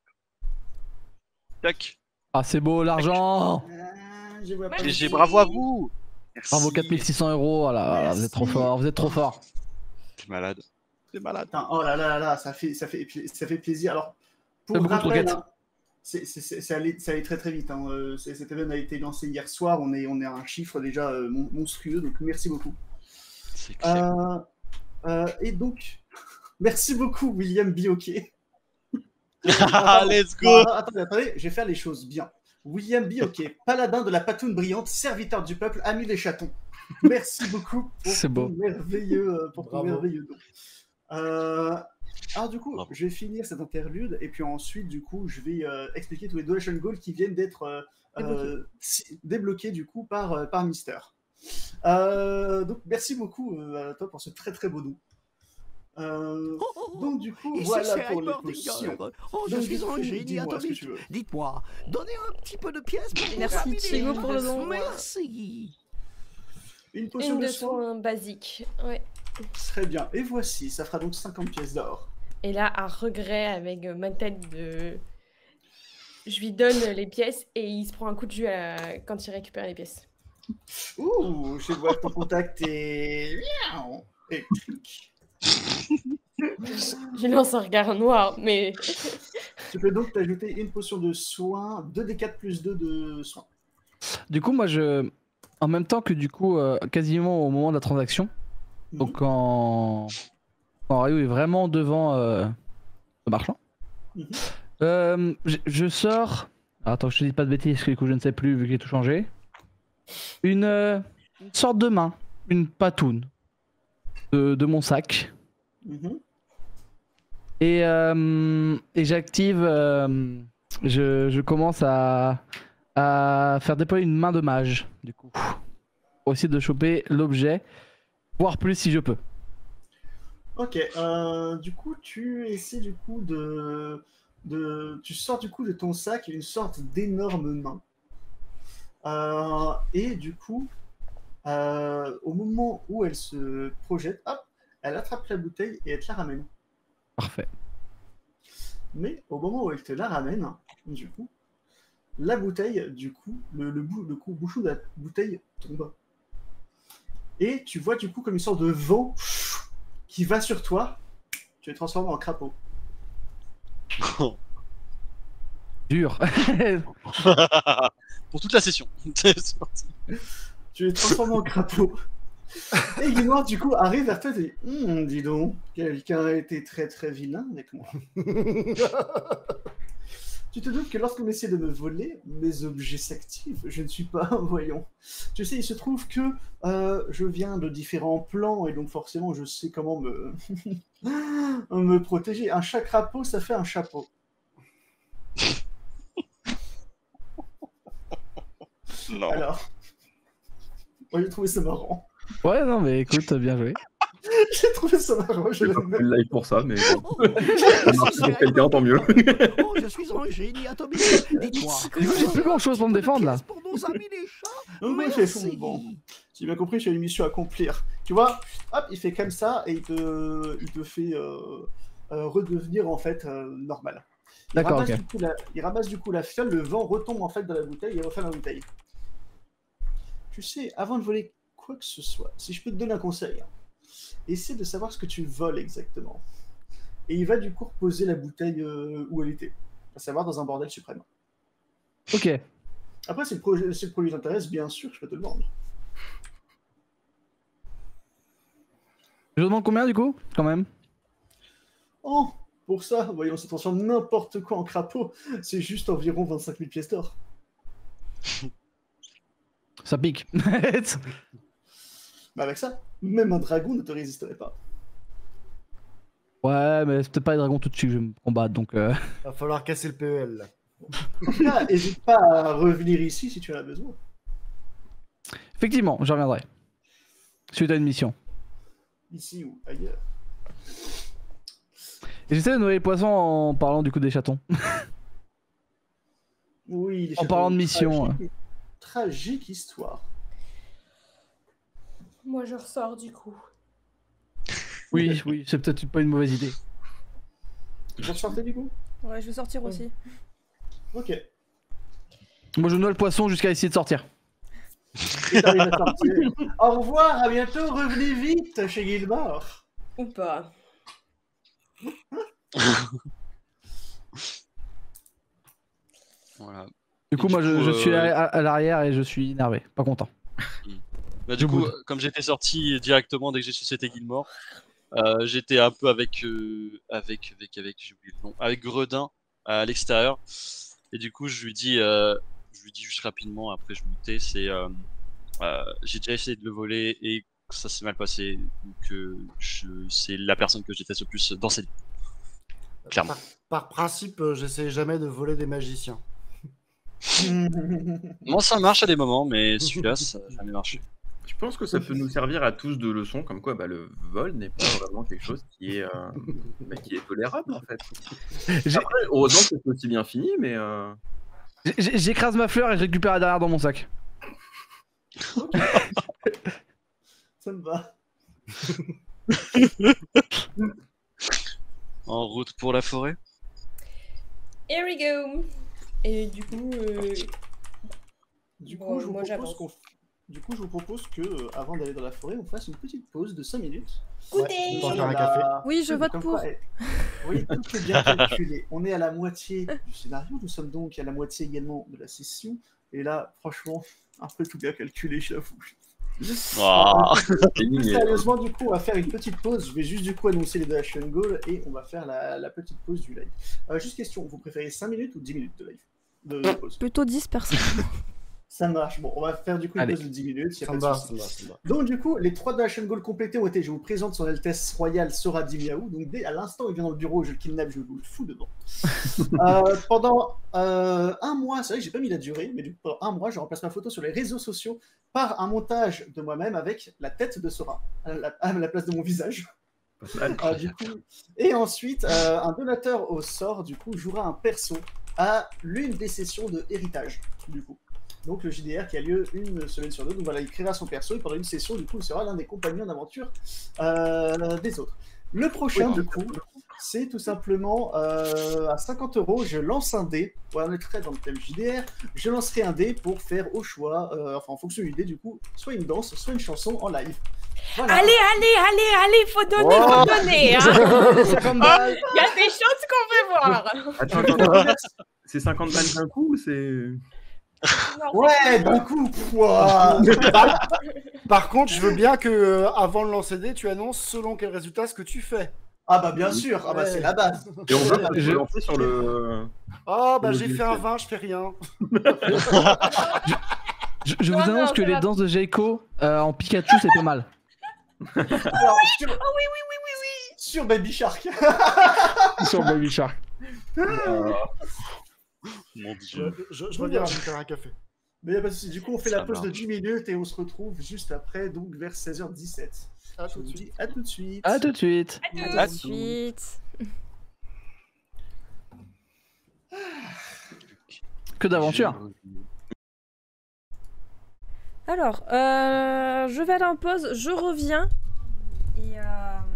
[SPEAKER 1] Tac.
[SPEAKER 2] Ah, c'est beau l'argent.
[SPEAKER 4] Ah, je vois pas.
[SPEAKER 3] Merci.
[SPEAKER 1] G G, bravo à vous. Merci.
[SPEAKER 2] Bravo, quatre mille six cents euros. Voilà, voilà, vous êtes trop
[SPEAKER 4] Merci.
[SPEAKER 2] fort, vous êtes trop fort.
[SPEAKER 1] T'es malade. T'es malade.
[SPEAKER 4] Putain, oh là là là là, ça fait, ça fait, ça fait plaisir. Alors, pour
[SPEAKER 2] C'est beaucoup de
[SPEAKER 4] rappel,
[SPEAKER 2] roquettes.
[SPEAKER 4] hein, c'est, c'est, c'est, ça, allait, ça allait très très vite. Hein. Euh, c'est- Cet événement a été lancé hier soir. On est, on est à un chiffre déjà euh, mon- monstrueux, donc merci beaucoup.
[SPEAKER 1] C'est excellent.
[SPEAKER 4] Euh, euh, et donc, merci beaucoup, William Bioquet.
[SPEAKER 1] Ah, let's go.
[SPEAKER 4] Non, non, attendez, attendez, je vais faire les choses bien. William Bioquet, paladin de la patoune brillante, serviteur du peuple, ami des chatons. Merci beaucoup pour
[SPEAKER 2] C'est
[SPEAKER 4] ton
[SPEAKER 2] beau.
[SPEAKER 4] merveilleux, euh, pour ton
[SPEAKER 5] Bravo.
[SPEAKER 4] merveilleux don. Euh, alors du coup,
[SPEAKER 1] Bravo.
[SPEAKER 4] je vais finir cet interlude et puis ensuite, du coup, je vais euh, expliquer tous les donation goals qui viennent d'être euh, euh, si- débloqués du coup par, euh, par Mister. Euh, donc merci beaucoup euh, à toi pour ce très très beau don. Euh, donc du coup,
[SPEAKER 8] Ici,
[SPEAKER 4] voilà
[SPEAKER 8] c'est
[SPEAKER 4] pour les
[SPEAKER 8] Heimerdinger.
[SPEAKER 4] potions.
[SPEAKER 8] Oh, je
[SPEAKER 4] Donc,
[SPEAKER 8] suis
[SPEAKER 4] du
[SPEAKER 8] un
[SPEAKER 4] coup,
[SPEAKER 8] génie
[SPEAKER 4] dis-moi ce que
[SPEAKER 8] atomique.
[SPEAKER 4] tu veux.
[SPEAKER 8] Dites-moi, donnez un petit peu de pièces pour vous
[SPEAKER 7] Merci,
[SPEAKER 8] terminer.
[SPEAKER 7] Thibaut, pour le don.
[SPEAKER 8] Merci.
[SPEAKER 4] Une potion
[SPEAKER 3] Une
[SPEAKER 4] de
[SPEAKER 3] de
[SPEAKER 4] soin.
[SPEAKER 3] soins basique. Ouais.
[SPEAKER 4] Très bien. Et voici, ça fera donc cinquante pièces d'or.
[SPEAKER 3] Et là, à regret, avec euh, ma tête de. Je lui donne les pièces et il se prend un coup de jus à- quand il récupère les pièces.
[SPEAKER 4] Ouh, je vois que ton contact est miaou, électrique.
[SPEAKER 3] Je lance un regard noir, mais.
[SPEAKER 4] Tu peux donc t'ajouter une potion de soin, deux d quatre plus deux de soin.
[SPEAKER 2] Du coup, moi, je, en même temps que du coup, euh, quasiment au moment de la transaction, donc quand, quand Ryu est vraiment devant euh, le marchand,
[SPEAKER 4] Mhm.
[SPEAKER 2] euh, je, je sors. Alors, attends, que je te dis pas de bêtises, parce que du coup, je ne sais plus vu que j'ai tout changé. Une, euh, une sorte de main, une patoune de, de mon sac.
[SPEAKER 4] Mhm.
[SPEAKER 2] Et, euh, et j'active. euh, je, je commence à, à faire déployer une main de mage, du coup. Pour essayer de choper l'objet, voire plus si je peux.
[SPEAKER 4] Ok, euh, du coup, tu essaies du coup de, de... Tu sors du coup de ton sac une sorte d'énorme main. Euh, et du coup, euh, au moment où elle se projette, hop, elle attrape la bouteille et elle te la ramène.
[SPEAKER 2] Parfait.
[SPEAKER 4] Mais au moment où elle te la ramène, du coup, la bouteille, du coup, le, le, bou- le cou- bouchon de la bouteille tombe. Et tu vois du coup comme une sorte de vent qui va sur toi. Tu es transformé en crapaud.
[SPEAKER 2] Dur.
[SPEAKER 1] Pour toute la session. C'est parti.
[SPEAKER 4] Tu es transformé en crapaud. Et Guinoir, du coup, arrive vers toi et dit Hum, dis donc, quelqu'un a été très très vilain avec moi. Tu te doutes que lorsqu'on essaie de me voler, mes objets s'activent. Je ne suis pas un voyant. Tu sais, il se trouve que euh, je viens de différents plans et donc forcément, je sais comment me, me protéger. Un chat crapaud, ça fait un chapeau.
[SPEAKER 1] Non.
[SPEAKER 4] Alors, moi j'ai trouvé ça marrant.
[SPEAKER 2] Ouais, non, mais écoute, bien joué.
[SPEAKER 4] J'ai trouvé ça marrant. Je
[SPEAKER 6] J'ai pas
[SPEAKER 4] l'aime
[SPEAKER 6] fait
[SPEAKER 4] bien.
[SPEAKER 6] le live pour ça, mais bon. Ça marche pour quelqu'un, tant mieux.
[SPEAKER 8] Oh, je suis un génie atomique. Dites-moi.
[SPEAKER 2] Du coup, j'ai plus grand chose pour me défendre là.
[SPEAKER 8] Pour nos amis les chats.
[SPEAKER 4] Donc, moi, j'ai fait bon. Si j'ai bien compris, j'ai une mission à accomplir. Tu vois, hop, il fait comme ça et il te, il te fait euh, euh, redevenir en fait euh, normal. Il
[SPEAKER 2] D'accord,
[SPEAKER 4] ramasse,
[SPEAKER 2] ok.
[SPEAKER 4] du coup, la, il ramasse du coup la fiole, le vent retombe en fait dans la bouteille et refait la bouteille. Tu sais, avant de voler quoi que ce soit, si je peux te donner un conseil, hein, essaie de savoir ce que tu voles exactement. Et il va du coup reposer la bouteille euh, où elle était, à savoir dans un bordel suprême.
[SPEAKER 2] Ok.
[SPEAKER 4] Après, si le, projet, si le produit t'intéresse, bien sûr, je peux te le vendre.
[SPEAKER 2] Je vous demande combien du coup, quand même?
[SPEAKER 4] Oh, pour ça, voyons, se transforme n'importe quoi en crapaud, c'est juste environ vingt-cinq mille pièces d'or.
[SPEAKER 2] Ça pique.
[SPEAKER 4] Mais avec ça, même un dragon ne te résisterait pas.
[SPEAKER 2] Ouais, mais c'est peut-être pas les dragons tout de suite que je vais me combattre, donc... Euh...
[SPEAKER 5] Va falloir casser le P E L. Là.
[SPEAKER 4] En tout cas, n'hésite pas à revenir ici si tu en as besoin.
[SPEAKER 2] Effectivement, je reviendrai. Suite à une mission.
[SPEAKER 4] Ici ou ailleurs.
[SPEAKER 2] Et j'essaie de noyer les poissons en parlant du coup des chatons.
[SPEAKER 4] Oui, les
[SPEAKER 2] En parlant de mission,
[SPEAKER 4] Tragique, tragique histoire.
[SPEAKER 3] Moi, je ressors du coup.
[SPEAKER 2] Oui, oui, c'est peut-être pas une mauvaise idée.
[SPEAKER 4] Vous ressortez du coup?
[SPEAKER 7] Ouais, je vais sortir aussi.
[SPEAKER 4] Ok.
[SPEAKER 2] Moi je noie le poisson jusqu'à essayer de sortir.
[SPEAKER 4] Et t'arrives à sortir. Au revoir, à bientôt, revenez vite chez Gilmore.
[SPEAKER 3] Ou pas.
[SPEAKER 1] Voilà.
[SPEAKER 2] Du coup,
[SPEAKER 1] Et
[SPEAKER 2] moi
[SPEAKER 1] du
[SPEAKER 2] je,
[SPEAKER 1] coup,
[SPEAKER 2] je suis
[SPEAKER 1] euh,
[SPEAKER 2] à, à l'arrière et je suis énervé, pas content.
[SPEAKER 1] Bah,
[SPEAKER 2] Je
[SPEAKER 1] du coup,
[SPEAKER 2] boude.
[SPEAKER 1] euh, comme j'étais sorti directement dès que j'ai su c'était Gilmore, euh, j'étais un peu avec, euh, avec, avec, avec, j'ai oublié le nom, avec Gredin à l'extérieur. Et du coup, je lui dis, euh, je lui dis juste rapidement, après je me tais, c'est, euh, euh, j'ai déjà essayé de le voler et ça s'est mal passé. Donc, euh, je, c'est la personne que je déteste le plus dans cette vie. Clairement.
[SPEAKER 5] Par, par principe, euh, j'essaie jamais de voler des magiciens.
[SPEAKER 1] Moi, ça marche à des moments, mais celui-là, ça n'a jamais marché.
[SPEAKER 6] Je pense que ça peut nous servir à tous de leçon, comme quoi bah, le vol n'est pas vraiment quelque chose qui est, euh, bah, qui est tolérable en fait.
[SPEAKER 2] J'ai-
[SPEAKER 6] Après, heureusement que c'est aussi bien fini, mais euh,
[SPEAKER 2] j'ai- J'écrase ma fleur et je récupère la derrière dans mon sac.
[SPEAKER 4] Ça me va.
[SPEAKER 1] En route pour la forêt.
[SPEAKER 3] Here we go. Et du coup, euh,
[SPEAKER 4] Du coup,
[SPEAKER 3] Bon,
[SPEAKER 4] je vous
[SPEAKER 3] moi,
[SPEAKER 4] propose
[SPEAKER 3] j'avance.
[SPEAKER 4] qu'on... Du coup, je vous propose que, euh, avant d'aller dans la forêt, on fasse une petite pause de cinq minutes.
[SPEAKER 3] goûtez.
[SPEAKER 5] Ouais, Pour
[SPEAKER 4] Nous
[SPEAKER 5] faire un
[SPEAKER 4] sommes à
[SPEAKER 5] café.
[SPEAKER 4] la-
[SPEAKER 7] Oui, je vote
[SPEAKER 4] Comme
[SPEAKER 7] pour.
[SPEAKER 4] quoi, eh, oui, tout est bien calculé. On est à la moitié du scénario, nous sommes donc à la moitié également de la session. Et là, franchement, un peu tout bien calculé, j'avoue.
[SPEAKER 1] Ah.
[SPEAKER 6] c'est
[SPEAKER 4] Plus
[SPEAKER 6] ligné.
[SPEAKER 4] sérieusement, du coup, on va faire une petite pause. Je vais juste du coup annoncer les deux action goals et on va faire la, la petite pause du live. Euh, juste question, vous préférez cinq minutes ou dix minutes de live de, de pause?
[SPEAKER 7] Plutôt dix personnes.
[SPEAKER 4] Ça marche. Bon, on va faire du coup une
[SPEAKER 2] Allez.
[SPEAKER 4] pause de dix minutes. y a
[SPEAKER 5] Ça
[SPEAKER 4] pas
[SPEAKER 5] me
[SPEAKER 4] de
[SPEAKER 5] va,
[SPEAKER 4] souci.
[SPEAKER 5] ça me va, ça me va.
[SPEAKER 4] Donc du coup, les trois Action Goals complétés ont été, je vous présente son Altesse Royale Sora Dimiaou. Donc dès à l'instant où il vient dans le bureau, je le kidnappe, je vous le fous dedans. Euh, pendant euh, un mois, c'est vrai que j'ai pas mis la durée, mais du coup pendant un mois, je remplace ma photo sur les réseaux sociaux par un montage de moi-même avec la tête de Sora à la, à la place de mon visage.
[SPEAKER 6] Pas mal.
[SPEAKER 4] Euh, du coup, et ensuite, euh, un donateur au sort du coup jouera un perso à l'une des sessions de héritage du coup. Donc le J D R qui a lieu une semaine sur deux. Donc voilà, il créera son perso et pendant une session, du coup, il sera l'un des compagnons d'aventure euh, des autres. Le prochain,
[SPEAKER 6] Oui,
[SPEAKER 4] du coup, c'est tout simplement euh, à cinquante euros, je lance un dé. Voilà, on est très dans le thème J D R. Je lancerai un dé pour faire au choix, euh, enfin en fonction du dé, du coup, soit une danse, soit une chanson en live. Voilà.
[SPEAKER 3] Allez, allez, allez, allez, faut donner,
[SPEAKER 2] Oh.
[SPEAKER 3] faut donner. Hein.
[SPEAKER 2] cinquante balles.
[SPEAKER 3] Il y a des choses qu'on veut voir.
[SPEAKER 6] Attends, attends, attends. C'est cinquante balles d'un coup ou c'est.
[SPEAKER 4] Ouais, d'un coup. Pouah.
[SPEAKER 5] Par, par contre, je veux bien que euh, avant de lancer des, tu annonces selon quel résultat ce que tu fais.
[SPEAKER 4] Ah bah bien sûr, ah bah
[SPEAKER 5] Ouais.
[SPEAKER 4] c'est la base.
[SPEAKER 6] Et on veut
[SPEAKER 2] Je-
[SPEAKER 6] je... lancer sur le.
[SPEAKER 5] Oh, bah
[SPEAKER 6] Le
[SPEAKER 5] j'ai
[SPEAKER 6] début,
[SPEAKER 5] fait un
[SPEAKER 6] c'est-
[SPEAKER 5] vingt, je fais rien.
[SPEAKER 2] Je, je vous
[SPEAKER 3] Non,
[SPEAKER 2] annonce
[SPEAKER 3] non,
[SPEAKER 2] que
[SPEAKER 3] ça
[SPEAKER 2] les
[SPEAKER 3] va.
[SPEAKER 2] danses de Jaiko euh, en Pikachu, c'est pas mal.
[SPEAKER 4] Alors, sur... oui, oui, oui, oui, oui. Sur Baby Shark.
[SPEAKER 2] Sur Baby Shark.
[SPEAKER 6] Euh,
[SPEAKER 1] Mon
[SPEAKER 5] Je,
[SPEAKER 1] dieu.
[SPEAKER 5] je, je reviens, je vais me faire un café.
[SPEAKER 4] Mais y a pas de souci. Du coup, on fait
[SPEAKER 1] Ça
[SPEAKER 4] la pause de
[SPEAKER 1] marche.
[SPEAKER 4] dix minutes et on se retrouve juste après, donc vers seize heures dix-sept.
[SPEAKER 5] À
[SPEAKER 4] Je
[SPEAKER 5] tout
[SPEAKER 4] vous
[SPEAKER 5] de
[SPEAKER 4] dis
[SPEAKER 5] suite.
[SPEAKER 4] à tout de suite.
[SPEAKER 2] À tout de suite.
[SPEAKER 7] À tout de suite.
[SPEAKER 2] Que d'aventure.
[SPEAKER 7] Alors, euh, je vais aller en pause, je reviens. Et, euh,